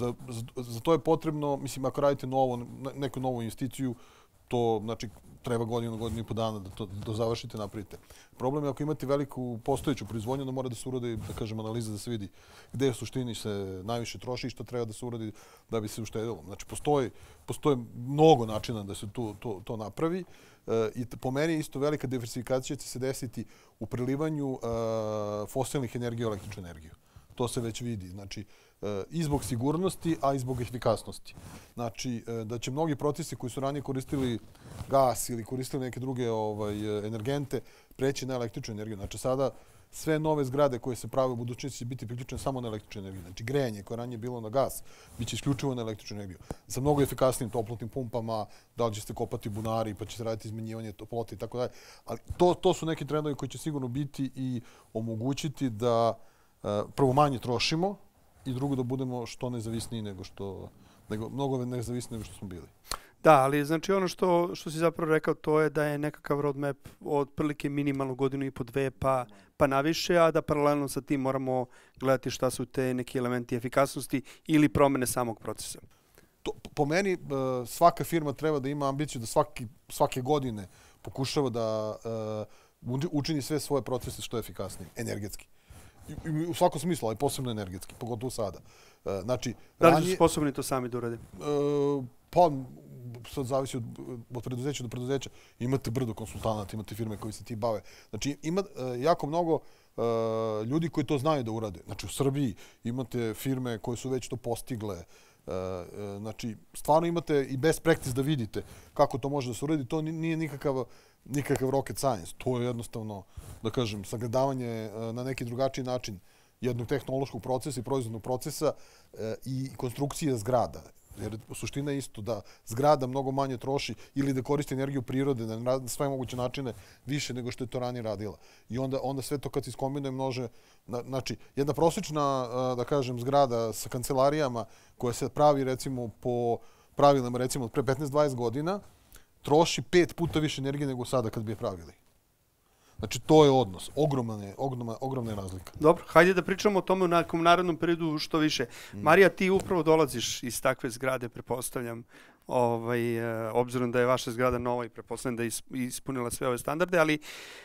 Za to je potrebno, mislim, ako radite neku novu investiciju, to znači treba godinu i po dana da to završite, napravite. Problem je ako imate veliku postojeću proizvodnju, da mora da se uradi, da kažem, analiza da se vidi gde u suštini se najviše troši i šta treba da se uradi da bi se uštedilo. Znači, postoje mnogo načina da se to napravi i po meni isto velika diversifikacija će se desiti u prelivanju fosilnih energija u električnu energiju. To se već vidi. Znači, i zbog sigurnosti, a i zbog efikasnosti. Znači, da će mnogi procesi koji su ranije koristili gas ili koristili neke druge energente preći na električnu energiju. Znači, sada sve nove zgrade koje se prave u budućnosti će biti priključene samo na električnu energiju. Znači, grejanje koje ranije bilo na gas biće isključivo na električnu energiju. Sa mnogo efikasnim toplotnim pumpama, da li će se kopati bunari pa će se raditi izmenjivanje toplote i tako dalje. Ali to su neki trendovi koji će sigurno biti i omogućiti da prvo manje trošimo i drugo da budemo što nezavisniji mnogo nezavisniji nego što smo bili. Da, ali znači ono što si zapravo rekao, to je da je nekakav roadmap od prilike minimalno godinu i po dve pa naviše, a da paralelno sa tim moramo gledati šta su te neki elementi efikasnosti ili promene samog procesa. Po meni svaka firma treba da ima ambiciju da svake godine pokušava da učini sve svoje procese što je efikasnije, energetski. U svakom smislu, ali posebno energetski, pogotovo sada. Znači, da li su sposobni to sami da urade? Pa, sad zavisi od preduzeća do preduzeća. Imate brdo konsultanata, imate firme koji se ti bave. Znači, ima jako mnogo ljudi koji to znaju da urade. Znači, u Srbiji imate firme koje su već to postigle. Znači, stvarno imate i best practice da vidite kako to može da se uradi. To nije nikakav rocket science. To je jednostavno, da kažem, sagledavanje na neki drugačiji način jednog tehnološkog procesa i proizvodnog procesa i konstrukcije zgrada. Jer suština je isto da zgrada mnogo manje troši ili da koristi energiju prirode na sve moguće načine više nego što je to ranije radila. I onda sve to kad se iskombinuje može... Znači, jedna prosječna, da kažem, zgrada sa kancelarijama koja se pravi recimo po pravilima recimo od pre 15-20 godina troši 5 puta više energije nego sada kad bi je pravili. Znači, to je odnos. Ogromna je razlika. Dobro, hajde da pričamo o tome u nekom narednom periodu što više. Marija, ti upravo dolaziš iz takve zgrade, pretpostavljam, obzirom da je vaša zgrada nova i pretpostavljam da je ispunila sve ove standarde, ali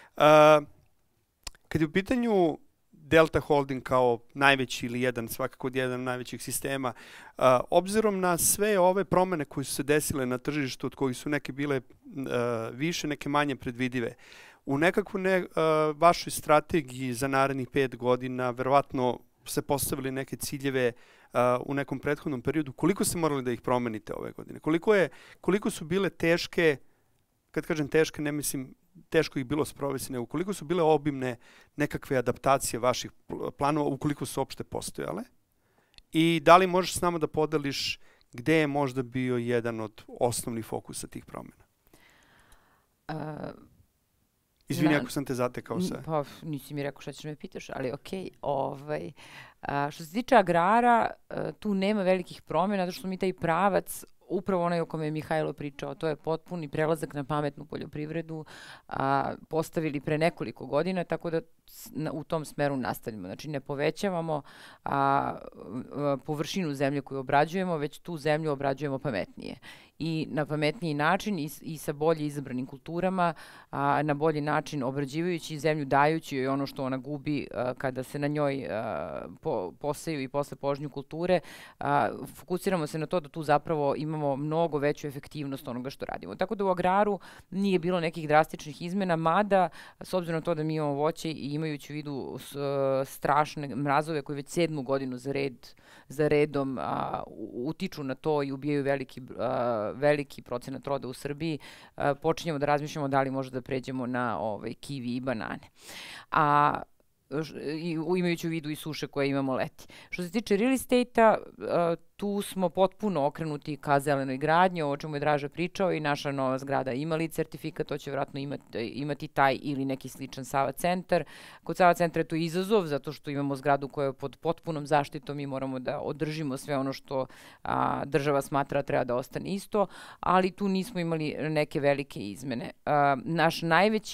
kad je u pitanju Delta Holding kao najveći ili svakako jedan najvećih sistema, obzirom na sve ove promene koje su se desile na tržištu, od kojih su neke bile više, neke manje predvidive, u nekakvoj vašoj strategiji za narednih 5 godina, verovatno ste postavili neke ciljeve u nekom prethodnom periodu. Koliko ste morali da ih promenite ove godine? Koliko su bile teške, kad kažem teške, ne mislim teško ih bilo sprovesti, nego koliko su bile obimne nekakve adaptacije vaših planova, ukoliko su uopšte postojale? I da li možeš s nama da podeliš gde je možda bio jedan od osnovnih fokusa tih promjena? Izvini ako sam te zatekao sve. Pa nisi mi rekao šta ćeš me pitaš, ali okej. Što se tiče agrara, tu nema velikih promjena, zato što mi taj pravac, upravo onaj o kome je Mihajlo pričao, to je potpuni prelazak na pametnu poljoprivredu, postavili pre nekoliko godina, tako da u tom smeru nastavljamo. Znači ne povećavamo površinu zemlje koju obrađujemo, već tu zemlju obrađujemo pametnije. I na pametniji način i sa bolje izabranim kulturama, na bolji način obrađivajući zemlju, dajući joj ono što ona gubi kada se na njoj poseju i posle požnju kulture, fokusiramo se na to da tu zapravo imamo mnogo veću efektivnost onoga što radimo. Tako da u agraru nije bilo nekih drastičnih izmena, mada s obzirom na to da mi imamo voće i imajući u vidu strašne mrazove koji već 7. godinu za redom utiču na to i ubijaju veliki procenat roda u Srbiji, počinjemo da razmišljamo da li možda da pređemo na kiwi i banane. Imajući u vidu i suše koje imamo leti. Što se tiče real estate-a, tu smo potpuno okrenuti ka zelenoj gradnji, o čemu je Draža pričao, i naša nova zgrada ima li certifikat, to će vjerojatno imati taj ili neki sličan Sava centar. Kod Sava centra je to izazov, zato što imamo zgradu koja je pod potpunom zaštitom i moramo da održimo sve ono što država smatra treba da ostane isto, ali tu nismo imali neke velike izmene. Naše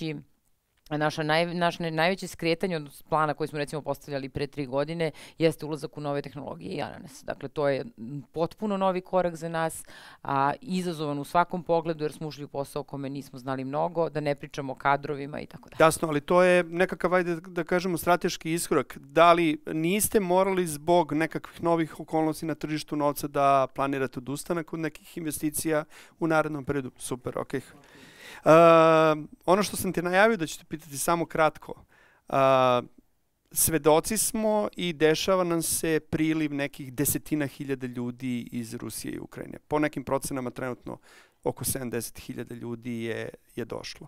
najveće skretanje od plana koji smo recimo postavljali pre 3 godine jeste ulazak u nove tehnologije i ananas. Dakle, to je potpuno novi korak za nas, izazovan u svakom pogledu jer smo ušli u posao o kome nismo znali mnogo, da ne pričamo o kadrovima i tako dalje. Jasno, ali to je nekakav, ajde da kažemo, strateški iskorak. Da li niste morali zbog nekakvih novih okolnosti na tržištu novca da planirate odustanak od nekih investicija u narednom periodu? Super, okej. Ono što sam ti najavio da ću te pitati samo kratko. Svedoci smo i dešava nam se priliv nekih 10.000 ljudi iz Rusije i Ukrajine. Po nekim procenama trenutno oko 70.000 ljudi je došlo.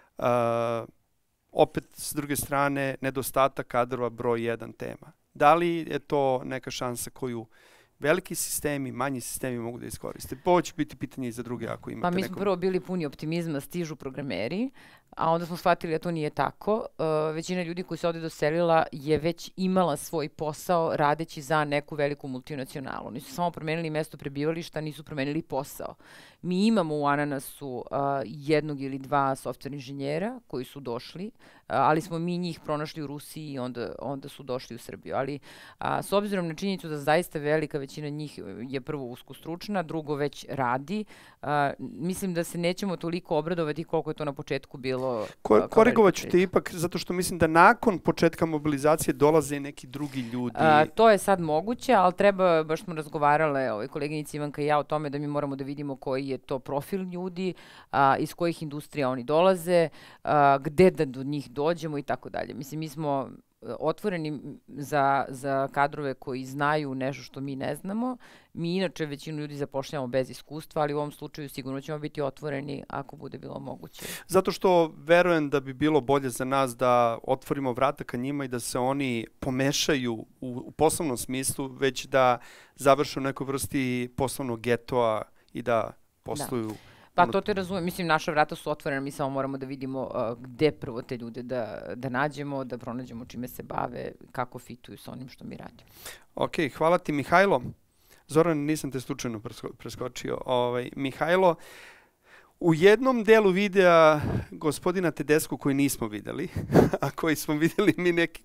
Opet, s druge strane, nedostatak kadrova broj 1 tema. Da li je to neka šansa koju veliki sistemi, manji sistemi mogu da iskoriste? Ovo će biti pitanje i za druge ako imate neko. Pa mi smo prvo bili puni optimizma, stižu programeri, a onda smo shvatili da to nije tako. Većina ljudi koji se ovdje doselila je već imala svoj posao radeći za neku veliku multinacionalu. Nisu samo promenili mesto prebivališta, nisu promenili posao. Mi imamo u Ananasu 1 ili 2 software inženjera koji su došli, ali smo mi njih pronašli u Rusiji i onda su došli u Srbiju. Ali s obzirom na činjenicu da zaista velika većina njih je prvo uskostručna, drugo već radi, mislim da se nećemo toliko obradovati koliko je to na početku bilo. Korigovat ću te ipak, zato što mislim da nakon početka mobilizacije dolaze i neki drugi ljudi. To je sad moguće, ali treba, baš smo razgovarale koleginici Ivanka i ja o tome da mi moramo da vidimo koji je to profil ljudi, iz kojih industrija oni dolaze, gde da do njih dođemo i tako dalje. Mislim, mi smo otvoreni za kadrove koji znaju nešto što mi ne znamo. Mi inače većinu ljudi zapošljamo bez iskustva, ali u ovom slučaju sigurno ćemo biti otvoreni ako bude bilo moguće. Zato što verujem da bi bilo bolje za nas da otvorimo vrata ka njima i da se oni pomešaju u poslovnom smislu, već da završe u nekoj vrsti poslovnog getoa i da posluju. Pa to te razumijem. Mislim, naša vrata su otvorena, mi samo moramo da vidimo gde prvo te ljude da nađemo, da pronađemo čime se bave, kako fituju sa onim što mi radimo. Ok, hvala ti Mihajlo. Zoran, nisam te slučajno preskočio. Mihajlo, U jednom delu videa gospodina Tedesku koji nismo videli, a koji smo videli mi neki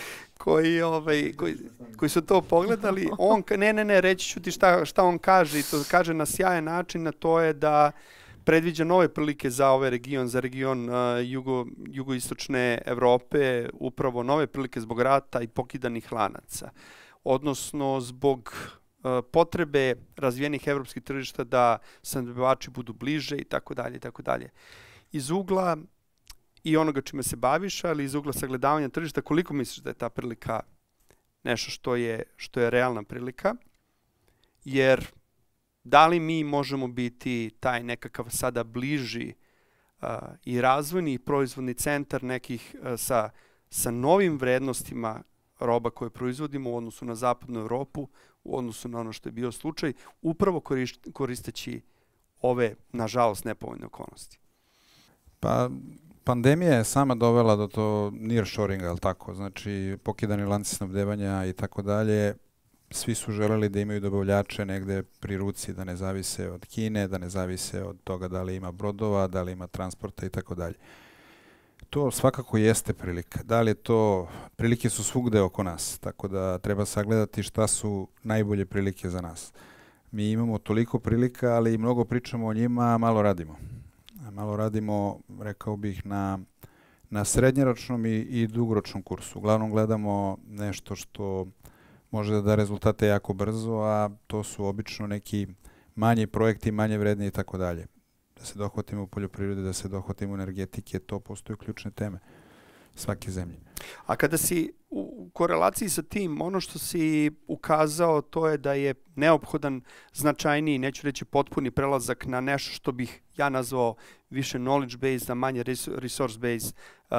koji su to pogledali, on, reći ću ti šta on kaže i to kaže na sjajan način, a to je da predviđa nove prilike za ovaj region, za region jugoistočne Evrope, upravo nove prilike zbog rata i pokidanih lanaca. Odnosno zbog potrebe razvijenih evropskih tržišta da snabdevači budu bliže i tako dalje i tako dalje. Iz ugla i onoga čime se baviš, ali iz ugla sagledavanja tržišta, koliko misliš da je ta prilika nešto što je realna prilika? Jer da li mi možemo biti taj nekakav sada bliži i razvojni i proizvodni centar nekih sa novim vrednostima roba koje proizvodimo u odnosu na zapadnu Evropu, u odnosu na ono što je bio slučaj, upravo koristeći ove, nažalost, nepovoljne okolnosti? Pa, pandemija je sama dovela do to nearshoringa, ali tako? Znači, pokidani lanci snabdevanja i tako dalje. Svi su želeli da imaju dobavljače negde pri ruci, da ne zavise od Kine, da ne zavise od toga da li ima brodova, da li ima transporta i tako dalje. To svakako jeste prilika. Da li je to, prilike su svugde oko nas, tako da treba sagledati šta su najbolje prilike za nas. Mi imamo toliko prilika, ali mnogo pričamo o njima, a malo radimo. Malo radimo, rekao bih, na srednjoročnom i dugoročnom kursu. Uglavnom gledamo nešto što može da da rezultate jako brzo, a to su obično neki manji projekti, manje vredni i tako dalje. Da se dohvatimo u poljoprivrede, da se dohvatimo u energetike, to postoje ključne teme svake zemlje. A kada si u korelaciji sa tim, ono što si ukazao, to je da je neophodan značajniji, neću reći potpuni prelazak na nešto što bih ja nazvao više knowledge based, a manje resource based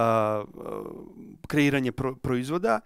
kreiranje proizvoda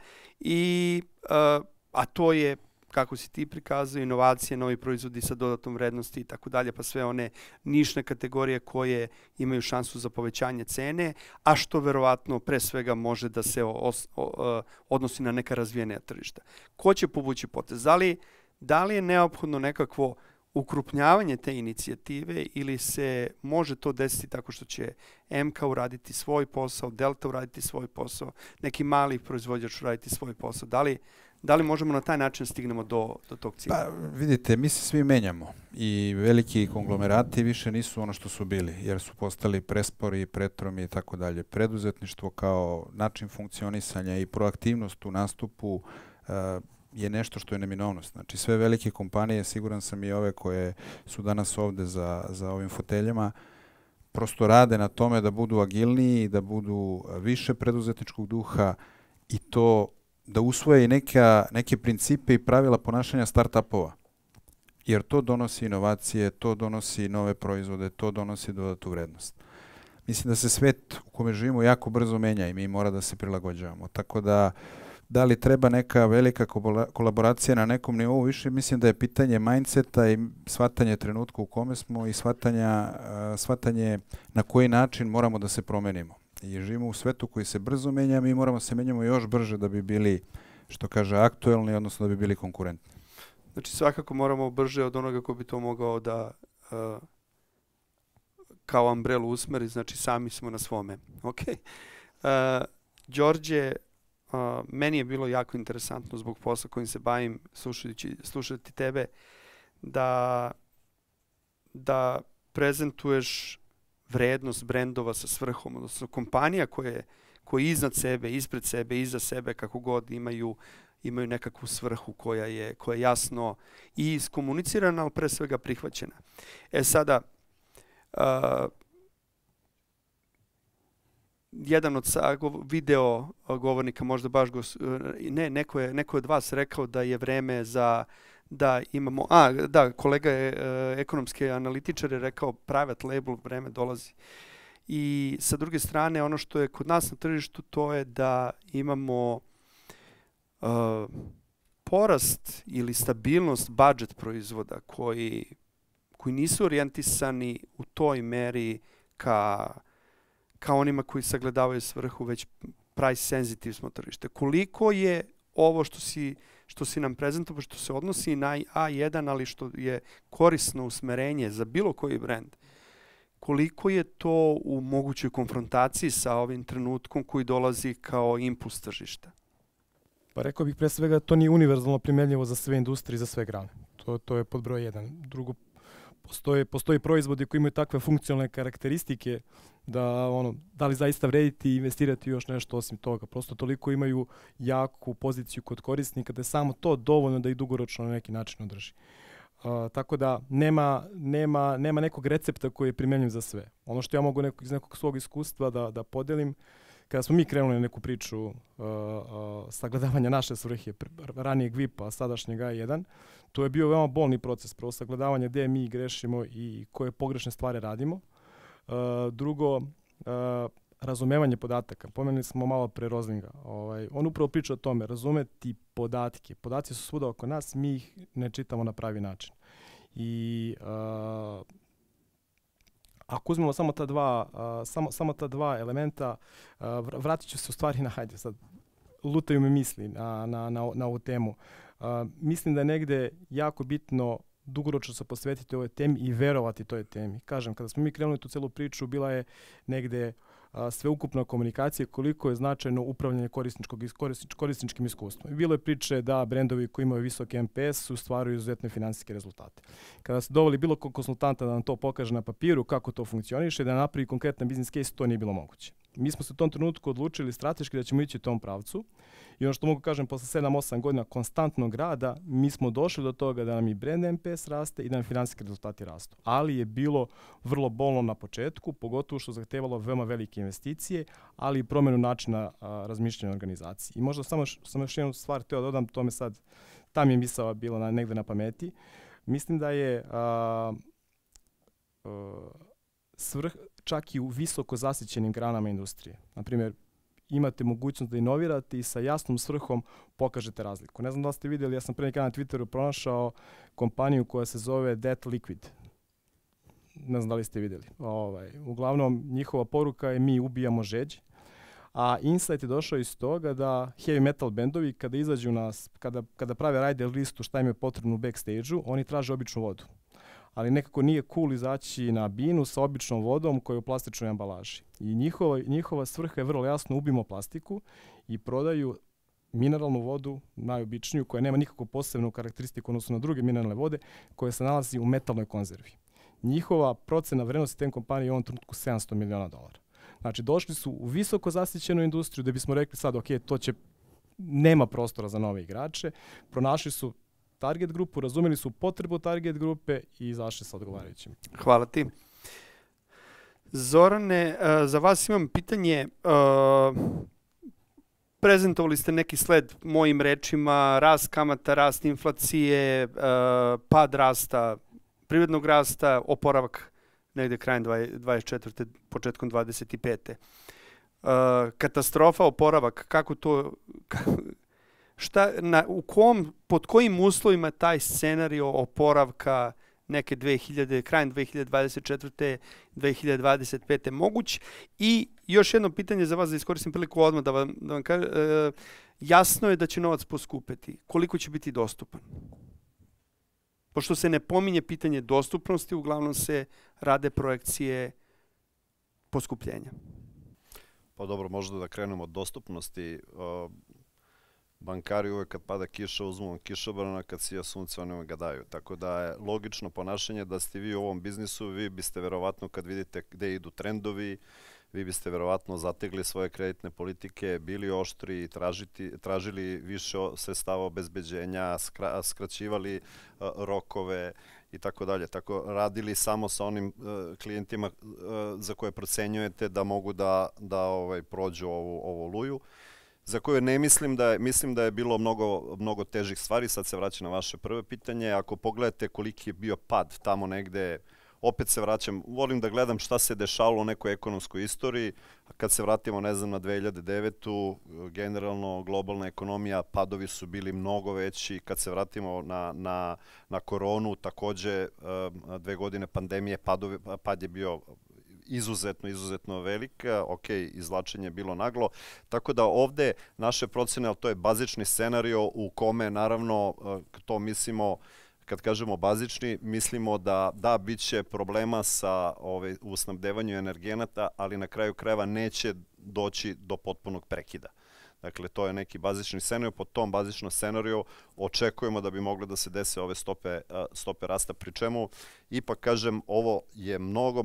a to je, kako si ti prikazao, inovacije, novi proizvodi sa dodatnom vrednosti i tako dalje, pa sve one nišne kategorije koje imaju šansu za povećanje cene, a što verovatno pre svega može da se odnosi na neka razvijenija tržišta. Ko će povući potez? Da li je neophodno nekakvo ukrupnjavanje te inicijative ili se može to desiti tako što će MK uraditi svoj posao, Delta uraditi svoj posao, neki mali proizvođač uraditi svoj posao? Da li možemo na taj način stignemo do tog cilja? Pa vidite, mi se svi menjamo i veliki konglomerati više nisu ono što su bili, jer su postali prespori, pretromi i tako dalje. Preduzetništvo kao način funkcionisanja i proaktivnost u nastupu je nešto što je neminovnost. Znači sve velike kompanije, siguran sam i ove koje su danas ovde za ovim foteljama, prosto rade na tome da budu agilniji, da budu više preduzetničkog duha i to da usvoje i neke principe i pravila ponašanja start-upova. Jer to donosi inovacije, to donosi nove proizvode, to donosi dodatu vrednost. Mislim da se svet u kome živimo jako brzo menja i mi mora da se prilagođavamo. Tako da li treba neka velika kolaboracija na nekom nivou više, mislim da je pitanje mindseta i shvatanje trenutka u kome smo i shvatanje na koji način moramo da se promenimo. I živimo u svetu koji se brzo menja, mi moramo se menjamo još brže da bi bili, što kaže, aktuelni, odnosno da bi bili konkurentni. Znači svakako moramo brže od onoga ko bi to mogao da kao umbrelu usmeri, znači sami smo na svome. Ok. Đorđe, meni je bilo jako interesantno zbog posla kojim se bavim, slušati tebe, da prezentuješ vrednost brendova sa svrhom, odnosno kompanija koje iznad sebe, ispred sebe, iza sebe, kako god imaju nekakvu svrhu koja je jasno i iskomunicirana, ali pre svega prihvaćena. Sada, jedan od video govornika, možda baš neko je od vas rekao da je vreme da imamo, kolega je ekonomski analitičar je rekao private label, vreme dolazi. I sa druge strane, ono što je kod nas na tržištu, to je da imamo porast ili stabilnost budžet proizvoda koji nisu orijentisani u toj meri ka onima koji sagledavaju svrhu, već price sensitive smo tržište. Koliko je ovo što si nam prezentovao, što se odnosi na A1, ali što je korisno usmerenje za bilo koji brend, koliko je to u mogućoj konfrontaciji sa ovim trenutkom koji dolazi kao impuls tržišta? Pa rekao bih pre svega to nije univerzalno primenljivo za sve industrije i za sve grane. To je pod broj 1. Drugo, postoji proizvodi koji imaju takve funkcionalne karakteristike da li zaista vrediti i investirati još nešto osim toga. Prosto toliko imaju jaku poziciju kod korisnika da je samo to dovoljno da ih dugoročno na neki način održi. Tako da nema nekog recepta koji je primenljiv za sve. Ono što ja mogu iz nekog svog iskustva da podelim, kada smo mi krenuli na neku priču sagledavanja naše svrhe, ranijeg VIP-a, a sadašnjeg A1, to je bio veoma bolni proces. Prvo sagledavanje gde mi grešimo i koje pogrešne stvari radimo. Drugo, razumevanje podataka. Pomenuli smo malo pre Rozlinga. On upravo priča o tome, razumeti podatke. Podaci su svuda oko nas, mi ih ne čitamo na pravi način. I ako uzmemo samo ta dva elementa, vratit ću se u stvari sad lutaju mi misli na ovu temu. Mislim da je negde jako bitno dugoročno se posvetiti ovoj temi i verovati toj temi. Kažem, kada smo mi krenuli tu celu priču, bila je negde sveukupna komunikacija, koliko je značajno upravljanje korisničkim iskustvom. Bilo je priče da brendovi koji imaju visok NPS ostvaruju izuzetne finansijske rezultate. Kada se doveli bilo kog konsultanta da nam to pokaže na papiru kako to funkcioniše, da napravi konkretan business case, to nije bilo moguće. Mi smo se u tom trenutku odlučili strateški da ćemo ići u tom pravcu i ono što mogu kažem, posle 7-8 godina konstantnog rada, mi smo došli do toga da nam i brand NPS raste i da nam finansijski rezultati rastu. Ali je bilo vrlo bolno na početku, pogotovo što zahtevalo veoma velike investicije, ali i promjenu načina razmišljanja organizacije. I možda samo još jednu stvar teo dodam, to me sad, ta mi je misao bila negde na pameti. Mislim da je čak i u visoko zasićenim granama industrije. Naprimjer, imate mogućnost da inovirate i sa jasnom svrhom pokažete razliku. Ne znam da li ste vidjeli, ja sam pre nekada na Twitteru pronašao kompaniju koja se zove Debt Liquid. Ne znam da li ste vidjeli. Uglavnom, njihova poruka je mi ubijamo žeđ, a insight je došao iz toga da heavy metal bendovi kada izađu kada prave rider listu šta im je potrebno u backstage-u, oni traže običnu vodu. Ali nekako nije cool izaći na binu sa običnom vodom koja je u plastičnoj ambalaži. I njihova svrha je vrlo jasno, ubimo plastiku i prodaju mineralnu vodu, najobičniju, koja nema nikakvu posebnu karakteristiku odnosno na druge mineralne vode, koja se nalazi u metalnoj konzervi. Njihova procena vrednosti te kompanije je u ovom trenutku $700 miliona. Znači, došli su u visoko zasićenu industriju da bismo rekli sad, ok, nema prostora za nove igrače, pronašli su target grupu, razumeli su potrebu target grupe i izašli sa odgovarajućim. Hvala ti. Zorane, za vas imam pitanje. Prezentovali ste neki sled mojim rečima, rast kamata, rast inflacije, pad rasta, privrednog rasta, oporavak negde krajem 24. početkom 25. Katastrofa, oporavak, kako to... pod kojim uslovima taj scenario oporavka neke krajem 2024. 2025. moguć? I još jedno pitanje za vas, da iskoristim priliku odmah da vam kažem. Jasno je da će novac poskupeti. Koliko će biti dostupan? Pošto se ne pominje pitanje dostupnosti, uglavnom se rade projekcije poskupljenja. Pa dobro, možda da krenemo od dostupnosti. Bankari uvek kad pada kiša uzmu kišobrana, kad sija sunce oni ga daju. Tako da je logično ponašanje da ste vi u ovom biznisu, vi biste verovatno kad vidite gde idu trendovi, vi biste verovatno zategli svoje kreditne politike, bili oštri, tražili više sredstava obezbeđenja, skraćivali rokove i tako dalje. Tako radili samo sa onim klijentima za koje procenjujete da mogu da prođu ovu oluju, za koju ne mislim da je bilo mnogo težih stvari. Sad se vraćam na vaše prvo pitanje. Ako pogledate koliki je bio pad tamo negde, opet se vraćam, volim da gledam šta se dešavalo u nekoj ekonomskoj istoriji. Kad se vratimo, ne znam, na 2009. generalno globalna ekonomija, padovi su bili mnogo veći. Kad se vratimo na koronu, takođe 2 godine pandemije, pad je bio izuzetno velika, ok, izvlačenje je bilo naglo, tako da ovde naše procene, ali to je bazični scenario u kome naravno to mislimo kad kažemo bazični, mislimo da bit će problema u snabdevanju energenata, ali na kraju krajeva neće doći do potpunog prekida. Dakle, to je neki bazični scenarij. Po tom bazičnom scenariju očekujemo da bi mogle da se dese ove stope rasta, pri čemu, ipak kažem, ovo je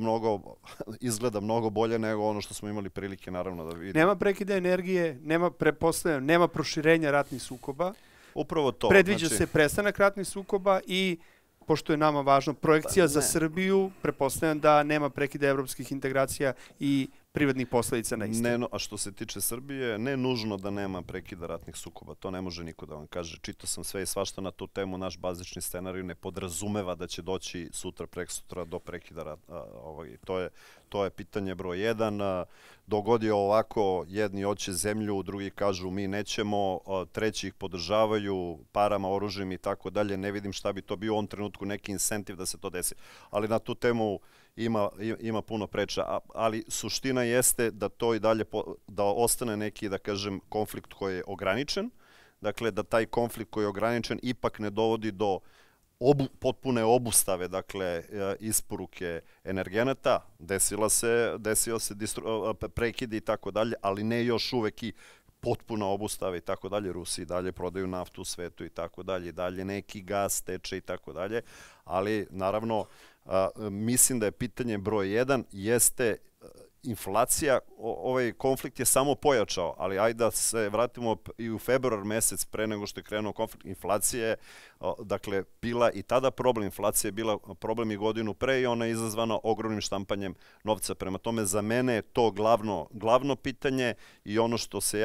izgleda mnogo bolje nego ono što smo imali prilike, naravno, da vidimo. Nema prekida energije, nema proširenja ratnih sukoba. Upravo to. Predviđa se prestanak ratnih sukoba i, pošto je nama važno, projekcija za Srbiju, pretpostavljam da nema prekida evropskih integracija i privrednih posledica na isti. A što se tiče Srbije, ne nužno da nema prekida ratnih sukoba. To ne može niko da vam kaže. Čitao sam sve i svašta na tu temu. Naš bazični scenarij ne podrazumeva da će doći sutra, preksutra do prekida rata. To je pitanje broj 1. Dogodi ovako, jedni hoće zemlju, drugi kažu mi nećemo, treći ih podržavaju parama, oružjem i tako dalje. Ne vidim šta bi to bio u ovom trenutku neki incentiv da se to desi. Ali na tu temu ima puno preča, ali suština jeste da to i dalje, da ostane neki, da kažem, konflikt koji je ograničen, dakle da taj konflikt koji je ograničen ipak ne dovodi do potpune obustave, dakle, isporuke energenata, desio se prekidi i tako dalje, ali ne još uvek i potpuna obustava i tako dalje. Rusi i dalje prodaju naftu u svetu i tako dalje, dalje neki gas teče i tako dalje, ali naravno mislim da je pitanje broj 1 jeste inflacija. Ovaj konflikt je samo pojačao, ali ajde da se vratimo i u februar mesec pre nego što je krenuo konflikt. Inflacija je, dakle, bila i tada problem. Inflacija je bila problem i godinu pre i ona je izazvana ogromnim štampanjem novca. Prema tome, za mene je to glavno pitanje i ono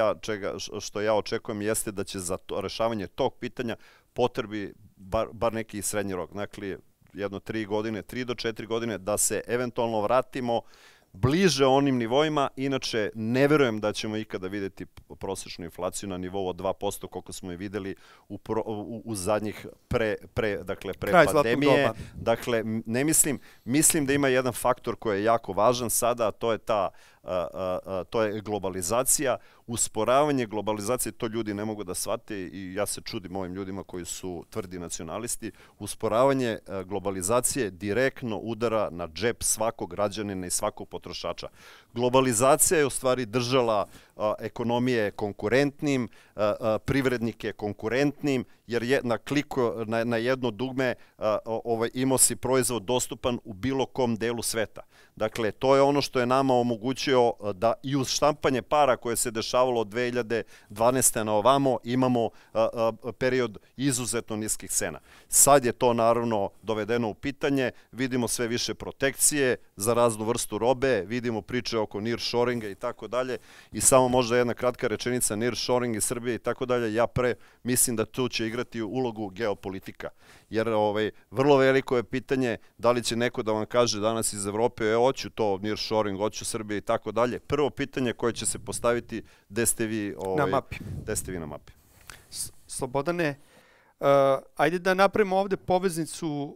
što ja očekujem jeste da će za rešavanje tog pitanja potrebi bar neki srednji rok. Dakle, 3 do 4 godine da se eventualno vratimo bliže onim nivoima, inače ne verujem da ćemo ikada vidjeti prosječnu inflaciju na nivou od 2%, koliko smo je videli u zadnjih pre pandemije. Dakle, ne mislim da ima jedan faktor koji je jako važan sada, a to je globalizacija. Usporavanje globalizacije, to ljudi ne mogu da shvate i ja se čudim ovim ljudima koji su tvrdi nacionalisti. Usporavanje globalizacije direktno udara na džep svakog građanina i svakog potrošača. Globalizacija je u stvari držala ekonomije konkurentnim, privrednike konkurentnim, jer je na kliku na jedno dugme imao si proizvod dostupan u bilo kom delu sveta. Dakle, to je ono što je nama omogućio da i uz štampanje para koje se dešavalo od 2012. na ovamo imamo period izuzetno niskih cena. Sad je to naravno dovedeno u pitanje, vidimo sve više protekcije za raznu vrstu robe, vidimo priče oko nearshoringa i tako dalje i samo možda jedna kratka rečenica, nearshoring i Srbije i tako dalje, ja mislim da tu će igrati ulogu geopolitika, jer vrlo veliko je pitanje da li će neko da vam kaže danas iz Evrope, hoću to nearshoring, hoću Srbije i tako dalje. Prvo pitanje koje će se postaviti, gde ste vi na mapi. Slobodane, ajde da napravimo ovde poveznicu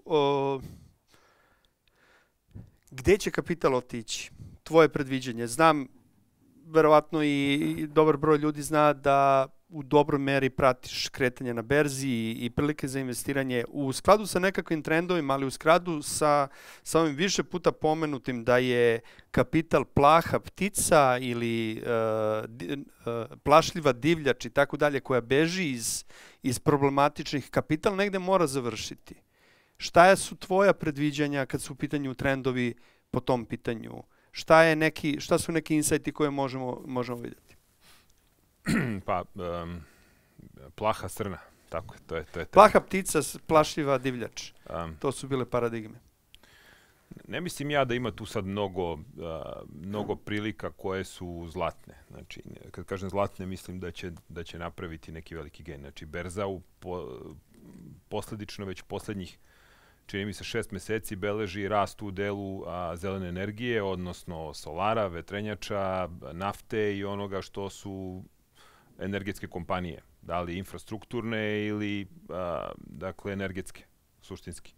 gde će kapital otići? Tvoje predviđenje. Znam, verovatno i dobar broj ljudi zna da u dobroj meri pratiš kretanje na berzi i prilike za investiranje u skladu sa nekakvim trendovima, ali u skladu sa ovim više puta pomenutim da je kapital plaha ptica ili plašljiva divljač i tako dalje koja beži iz problematičnih, kapital negde mora završiti. Šta su tvoja predviđanja kad su u pitanju trendovi po tom pitanju? Šta su neki insajti koje možemo vidjeti? Pa, plaha srna, tako je. To je plaha ptica, plašljiva divljač. To su bile paradigme. Ne mislim ja da ima tu sad mnogo prilika koje su zlatne. Znači, kad kažem zlatne, mislim da će napraviti neki veliki gen. Znači, berza posledično već poslednjih, čini mi se 6 meseci, beleži rast u delu zelene energije, odnosno solara, vetrenjača, nafte i onoga što su energetske kompanije, da li infrastrukturne ili dakle energetske, suštinski.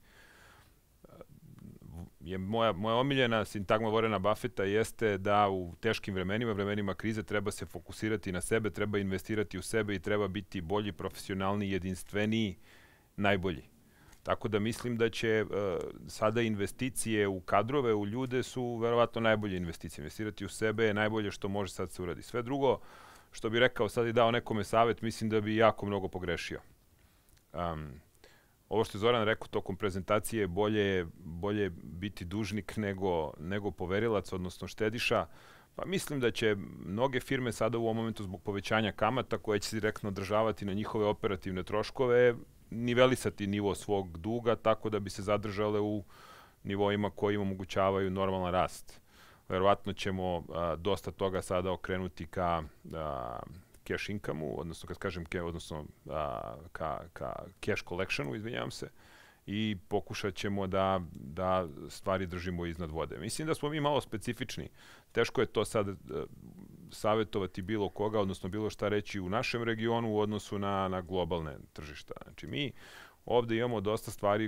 Moja omiljena sintagma Warrena Buffetta jeste da u teškim vremenima krize treba se fokusirati na sebe, treba investirati u sebe i treba biti bolji, profesionalniji, jedinstveniji, najbolji. Tako da mislim da će sada investicije u kadrove, u ljude su verovatno najbolje investicije. Investirati u sebe je najbolje što može sad se uradi. Sve drugo, što bi rekao sad i dao nekome savjet, mislim da bi jako mnogo pogrešio. Ovo što je Zoran rekao tokom prezentacije, bolje biti dužnik nego poverilac, odnosno štediša. Pa mislim da će mnoge firme sada u ovom momentu zbog povećanja kamata koje će se direktno održavati na njihove operativne troškove nivelisati nivo svog duga tako da bi se zadržale u nivoima koji im omogućavaju normalan rast. Verovatno ćemo dosta toga sada okrenuti ka cash income-u, odnosno kad kažem ka cash collectionu, izvinjavam se, i pokušat ćemo da stvari držimo iznad vode. Mislim da smo mi malo specifični. Teško je to sad savjetovati bilo koga, odnosno bilo šta reći u našem regionu u odnosu na globalne tržišta. Znači mi ovde imamo dosta stvari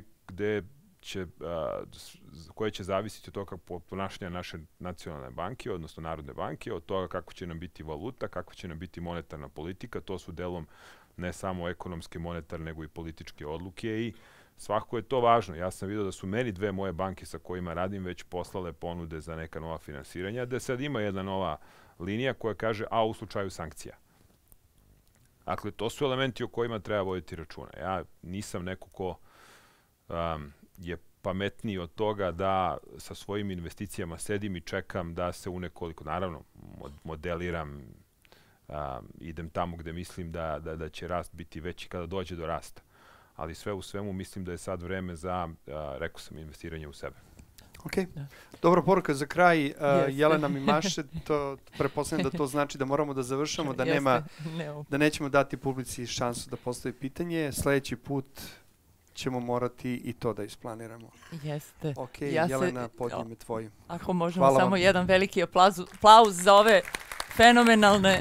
koje će zavisiti od toga ponašanja naše nacionalne banke, odnosno Narodne banke, od toga kako će nam biti valuta, kako će nam biti monetarna politika. To su delom ne samo ekonomske, monetarne, nego i političke odluke i svakako je to važno. Ja sam vidio da su meni dve moje banke sa kojima radim već poslale ponude za neka nova finansiranja, da sad ima jedna nova linija koja kaže, u slučaju sankcija. Dakle, to su elementi o kojima treba voditi računa. Ja nisam neko ko je pametniji od toga da sa svojim investicijama sedim i čekam da se u nekoliko, naravno, modeliram, idem tamo gde mislim da će rast biti veći kada dođe do rasta. Ali sve u svemu mislim da je sad vreme za, rekao sam, investiranje u sebe. Ok, dobra poruka za kraj. Jelena mi maše, pretpostavljam da to znači da moramo da završamo, da nećemo dati publici šansu da postavi pitanje. Sljedeći put ćemo morati i to da isplaniramo. Jeste. Ok, Jelena, podnijeme tvoju. Ako možemo samo jedan veliki aplauz za ove fenomenalne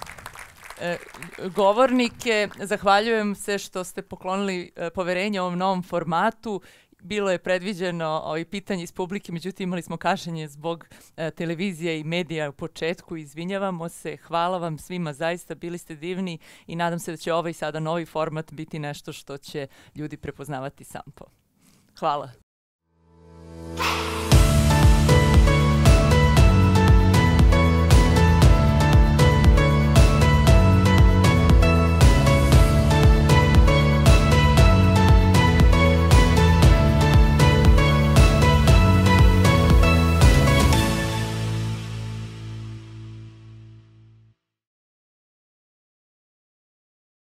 govornike. Zahvaljujem se što ste poklonili poverenje ovom novom formatu. Bilo je predviđeno pitanje iz publike, međutim imali smo kašnjenje zbog televizije i medija u početku. Izvinjavamo se. Hvala vam svima, zaista bili ste divni i nadam se da će ovaj sada novi format biti nešto što će ljudi prepoznavati sampo. Hvala.